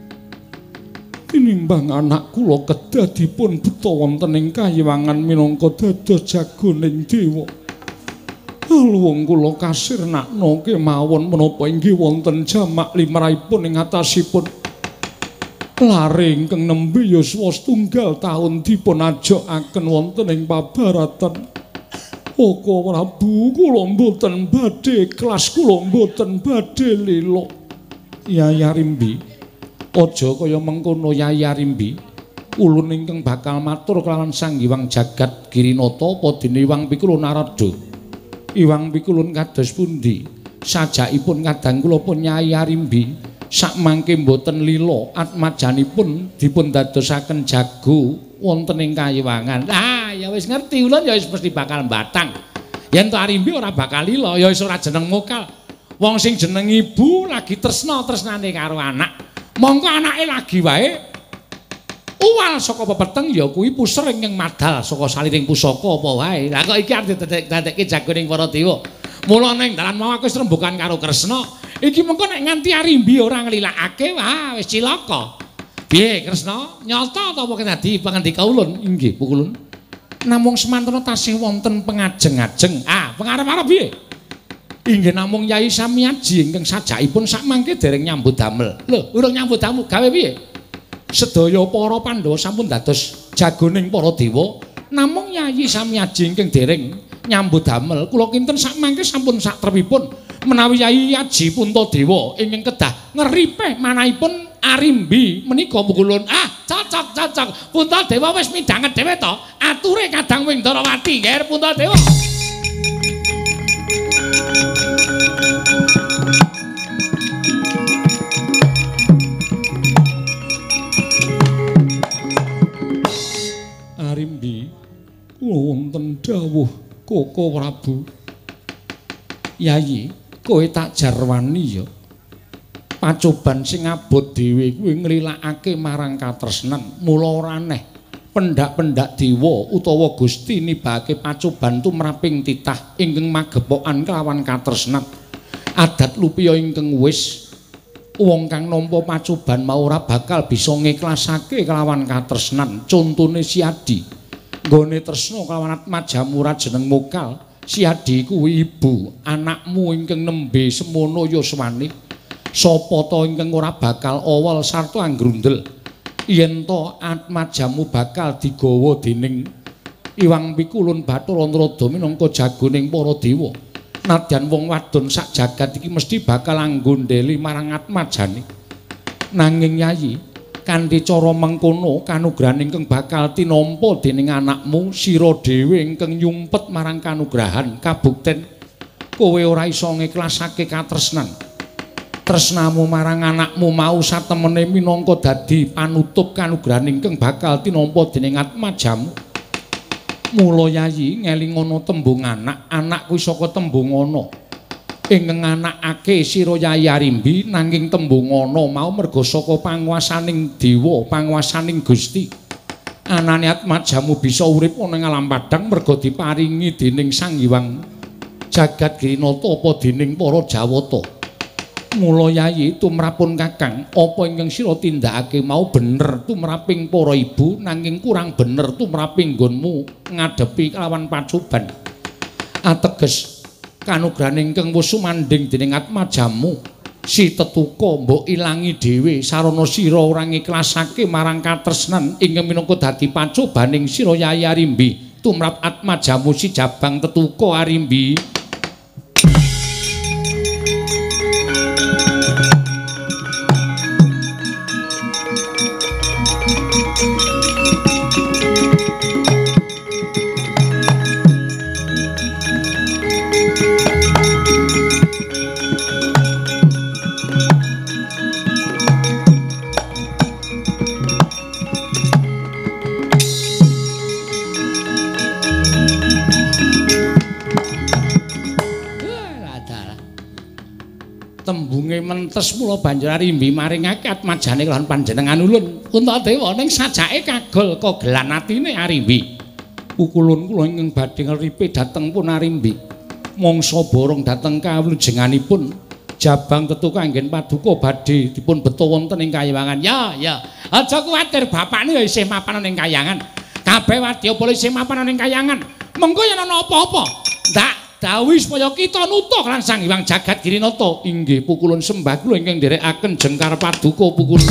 Speaker 1: tinimbang anak kula kedadipun buta wonten ing kayiwangan minangka dados jagoning dewa. Alwong kula kasirnakna kemawon menapa inggih wonten jamak limrahipun ing atasipun lare ingkang nembe yuswa setunggal taun dipun ajokaken wonten ing pabaratan. Oko Prabu kula mboten badhe kelas kula mboten badhe lila. Yai Arimbi, aja kaya mengkono Yai Arimbi. Ulun ingkang bakal matur kelawan Sang Hyang Jagat Girinata apa dene Hyang Pikulun Narada. Hyang Pikulun kados pundi? Sajakipun kadang kula pun Yai Arimbi sak mangke mboten lila atmajanipun dipun dadosaken jago wonten ing kayiwangan. Ah, ya wis ngerti ulun ya wis mesti bakal batang. Yen to Arimbi ora bakal lila ya wis ora jeneng mokal. Wong sing jeneng ibu lagi tresna-tresnane karo anak. Mongko anake lagi wae uwal saka pepeteng ya kuwi puser ingkang madal saka saliring pusaka apa wae. Lah kok iki arep dadekke jagoning para dewa. Mula ning dalan mau aku wis rembugan karo Kresna. Iki mengko nek nganti Arimbi ora nglilakake wah wis cilaka. Piye Kresna? Nyata ta apa dadi pangandika ulun? Inggih, Bu Kulun. Namung semantana tasih wonten pengajeng-ajeng. Ah, pengarep-arep piye? Inggih namung Yai Samyaji ingkang sajakipun sak mangke dereng nyambut damel. Lho, urung nyambut damel gawe piye? Sedaya para Pandhawa sampun dados jagoning para dewa, namung Yai Samyaji ingkang dereng nyambut damel. Kula kinten sak mangke sampun sak trepipun menawi Yai Aji Puntadewa ingkang kedah ngeripeh manahipun Arimbi menika Bu Kulun. Ah, cocok cocok. Puntadewa wis midanget dhewe to. Ature kadang wing Ndarawati nggih Puntadewa. Arimbi, kula wonten dawuh Koko Prabu. Yayi, kowe tak jarwani ya. Pacoban sing abot dhewe kuwi nglilakake marang katresnan, mula ora aneh
Speaker 2: pendak-pendak dewa utawa Gusti nibake pacoban tumraping titah ingkang magepokan kelawan katresnan adat lupiya ingkang wis wong kang nampa pacoban mau ora bakal bisa ngiklasake kelawan katresnan contone Si Adi nggone tresna kelawan Atmajamurat jeneng Mokal Si Adi kuwi ibu anakmu ingkang nembe semono yuswane sapa ta ingkang ora bakal awal sarta anggrundel yen to Atmajamu bakal digawa dening Iwang Pikulun Bathara Narada minangka jagoning para dewa nadyan wong wadon sak jagat iki mesti bakal anggondeli marang Atmajane nanging Yayi kanthi cara mengkono kanugrahan ingkang bakal tinampa dening anakmu sira dhewe ingkang nyumpet marang kanugrahan kabukten kowe ora iso ngiklasake katresnan tresnamu marang anakmu mau satemene minangka dadi panutup kanugrahan ingkang bakal tinampa dening Atmajamu mula Yayi ngelingono tembung anak anak kuwi saka tembung ana ingkang anakake sira Yayi Arimbi nanging tembung ana mau merga saka panguwasaning dewa panguwasaning Gusti anane Atmajamu bisa urip ana ing alam padhang merga diparingi dening Sang Hyang Jagat Girinata apa dening para Jawata mula Yayi tumrapun Kakang apa ingkang sira tindakake mau bener tumraping para ibu nanging kurang bener tumraping nggonmu ngadepi kelawan pacoban ateges kanugrahan ingkang wis sumandhing dening Atmajamu si tetuka mbok ilangi dhewe sarana sira ora ngiklasake marang katresnan ingkang minangka dadi pacobaning sira Yayi Arimbi tumrap Atmajamu si Jabang Tetuka Arimbi tembunge mentes mula banjur Arimbi maringake Atmajane kelawan panjenengan ulun Kuntadewa ning sajake kagol kagelan atine Arimbi pukulun kula ingkang badhe ngripe dhateng pun Arimbi mangsa borong dhateng kawlujenganipun Jabang Tetuka anggen paduka badhe dipun beto wonten ing Kayangan ya ya aja kuwatir bapakne ya isih mapan ning Kayangan kabeh wadya boleh isih mapan ning Kayangan mengko yen ana apa-apa ndak dawuh supaya kita nutuk lan Sang Hyang Jagat Girinata inggih pukulun sembah kula ingkang nderekaken jengkar paduka pukulun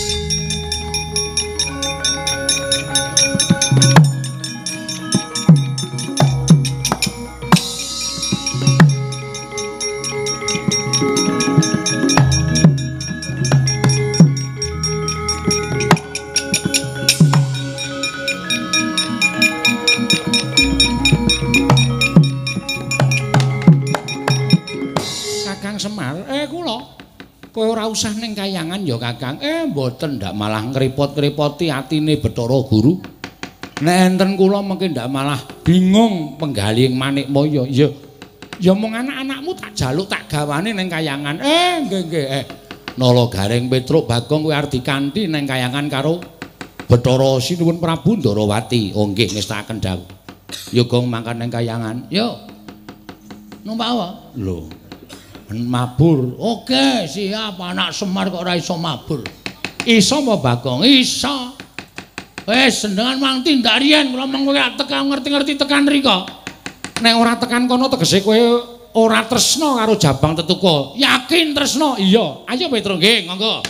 Speaker 2: Semar, eh kula kowe ora usah ning Kayangan ya Kakang. Eh mboten ndak malah ngrepot-ngrepoti atine Bathara Guru. Nek enten kula mengke ndak malah bingung penggali Manikmaya. Ya ya mung anak-anakmu tak jaluk tak gawane ning Kayangan. Eh nggih nggih eh Nala Garing Petruk Bagong kowe arep dikanthi ning Kayangan karo Bathara Sinuwun Prabu Ndarawati. Oh nggih ngestakaken dawuh. Ya gong mangkan ning Kayangan. Yo. Numpak apa? Lho. Mabur. Oke, siap anak Semar kok ora iso mabur. Iso apa Bagong? Iso. Wis senengan mang tindak riyen kula mengko tekan ngerti-ngerti tekan rika. Nek ora tekan kono tegese kowe ora tresna karo Jabang Tetuka. Yakin tresna? Iya. Ayo Petro nggih, monggo.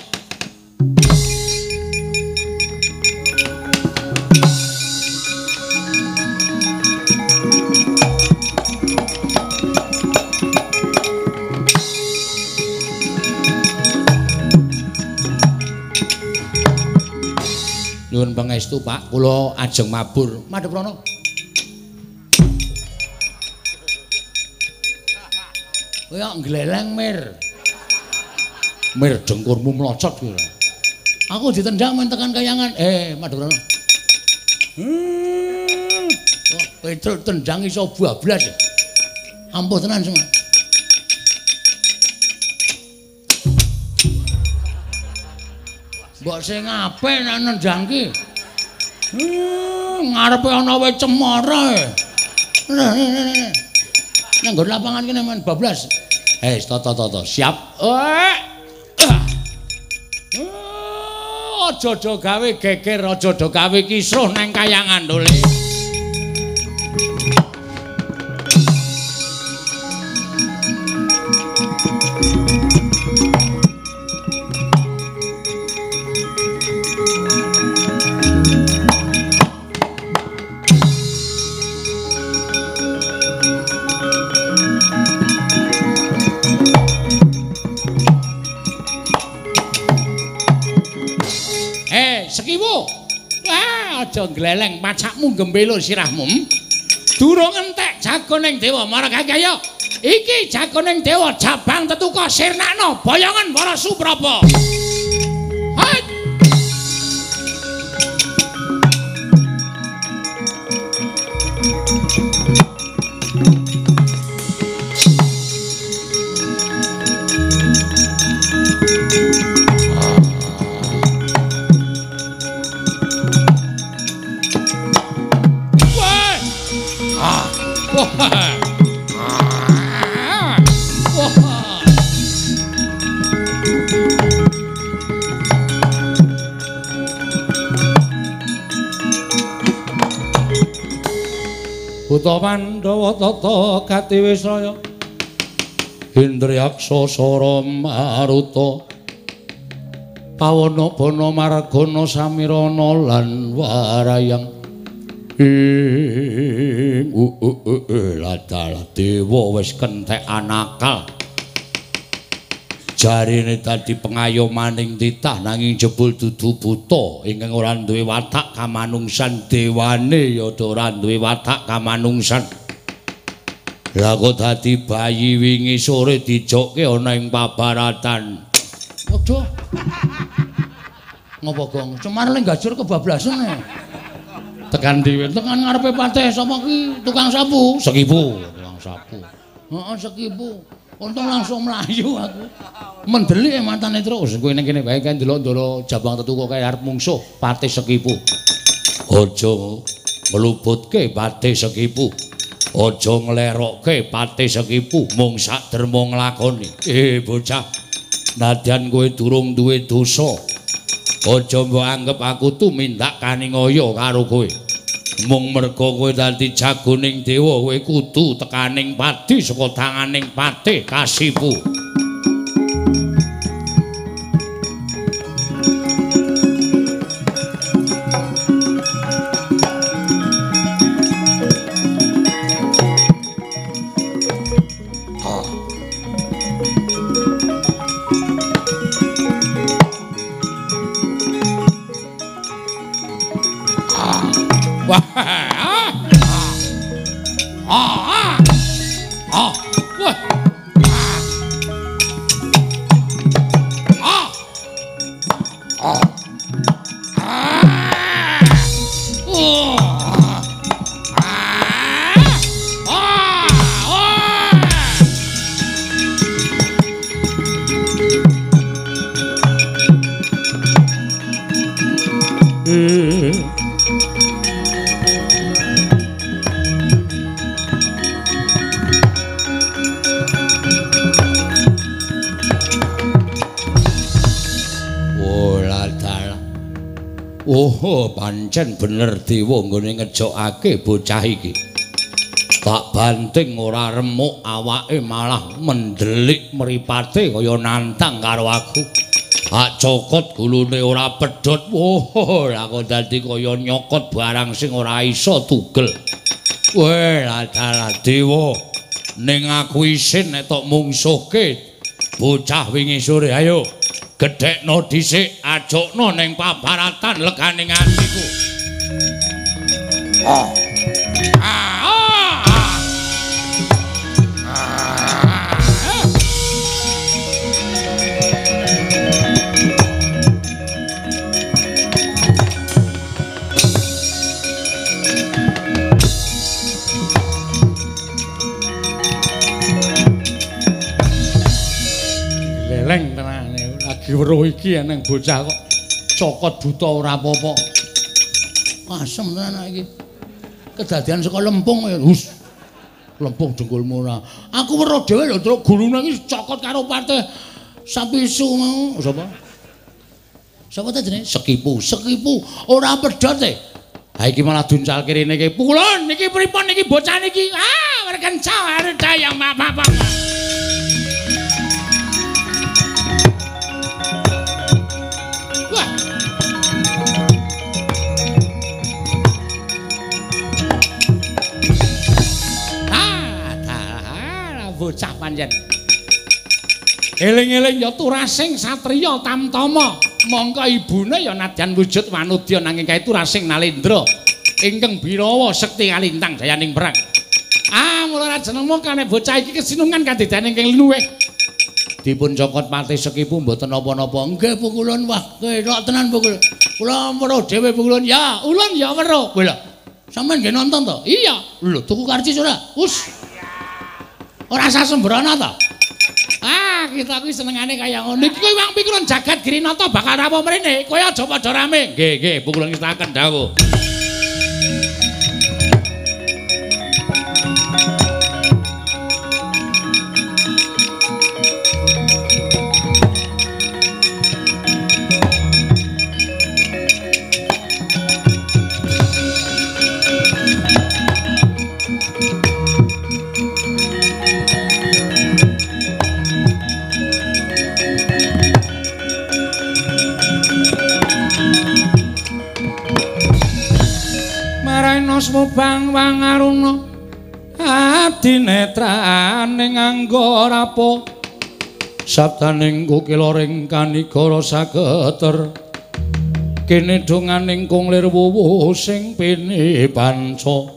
Speaker 2: Nyuwun pangestu Pak, kula ajeng mabur. Madhep rono. Kowe kok gleleng mir. Mir dengkurmu mlocot kowe. Aku ditendang men tekan Kayangan. Eh, madhep rono. Hmm. Kok Petruk tendang iso bablas. Ampuh tenan semua. Mbok sing apik nek nendang ki. Ngarepe ana wae cemara. Nang nggon lapangan kene men bablas. Eh, toto toto, siap. Eh. Aja do gawe geger, aja do gawe kisruh nang kayangan dole. Sekiwu. Wah, aja gleleng pacakmu gembelo sirahmu. Durung entek jagoning dewa Maragaya. Iki jagoning dewa Jabang Tetuka sirnakno boyongan para Suprapa. Hai. Buta Pandhawa tata Gatiwisraya Indriyaksa Sara Maruta Pawana Bana Margana Samirana lan Warayang ing ladal dewa wis kentekan akal jarine dadi pengayomaning titah nanging jebul dudu buta ingkang ora duwe watak kamanungsan dewane ya ora duwe watak kamanungsan lha kok dadi bayi wingi sore dijokke ana ing pabaratan aduh ngopo gong Semar le gajur kebablasan e tekan dhewe tekan ngarepe patih sapa ki tukang sapu sekipu tukang sapu heeh sekipu untung langsung mlayu aku mendelik matane terus kowe ning kene wae kan ndelok-ndelok Jabang Tetuka kae arep mungsuh patih sekipu aja ngluputke patih sekipu aja nglerokke patih sekipu mung sak derma nglakoni eh bocah nadyan kowe durung duwe dosa aja mbok anggap aku tumindak kaningaya karo kowe mung merga kowe dadi jagoning dewa kowe kudu tekaning pati saka tanganing patih Kasipu Oh, pancen bener dewa nggone ngejokake bocah iki. Tak banting ora remuk awake malah mendelik mripate kaya nantang karo aku. Hak cokot gulune ora pedhot. Oh, lah kok dadi kaya nyokot barang sing ora iso tugel. Weh, adalah dewa. Ning aku isin nek tok mungsuhke bocah wingi sore. Ayo. Gedhekno dhisik ajokno ning pabaratan leganing atiku. Ah. Ah. Leleng tenan. Lagi weruh iki nang bocah kok cokot buta ora apa-apa.
Speaker 1: Asem tenan iki. Kedadian saka lempung ya. Hus. Lempung jengkulmu ora. Aku weruh dhewe lho truk gulune iki cokot karo parte sapisu mau. Sapa? Sapa ta jenenge? Sekipu. Sekipu ora pedhot e. Ha iki malah duncal kirine iki. Pukulun niki pripun niki bocah niki. Ah, merkenca arep dayang apa-apa. Wah. Bocah panjen. Eling-eling ya turasing satriya tamtama. Mongko ibune ya nadyan wujud wanudya nanging kae turasing Nalendra. Ingkang Birawa sekti kalintang dayaning perang. Ah, mula jenengmu kane bocah iki kesinungan kadidane ingkang luwih. Dipun cokot pati sekipu mboten napa-napa. Nggih pukulun wah, kok tenan pukul. Kula weruh dhewe pukulun. Ya, ulun ya weruh. Kowe lho. Sampeyan nggih nonton to? Iya. Lho, tuku karcis ora? Wus. Ora usah sembrono to. Ah, kita kuwi senengane kaya ngono. Iki kowe wong pikulun jagat Girinata bakal rawo mrene. Kowe aja padha rame. Nggih, nggih, pukulun ngestaken dawuh. Mubang wangaruna ati netrane nganggo rapo sabdaning kukiloring kanigara sageter kene donganing kunglir wuwu sing pene panca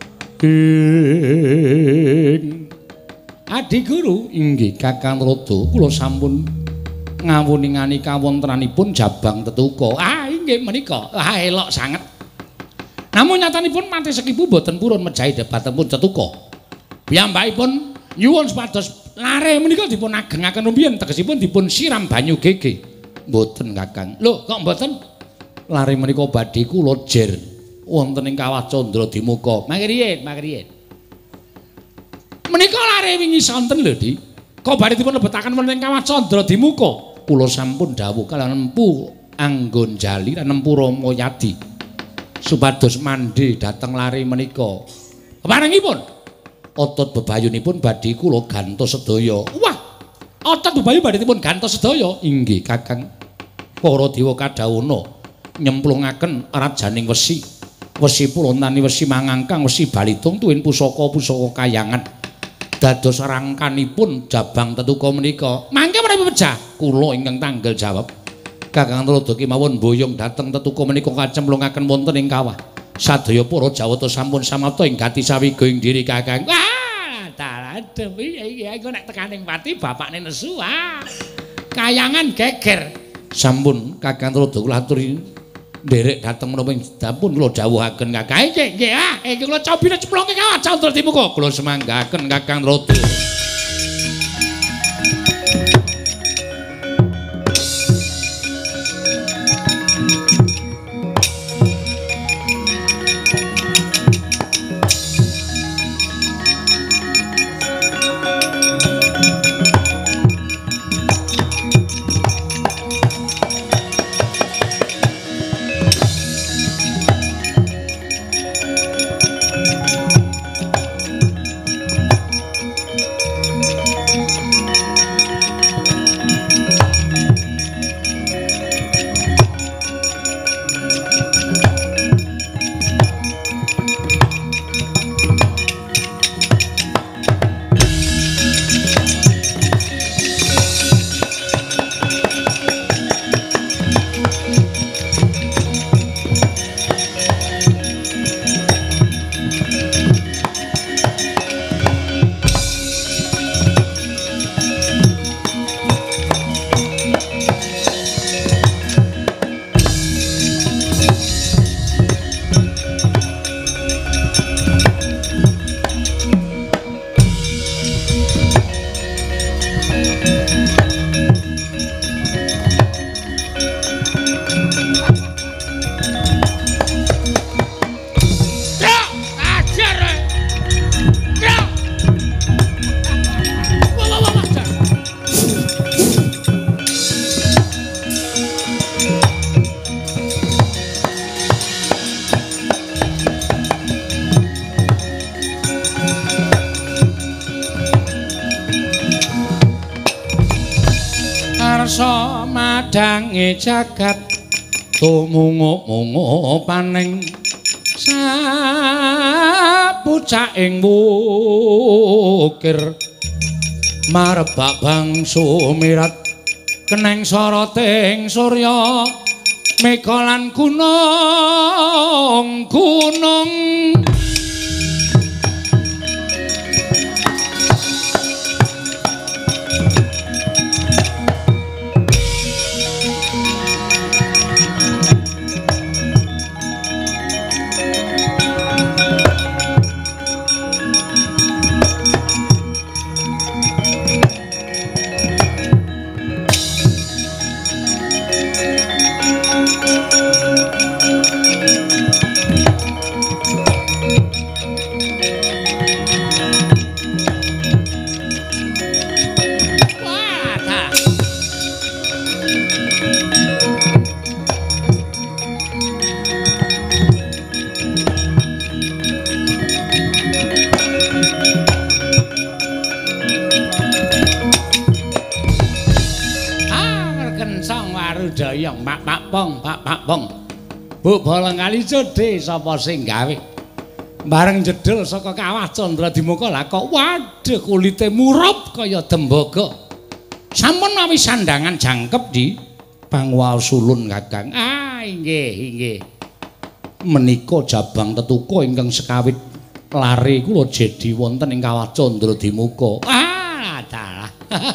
Speaker 1: ing Adi Guru inggih Kakang Rada kula sampun ngawuningani kawontenanipun Jabang Tetuka. Ah inggih menika ah elok sanget. Namun nyatanipun mati sekipu boten purun mejahi debatipun Tetuka. Piyambakipun nyuwun supados lare menika dipun agengaken rumiyin tegesipun dipun siram banyu gege. Mboten Kakang. Lho kok mboten? Lare menika badhe kula jer wonten ing Kawah Candra Dimuka. Mangriyen, mangriyen. Menika lare wingi sonten lho, Di. Kok badhe dipun lebetaken wonten ing Kawah Candra Dimuka. Kula sampun dawuh kaliyan Empu Anggon Jali lan Empu Ramayadi. Supados mandhe dhateng lare menika. Keparengipun otot bebayunipun badhe kula gantos sedaya. Wah, otot bebayu badhe dipun gantos sedaya. Inggih, Kakang. Para dewa kadhawuhna nyemplungaken rajaning wesi. Wesi Purantani, wesi Mangangkang, wesi Balitung tuwin pusaka-pusaka kayangan. Dados rangkanipun Jabang Tetuka menika. Mangke menapa pejah? Kula ingkang tanggal jawab. Kakang Rada kemawon boyong dhateng Tetuka menika kacemplungaken wonten ing kawah. Sadaya para Jawata sampun samapta ing gati sawiga ing diri Kakang. Wah, taladem iki iki nek tekaning pati bapakne nesu. Ah. Kayangan geger. Sampun Kakang Rada kula aturi nderek dhateng menapa ing dapun kula dawuhaken Kakang. Nggih, nggih. Ah, iki kula cobi cemplungke kawah Candra Dimuka. Kula semanggaken Kakang Rada.
Speaker 2: ngarsa madange jagat tumungu-mungu paning sapucaking wukir marebak bangsu mirat keneng soroting surya mega lan gunung gunung Dayang Pak Pak Pong, Pak Pak Pong. Bu bolong kali cedhe sapa sing gawe? Bareng jedul saka kawah Candra Dimuka lah kok waduh kulite murup kaya tembaga. Sampun mawi sandangan jangkep di Pangwaos Sulun Kakang. Ah inggih inggih. Menika jabang tetuka ingkang sekawit lare kula jedi wonten ing kawah Candra Dimuka. Ah dalah.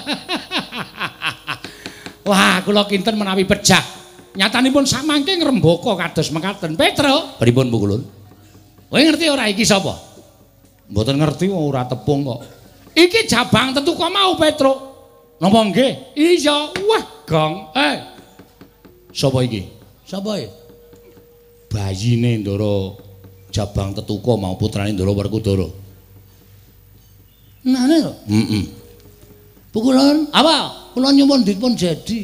Speaker 2: Wah, kula kinten menawi pejah. Nyatanipun samangke ngrembaka kados mekaten. Petro, pripun Bu Kulun? Kowe ngerti ora iki sapa? Mboten ngerti ora tepung kok. Iki jabang tetuka mau Petro. Napa nggih? Iya, wah gong. Eh. Sapa iki? Sapa e? Bayine Ndara jabang tetuka mau putrane Ndara Werkudara. Nah, nek. Heeh. Bu Kulun, apa? Kula nyuwun dipun jadi.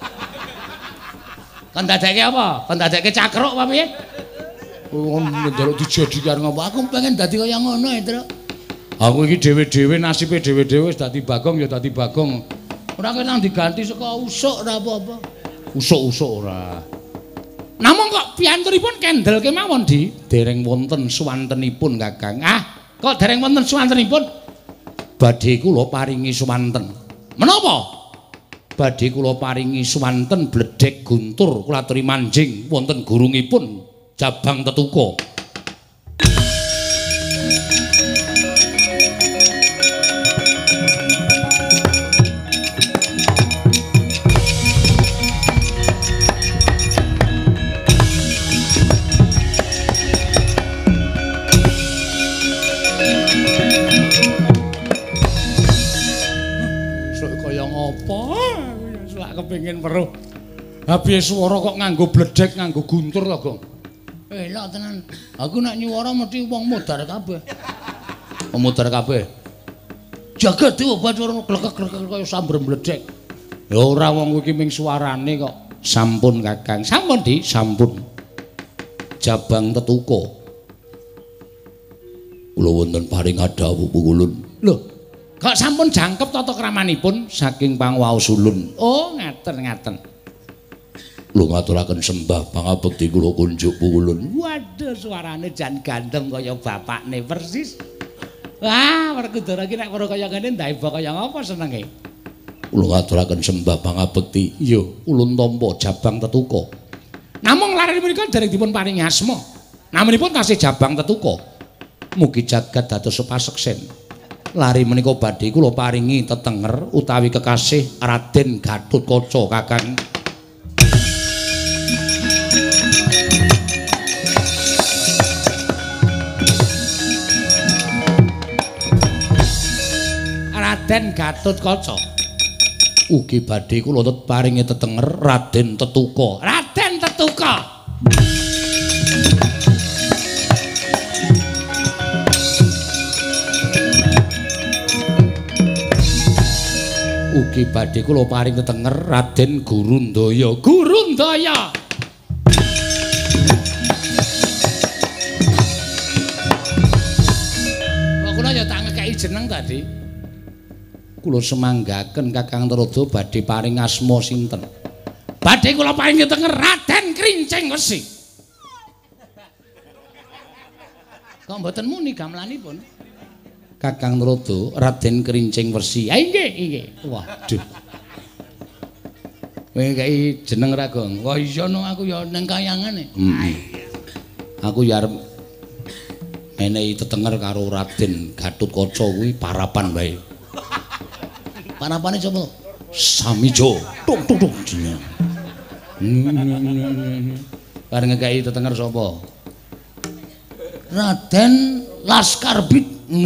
Speaker 2: Kan dadekke apa? Kan dadekke cakruk apa piye? Wong ndelok dijadi karo ngopo? Aku pengen dadi kaya ngono, Tru. Aku iki dhewe-dhewe nasibe dhewe-dhewe wis dadi Bagong ya dadi Bagong. Ora kena diganti saka usuk ora apa-apa. Usuk-usuk ora. Namung kok piyanturipun kendel kemawon di dereng wonten suwantenipun Kakang. Ah, kok dereng wonten suwantenipun? Badhe kula paringi suwanten. Menapa? Badhe kula paringi suwanten bledhek guntur kula aturi manjing wonten gurungipun jabang tetuka. Sok kaya ngopo? Kepengin weruh. Habis swara kok nganggo bledhek, nganggo guntur to, Gong. Elok tenan. Aku nek nyuwara mesti wong mudhar kabeh. Wong mudhar kabeh. Jagat diobat ora glekek-glekek kaya sambar bledhek. Ya ora wong iki ming suarane kok. Sampun Kakang, sampun Di, sampun. Jabang tetuka. Kula wonten paring adhawuh Bu Kulun. Lho, kok sampun jangkep tata kramanipun saking Pangwaos Sulun. Oh, ngaten-ngaten. Kula ngaturaken sembah pangabekti kula kunjuk Bu Kulun. Waduh, suarane jan gandeng kaya bapakne persis. Wah, Werkudara iki nek weruh kaya ngene ndaiba kaya ngapa senenge? Kula ngaturaken sembah pangabekti. Iya, ulun tampa jabang tetuka. Namung lare menika dereng dipun paringi asma. Namanipun tasih jabang tetuka. Mugi jagat dados sepaseksen. Lari menika badhe kula paringi tetenger utawi kekasih Raden Gatotkaca Kakang. Raden Gatotkaca. Ugi badhe kula paringi tetenger Raden Tetuka. Raden Tetuka. Ugi badhe kula paring tetenger Raden Gurundaya. Gurundaya. Kok kula ya tak ngekeki jeneng tadi. Kula semanggaken Kakang Narada badhe paring asma sinten? Badhe kula paringi teng Raden Krincing Wesi. Kok mboten muni gamelanipun? Kakang Narada Raden Krincing Wesi. Ha nggih, nggih. Waduh. Kowe kei jeneng ra, Gong? Wah iya no aku ya ning kayangane. Heeh. Aku ya arep menehi tetenger karo Raden Gatotkaca kuwi parapan wae. Parapane sapa? Samijo. Tuk tuk tuk. Bareng ngekeki tetenger sapa? Raden Laskarbit.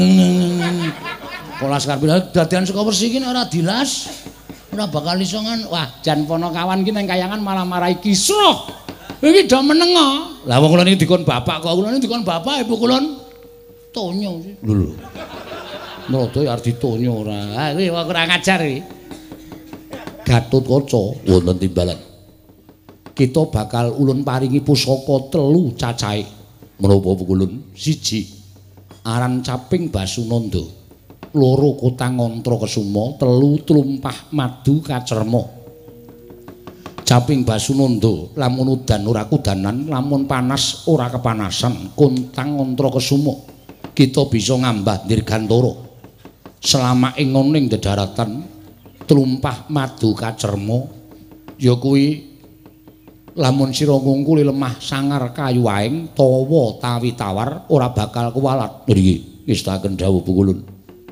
Speaker 2: Kok Laskarbit dadian saka Wesi iki ora dilas. Ora bakal iso ngan. Wah, jan Panakawan iki nang kayangan malah marahi kisruh. Iki do menengo. Lah wong kula niki dikon bapak kok kula niki dikon bapak ibu kula tonyo sih. Lho lho. Narada ya arep ditonyo ora. Ha kuwi kok kurang ajar iki. Gatotkaca wonten timbalan. Kita bakal ulun paringi pusaka telu cacahe. Menapa pukulun? Siji aran Caping Basunanda, loro Kotangantra Kesuma, telu Tlumpah Madu Kacerma. Caping Basunanda lamun udan ora kudanan, lamun panas ora kepanasan. Kotangantra Kesuma kita bisa ngambah dirgantara. Selama ing ngoning dedaratan Tlumpah Madu Kacerma ya kuwi lamun sira ngungkuli lemah sangar kayu waing tawa tawi tawar ora bakal kuwalat. Nggih, ngestaken dawuh pukulun.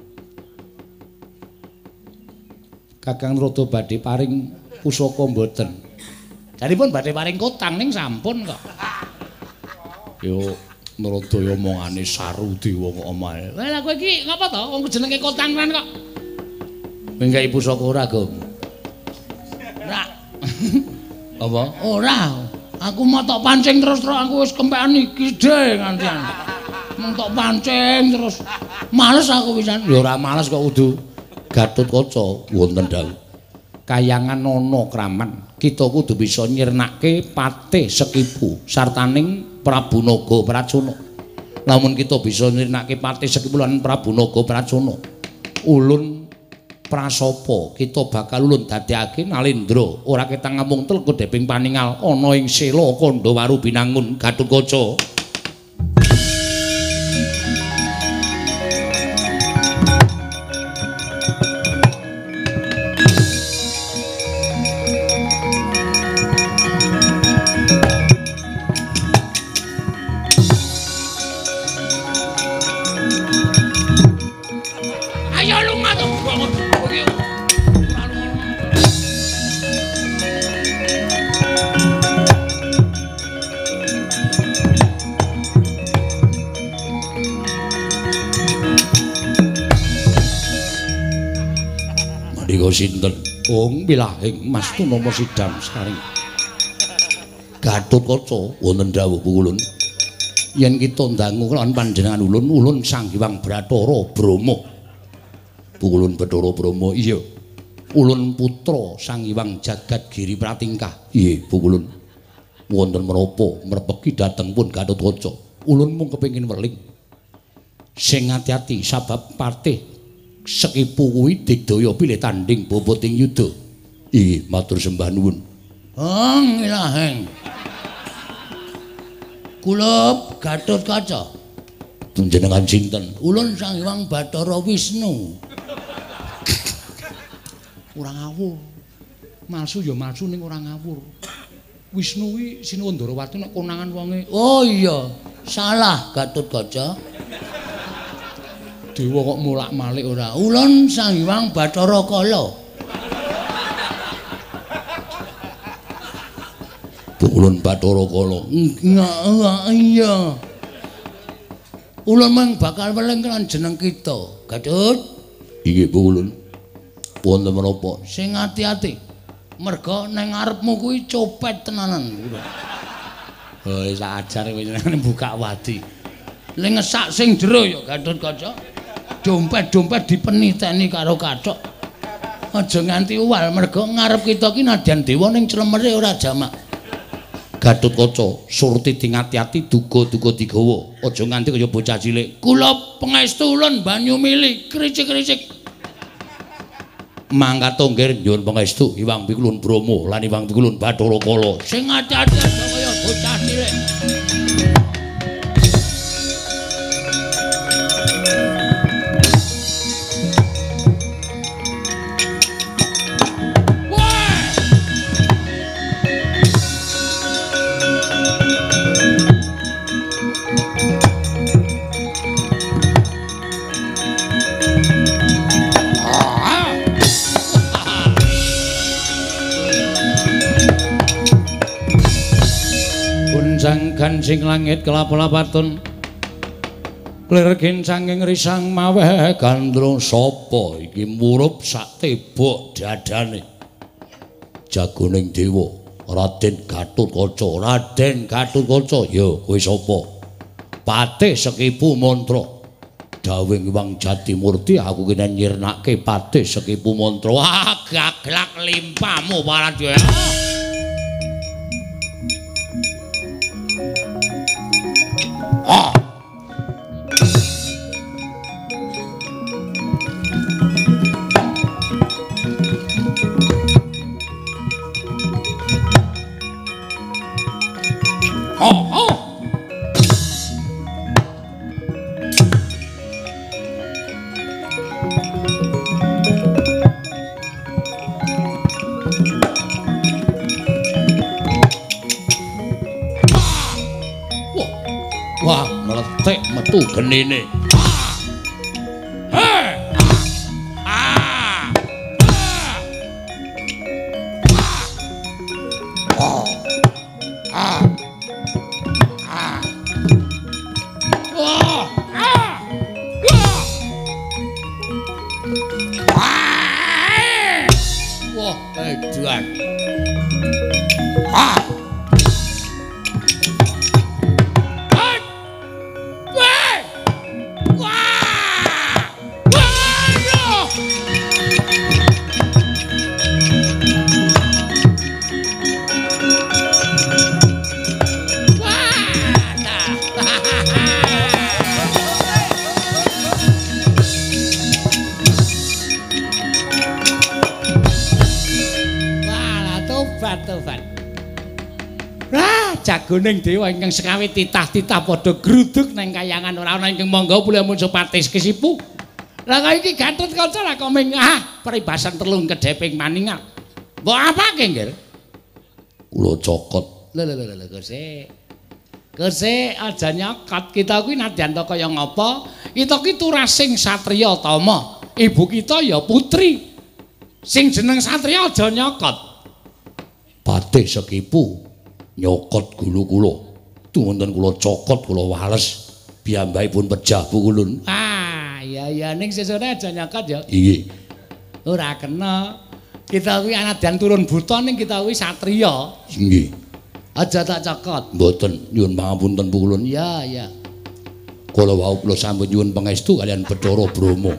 Speaker 2: Kakang Narada badhe paring pusaka mboten. Jaripun badhe paring kotang ning sampun kok. Yo Narada ya omongane saru dewa kok omahe. Lah kowe iki ngapa to wong jenenge kotang kan kok. Menggawe pusaka ora, Gong? Ora. Apa? Ora. Aku mau tok pancing terus terus aku wis kempekan iki dhe ngantian. Mung tok pancing terus. Males aku pisan. Ya ora males kok kudu Gatotkaca wonten dawuh. Kayangan ana kraman, kita kudu bisa nyirnake patih Sekipu sartaning Prabu Naga Pracuna. Lamun kita bisa nyirnake patih Sekipu lan Prabu Naga Pracuna, ulun prasapa kita bakal ulun dadekake Nalendra ora ketang ngamung telko deping paningal ana ing Sela Kandawaru Binangun Gatotkaca. Sinten wong milahing Mas Tunama Sidam Sari. Gatotkaca wonten dawuh pukulun yen kita ndangu lan panjenengan ulun ulun Sang Hyang Bathara Brahma. Pukulun Bathara Brahma iya. Ulun putra Sang Hyang Jagat Giri Pratingkah. Iya pukulun. Wonten menapa mrepeki dhateng pun Gatotkaca. Ulun mung kepengin weling. Sing ati-ati sabab patih Sekipu kuwi digdaya pilih tanding boboting yuda. Ih, matur sembah nuwun. Oh, ilaheng. Kula Gatotkaca. Panjenengan sinten? Ulun Sang Hyang Bathara Wisnu. Ora ngawur. Malsu ya malsu ning ora ngawur. Wisnu kuwi Sinuwandarawati nek konangan wonge. Oh iya, salah Gatotkaca. Dewa kok mulak-malik ora. Ulun Sang Hyang Bathara Kala. Ulun Bathara Kala. Iya. Ulun mang bakal weling kan jeneng kita. Gatut. Inggih Bu Ulun. Wonten menapa? Sing ati-ati. Merga nang ngarepmu kuwi copet tenanan. Oh, sak ajar wis buka wadi. Ning ngesak sing jero ya Gatotkaca. Dompet-dompet dipeniteni karo kathok. Aja nganti uwal merga ngarep kita ki nadyan dewa ning clemere ora jamak. Gatotkaca surti ding ati-ati duga-duga digawa. Aja nganti kaya bocah cilik. Kula pangestu ulun banyu mili kricik-kricik.
Speaker 1: mangkat tonggir nyuwun pangestu Iwang Pikulun Bromo lan Iwang Pikulun Bathara Kala. Sing ati-ati kaya bocah cilik. Janggan sing langit kelap-lapatun lirgin sanging risang maweh gandro sapa iki murup sak tebok dadane jagoning dewa Raden Gatotkaca. Raden Gatotkaca ya kowe sapa? Patih Sekipu Mantra dawuh Iwang Jatimurti aku kene nyirnake Patih Sekipu Mantra. Wah gaglak limpamu Paradya. Ah. Oh, oh. Wah, meletek metu genine. Hei! Ah! Ah! Ah! Ah! Wah! Ah! Wah! Wah, edan. Ah! Jagoning dewa ingkang sekawe titah-titah padha gruduk nang kayangan ora ana ingkang mangga pulih mun Patih Kesipu. Lah kaya iki Gatotkaca lah kok ming ah peribasan telung kedheping maningal. Mbok apake, Nggir? Kula cokot. Lho lho lho lho Gusti. Gusti aja nyokot. Kita kuwi nadyan to kaya ngapa? Kita ki turasing satriya tama. Ibu kita ya putri. Sing jeneng satriya aja nyokot. Patih Sekipu nyokot gulu kula. Tumunten kula cokot kula wales. Piyambakipun pejah pukulun. Ah, iya iya ning sesone aja nyokot ya. Iya. Ora kena. Kita kuwi anadyan turun buta ning kita kuwi satriya. Nggih. Aja tak cokot. Mboten, nyuwun pangapunten pukulun. Ya, ya. Kala wau kula sampun nyuwun pangestu kalian Bathara Brahma.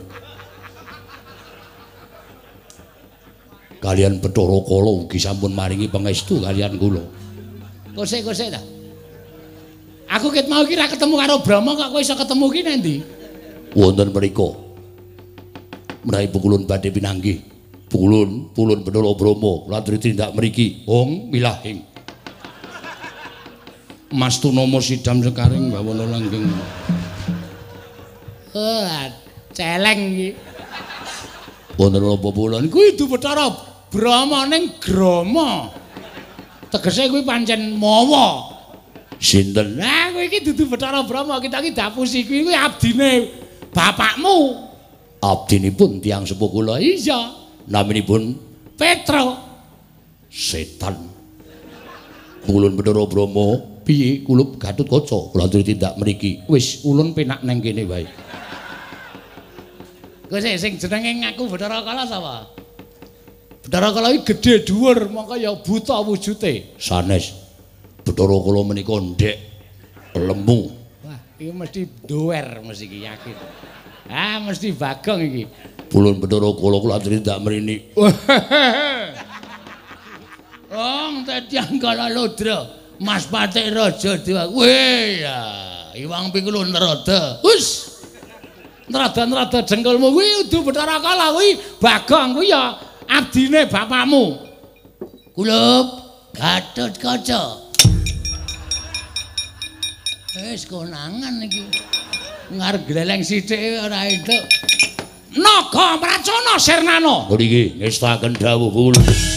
Speaker 1: Kalian Bathara Kala ugi sampun maringi pangestu kalian kula. Kosek-kosek ta. Aku ket mau kira ketemu karo Brahma kok kowe iso ketemu ki nendi? Wonten mriku. Menawi pukulun badhe pinanggih. Pukulun, pulun Bathara Brahma, latri tindak mriki. Ong milahing. Mas Tunama sidam sekaring bawana langgeng. Oh, celeng iki. Wonten apa pulun? Kuwi du Bathara Brahma ning Grama. Tegese kuwi pancen mawa. Sinten? Nah, kowe iki dudu Bathara Brahma, kita iki dapusi kuwi kuwi abdine bapakmu. Abdinipun tiyang sepuh kula. Iya. Naminipun Petro. Setan. Ulun Bathara Brahma, piye kulup Gatotkaca? Kula aturi tindak mriki. Wis ulun penak nang kene wae. Kowe sing jenenge ngaku Bathara Kala sapa? Bathara Kala iki gedhe dhuwur, mongko ya buta wujute. Sanes. Bathara Kala menika ndek lemu. Wah, iki mesti doer mesti iki yakin. Ah, mesti bagong iki. Pulun Bathara Kala kula aturi ndak mrini. Wong Tetyang Kala Ludra, Mas Patih Raja Dewa. Weh ya, Iwang Pikulun Narada. Hus.
Speaker 2: Nrada-nrada jengkulmu kuwi udu Bathara Kala kuwi Bagong kuwi ya abdine bapakmu.
Speaker 1: Kula Gatotkaca. Wis konangan iki.
Speaker 2: Ngarep gleleng sithik ora entuk. Naga Pracana Sirnana.
Speaker 1: Mriki ngestaken dawuh kula.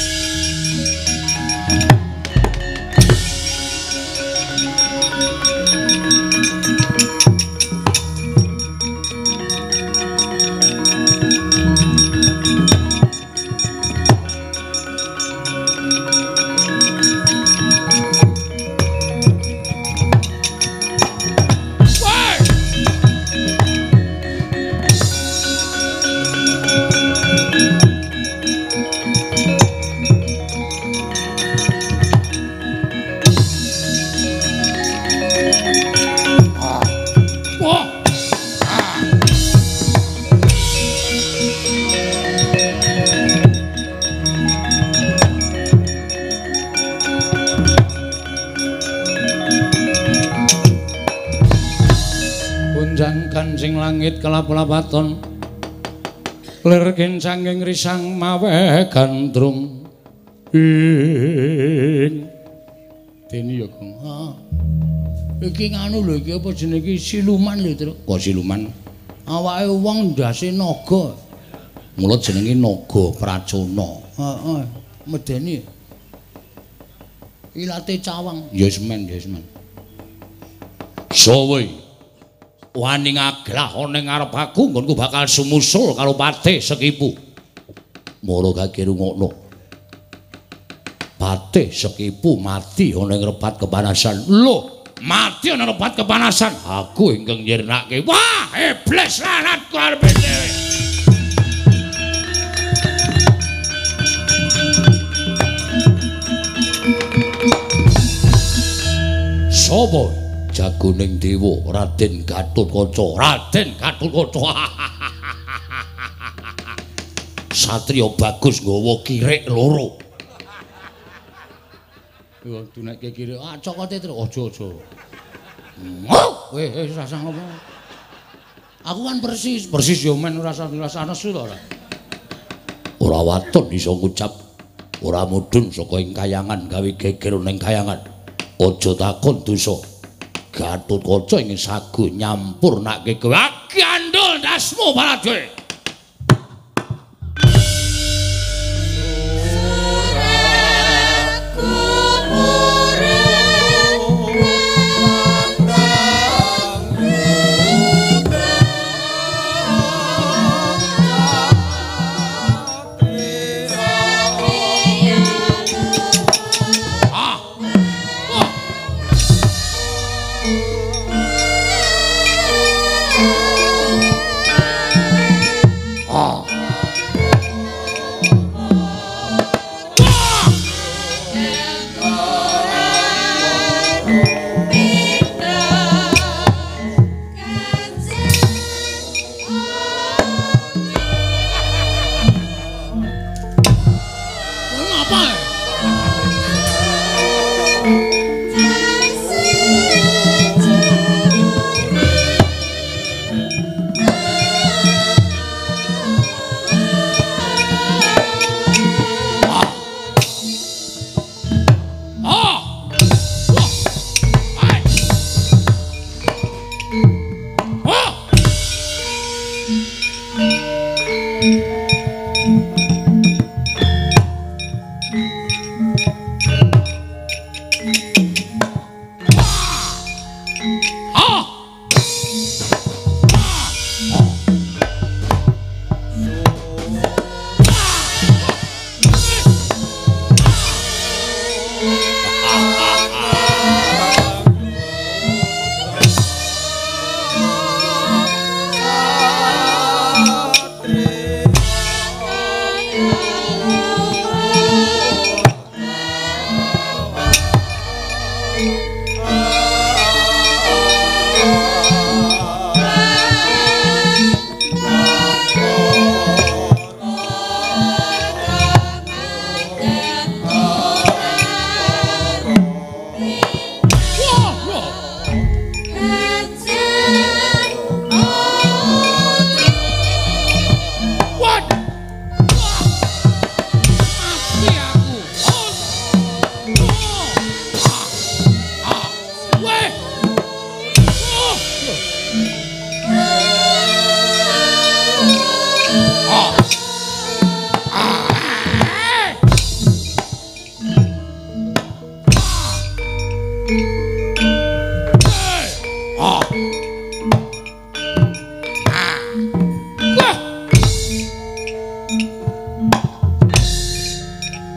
Speaker 2: Kancing langit kelap-lapaton lir kincanging risang mawe gandrung ing dene ya Gong.
Speaker 1: Ha. Iki nganu lho iki apa jenenge iki siluman lho, Tru.
Speaker 2: Kok siluman?
Speaker 1: Awake wong ndase naga.
Speaker 2: Mula jenenge naga Pracana.
Speaker 1: Heeh. Medeni. Ilate cawang.
Speaker 2: Yes men, yes men.
Speaker 1: Sowe. Wani ngaglah ana ngarep aku nggonku bakal sumusul karo Patih Sekipu. Mula gak rungokno. Patih Sekipu mati ana ing repat kepanasan. Lho, mati ana repat kepanasan. Aku ingkang nyirnake. Wah, iblis lanatku arep dhewe. Sopo? Jagoning dewa Raden Gatotkaca. Raden Gatotkaca. Satriya bagus nggawa kirek loro. Yo dunekke kirek. Ah cokote terus aja aja. Weh, wis rasa ngopo. Aku kan persis, persis yo men ora rasa nesu to ora. Ora waton iso ngucap. Ora mudhun saka ing kayangan gawe geger ning kayangan. Aja takon dosa. Gatotkaca ingin sagu nyampurnake kowe. Gandul dasmu Baladewa.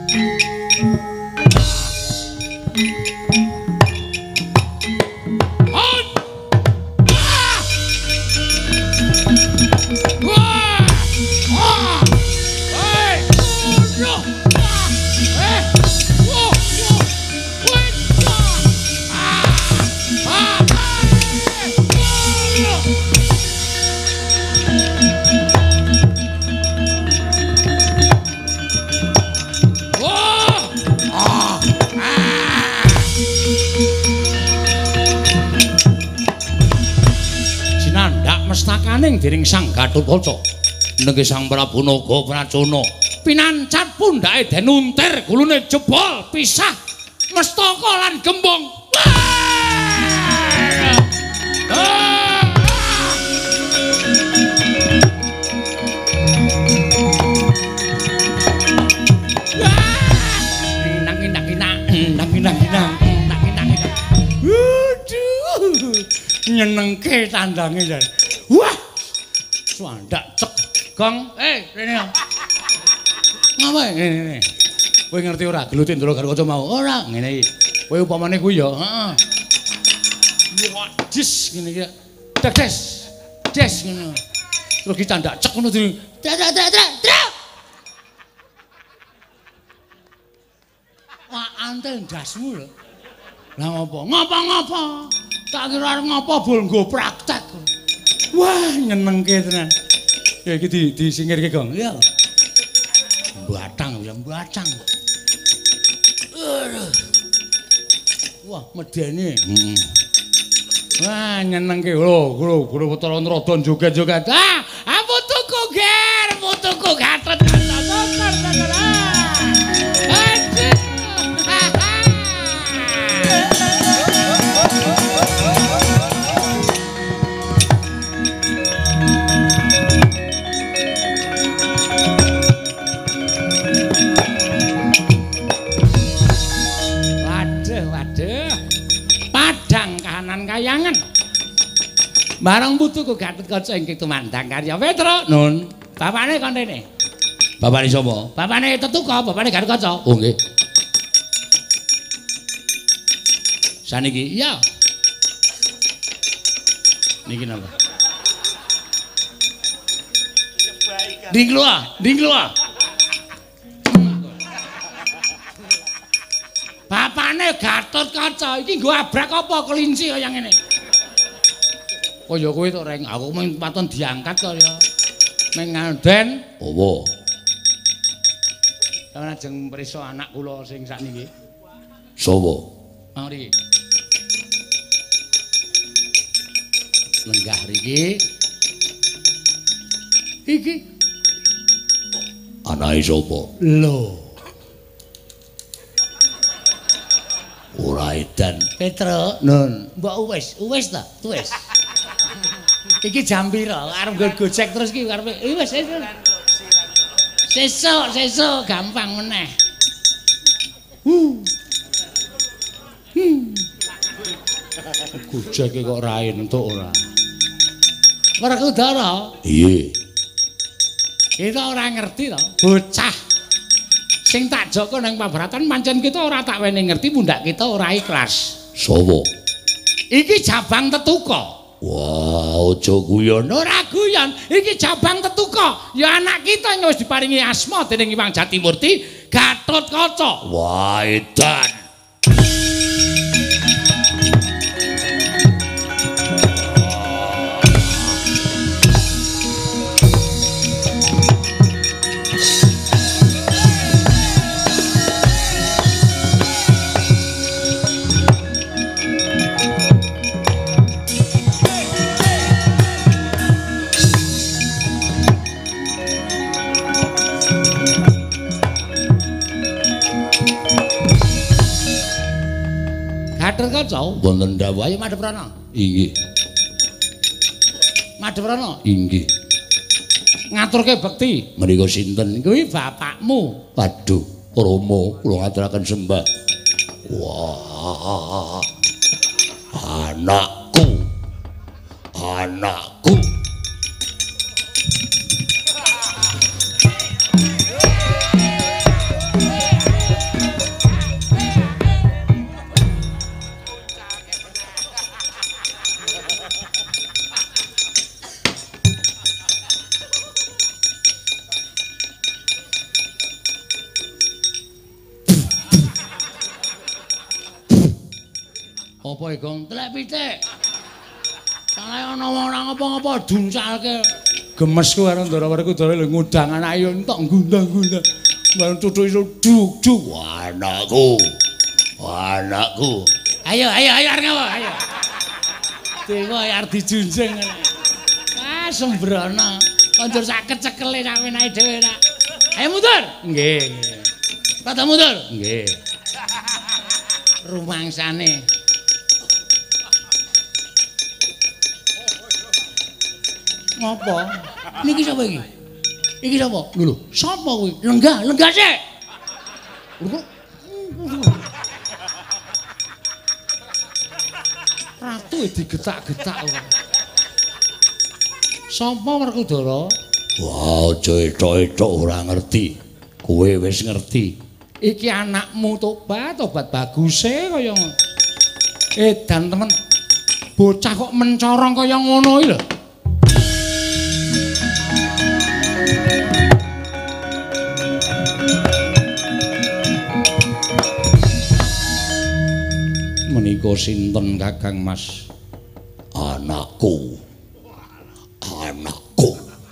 Speaker 2: Mestakaning dening Sang Gatotkaca nengge Sang Prabu Naga Pracana pinancat pundhake den untir gulune jebol pisah mestaka lan gembong. Nang nang nang nang nang nang Aduh nyenengke tandange jan. Wah, swandak cek gong, eh rene. Ngapa ngene? Kowe ngerti ora gelutin Ndara Gatotkaca mau? Ora, ngene iki. Kowe upamane kuwi ya, heeh. Wah, dis ngene iki. Dak des. Des ngono. Terus ki tandak cek ngono di. Drak drak drak drak. Wah, antel dasmu lho. Lah ngopo? Ngapa-ngapa? Tak kira arep ngapa bol nggo praktek. Wah, nyenengke tenan. Ya iki di disingkirke, Gong. Ya. Batang, ya batang. Aduh. Wah, medeni. Heeh. Wah, nyenengke lho, lho, guru Bathara Antrada joget-joget. Ah, aku tuku ger, tuku Gatot Kaca. Kayangan barang butuh ku Gatotkaca ingkang tumandang karya Petra nun bapane kon rene bapane sapa bapane Tetuka bapane Gatotkaca oh nggih saniki iya niki napa dingloa dingloa bapane Gatotkaca iki nggo abrak apa kelinci kaya ngene. Kaya kowe tok reng aku mung paton diangkat kok ya. Ning nganden. Apa? Sampeyan ajeng mrisa anak kula sing sakniki. Sapa? Mari. Lenggah riki. Iki. Anake sapa? Lho. Ora edan. Petra, Nun. Mbok wis, wis ta? Wis. Iki jam pira? Arep nggo gojek terus ki karepe. Wis, wis. Sesuk, sesuk gampang meneh. Hu. Hmm. Gojek kok ora entuk ora. Werkudara. Iye. Kita ora ngerti to, bocah sing tak joko nang pabratan pancen kita ora tak wene ngerti pundak kita ora ikhlas. Sopo? Iki Jabang Tetuka. Wah, aja guyon. Ora guyon, iki Jabang Tetuka. Ya anak kita yang wis diparingi asma dening Hyang Jatimurti, Gatotkaca. Wah, edan. Gatotkaca wonten dawuh ayo madhep rana. Inggih. Madhep rana. Inggih. Ngaturke bekti. Menika sinten? Kuwi bapakmu. Waduh, Rama, kula ngaturaken sembah. Wah. Anakku. Anakku. Apa iku telek pitik? Salah ana wong ora ngapa-ngapa duncalke. Gemesku karo Ndara Werkudara lho ngundang anake yo entuk gundang-gundang. Bareng cucu iso duk-duk.
Speaker 1: Wah, anakku. Wah, anakku.
Speaker 2: Ayo, ayo, ayo arep ngapa? Ayo. Dewa arep dijunjung ngene. Ah, sembrono. Konjur saged cekele sawenake dhewe ra. Ayo mundur. Nggih, nggih. Rada mundur. Nggih. Rumangsane. Ngopo? Niki sapa iki? Iki sapa? Lho lho, sapa kuwi? Lenggah, lenggah sik. Ratu digetak-getak ora. Sapa Werkudara?
Speaker 1: Wah, aja etok-etok ora ngerti. Kowe wis ngerti.
Speaker 2: Iki anakmu tobat, tobat baguse kaya. Eh, dan temen bocah kok mencorong kaya ngono iki lho. Menika sinten Kakang Mas?
Speaker 1: Anakku. Anakku.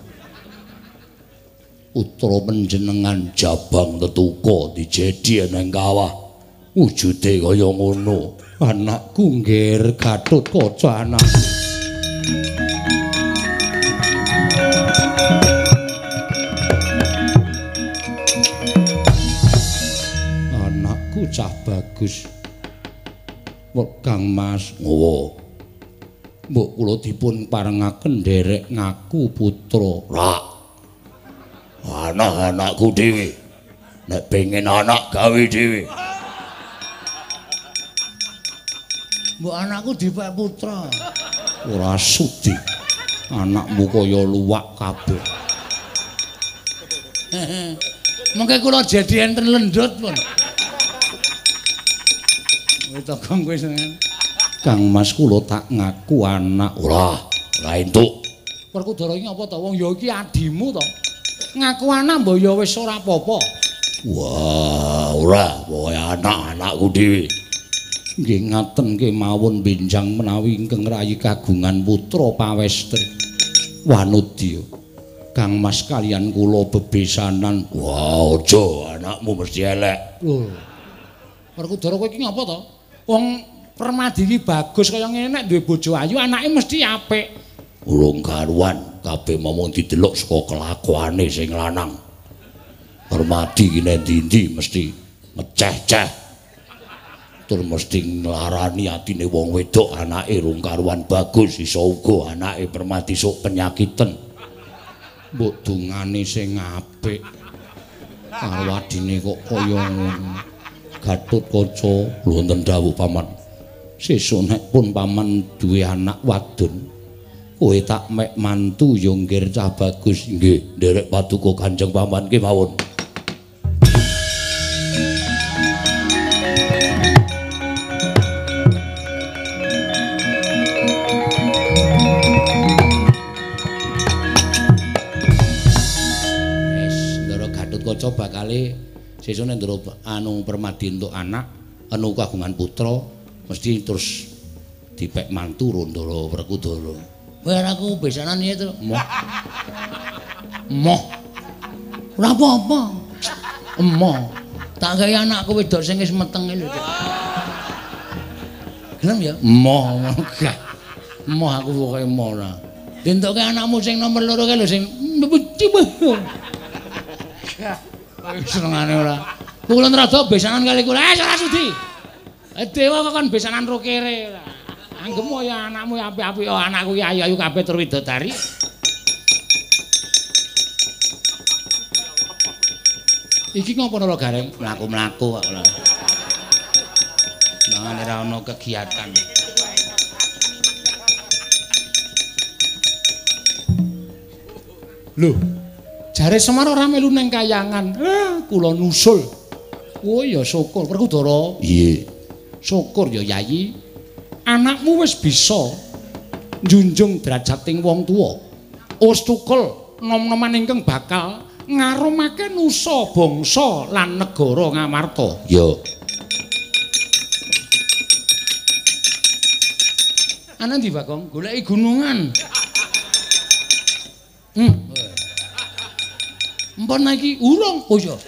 Speaker 1: Putra panjenengan Jabang Tetuka dijedi nang kawah. Wujude kaya ngono.
Speaker 2: Anakku ngger Gatotkaca anak. Anakku cah bagus. Kang Mas,
Speaker 1: ngowo.
Speaker 2: mbok kula dipun parengaken nderek ngaku putra.
Speaker 1: Rak. Anak-anakku dhewe. Nek pengen anak gawe dhewe.
Speaker 2: Mbok anakku dipek putra.
Speaker 1: Ora sudi.
Speaker 2: Anakmu kaya luwak kabeh. Mengke kula jadi enten lendut pun. Tokong kowe senengan. Kang Mas kula tak ngaku anak.
Speaker 1: Ora, ora entuk.
Speaker 2: Werkudara iki apa to? Wong ya iki adimu to. Ngaku anak mbok ya wis ora apa-apa.
Speaker 1: Wah, ora, pokoke anak-anakku dhewe.
Speaker 2: Nggih ngaten kemawon benjang menawi ingkang rayi kagungan putra pawestri. Wanudya. Kang Mas kaliyan kula bebesanan.
Speaker 1: Wah, aja anakmu mesti elek.
Speaker 2: Lho. Werkudara kowe iki ngapa to? Wong Permadi iki bagus kaya ngene nek duwe bojo ayu anake mesti apik.
Speaker 1: Urung karuan, kabeh momong didelok saka kelakuane sing lanang. Permadi ki nek ndi mesti ngeceh-ceh. Tur mesti nglarani atine wong wedok anake rung karuan bagus, iso uga anake Permadi sok penyakiten.
Speaker 2: Mbok dungane sing apik. Karo adine kok kaya ngono. Gatotkaca lho wonten dawuh paman. Sesuk nek pun paman duwe anak wadon, kowe tak mek mantu yo ngger cah bagus.
Speaker 1: Nggih, nderek paduka Kanjeng Paman kemawon.
Speaker 2: Wis, Ndara Gatotkaca bakale sesuk nek Ndara anu Permadi entuk anak, anu kagungan putra, mesti terus dipek mantu Ndara Werkudara. Kowe anakku besanan ya to. Moh. Moh. Ora apa-apa. Emoh. Tak gawe anakku wedok sing wis meteng lho. Gelem ya? Emoh. Emoh aku pokoke emoh ora. Dentoke anakmu sing nomor loro kae lho sing senengane ora. Kulon rada besanan kali kula. Eh ora sudi. Dewa kok kan besanan ro kere. Anggemu ya anakmu apik-apik, oh anakku ki ayu-ayu kabeh tur widodari. Iki ngopo lho Gareng? Mlaku-mlaku kok lho. Mangane ra ono kegiatan. Lho, jare Semar ora melu nang kayangan. Eh, kula nusul. Oh ya syukur Werkudara.
Speaker 1: Iye.
Speaker 2: Syukur ya Yayi. Anakmu wis bisa njunjung derajating wong tuwa. Wis tukel nom-noman ingkang bakal ngaromake nusa bangsa lan negara Ngamarta.
Speaker 1: Yo.
Speaker 2: Ana ndi Bagong? Goleki gunungan. Hmm. Mpun iki urung. Oh iya.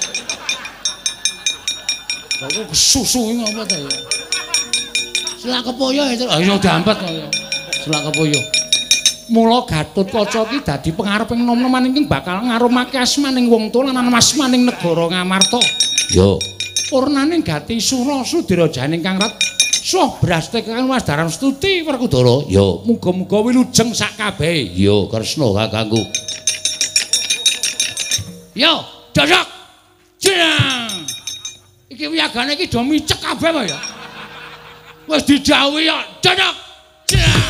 Speaker 2: Aku kesusu ngapa ta ya? Selak kepoyo itu. Ah iya diampet ya. Selak kepoyo. Mula Gatotkaca iki dadi pengareping nom-noman iki bakal ngarumake asmaning wong tuwa lan asmaning negara Ngamarta.
Speaker 1: Yo.
Speaker 2: Purnaning gati sura Sudirajaning kang rat soh brastek kang Wasdaran Stuti Werkudara.
Speaker 1: Yo.
Speaker 2: Muga-muga wilujeng sak kabehe.
Speaker 1: Yo Kresna kakangku.
Speaker 2: Yo, dodok. Jeng. Iki wiyagane iki do micek kabeh apa ya? Wis dijawuhi ya, dodok. Jeng.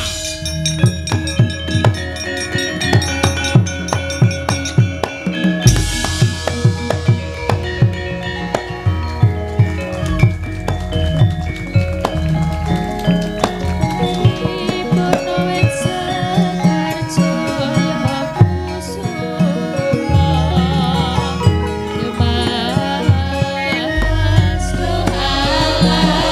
Speaker 4: Allah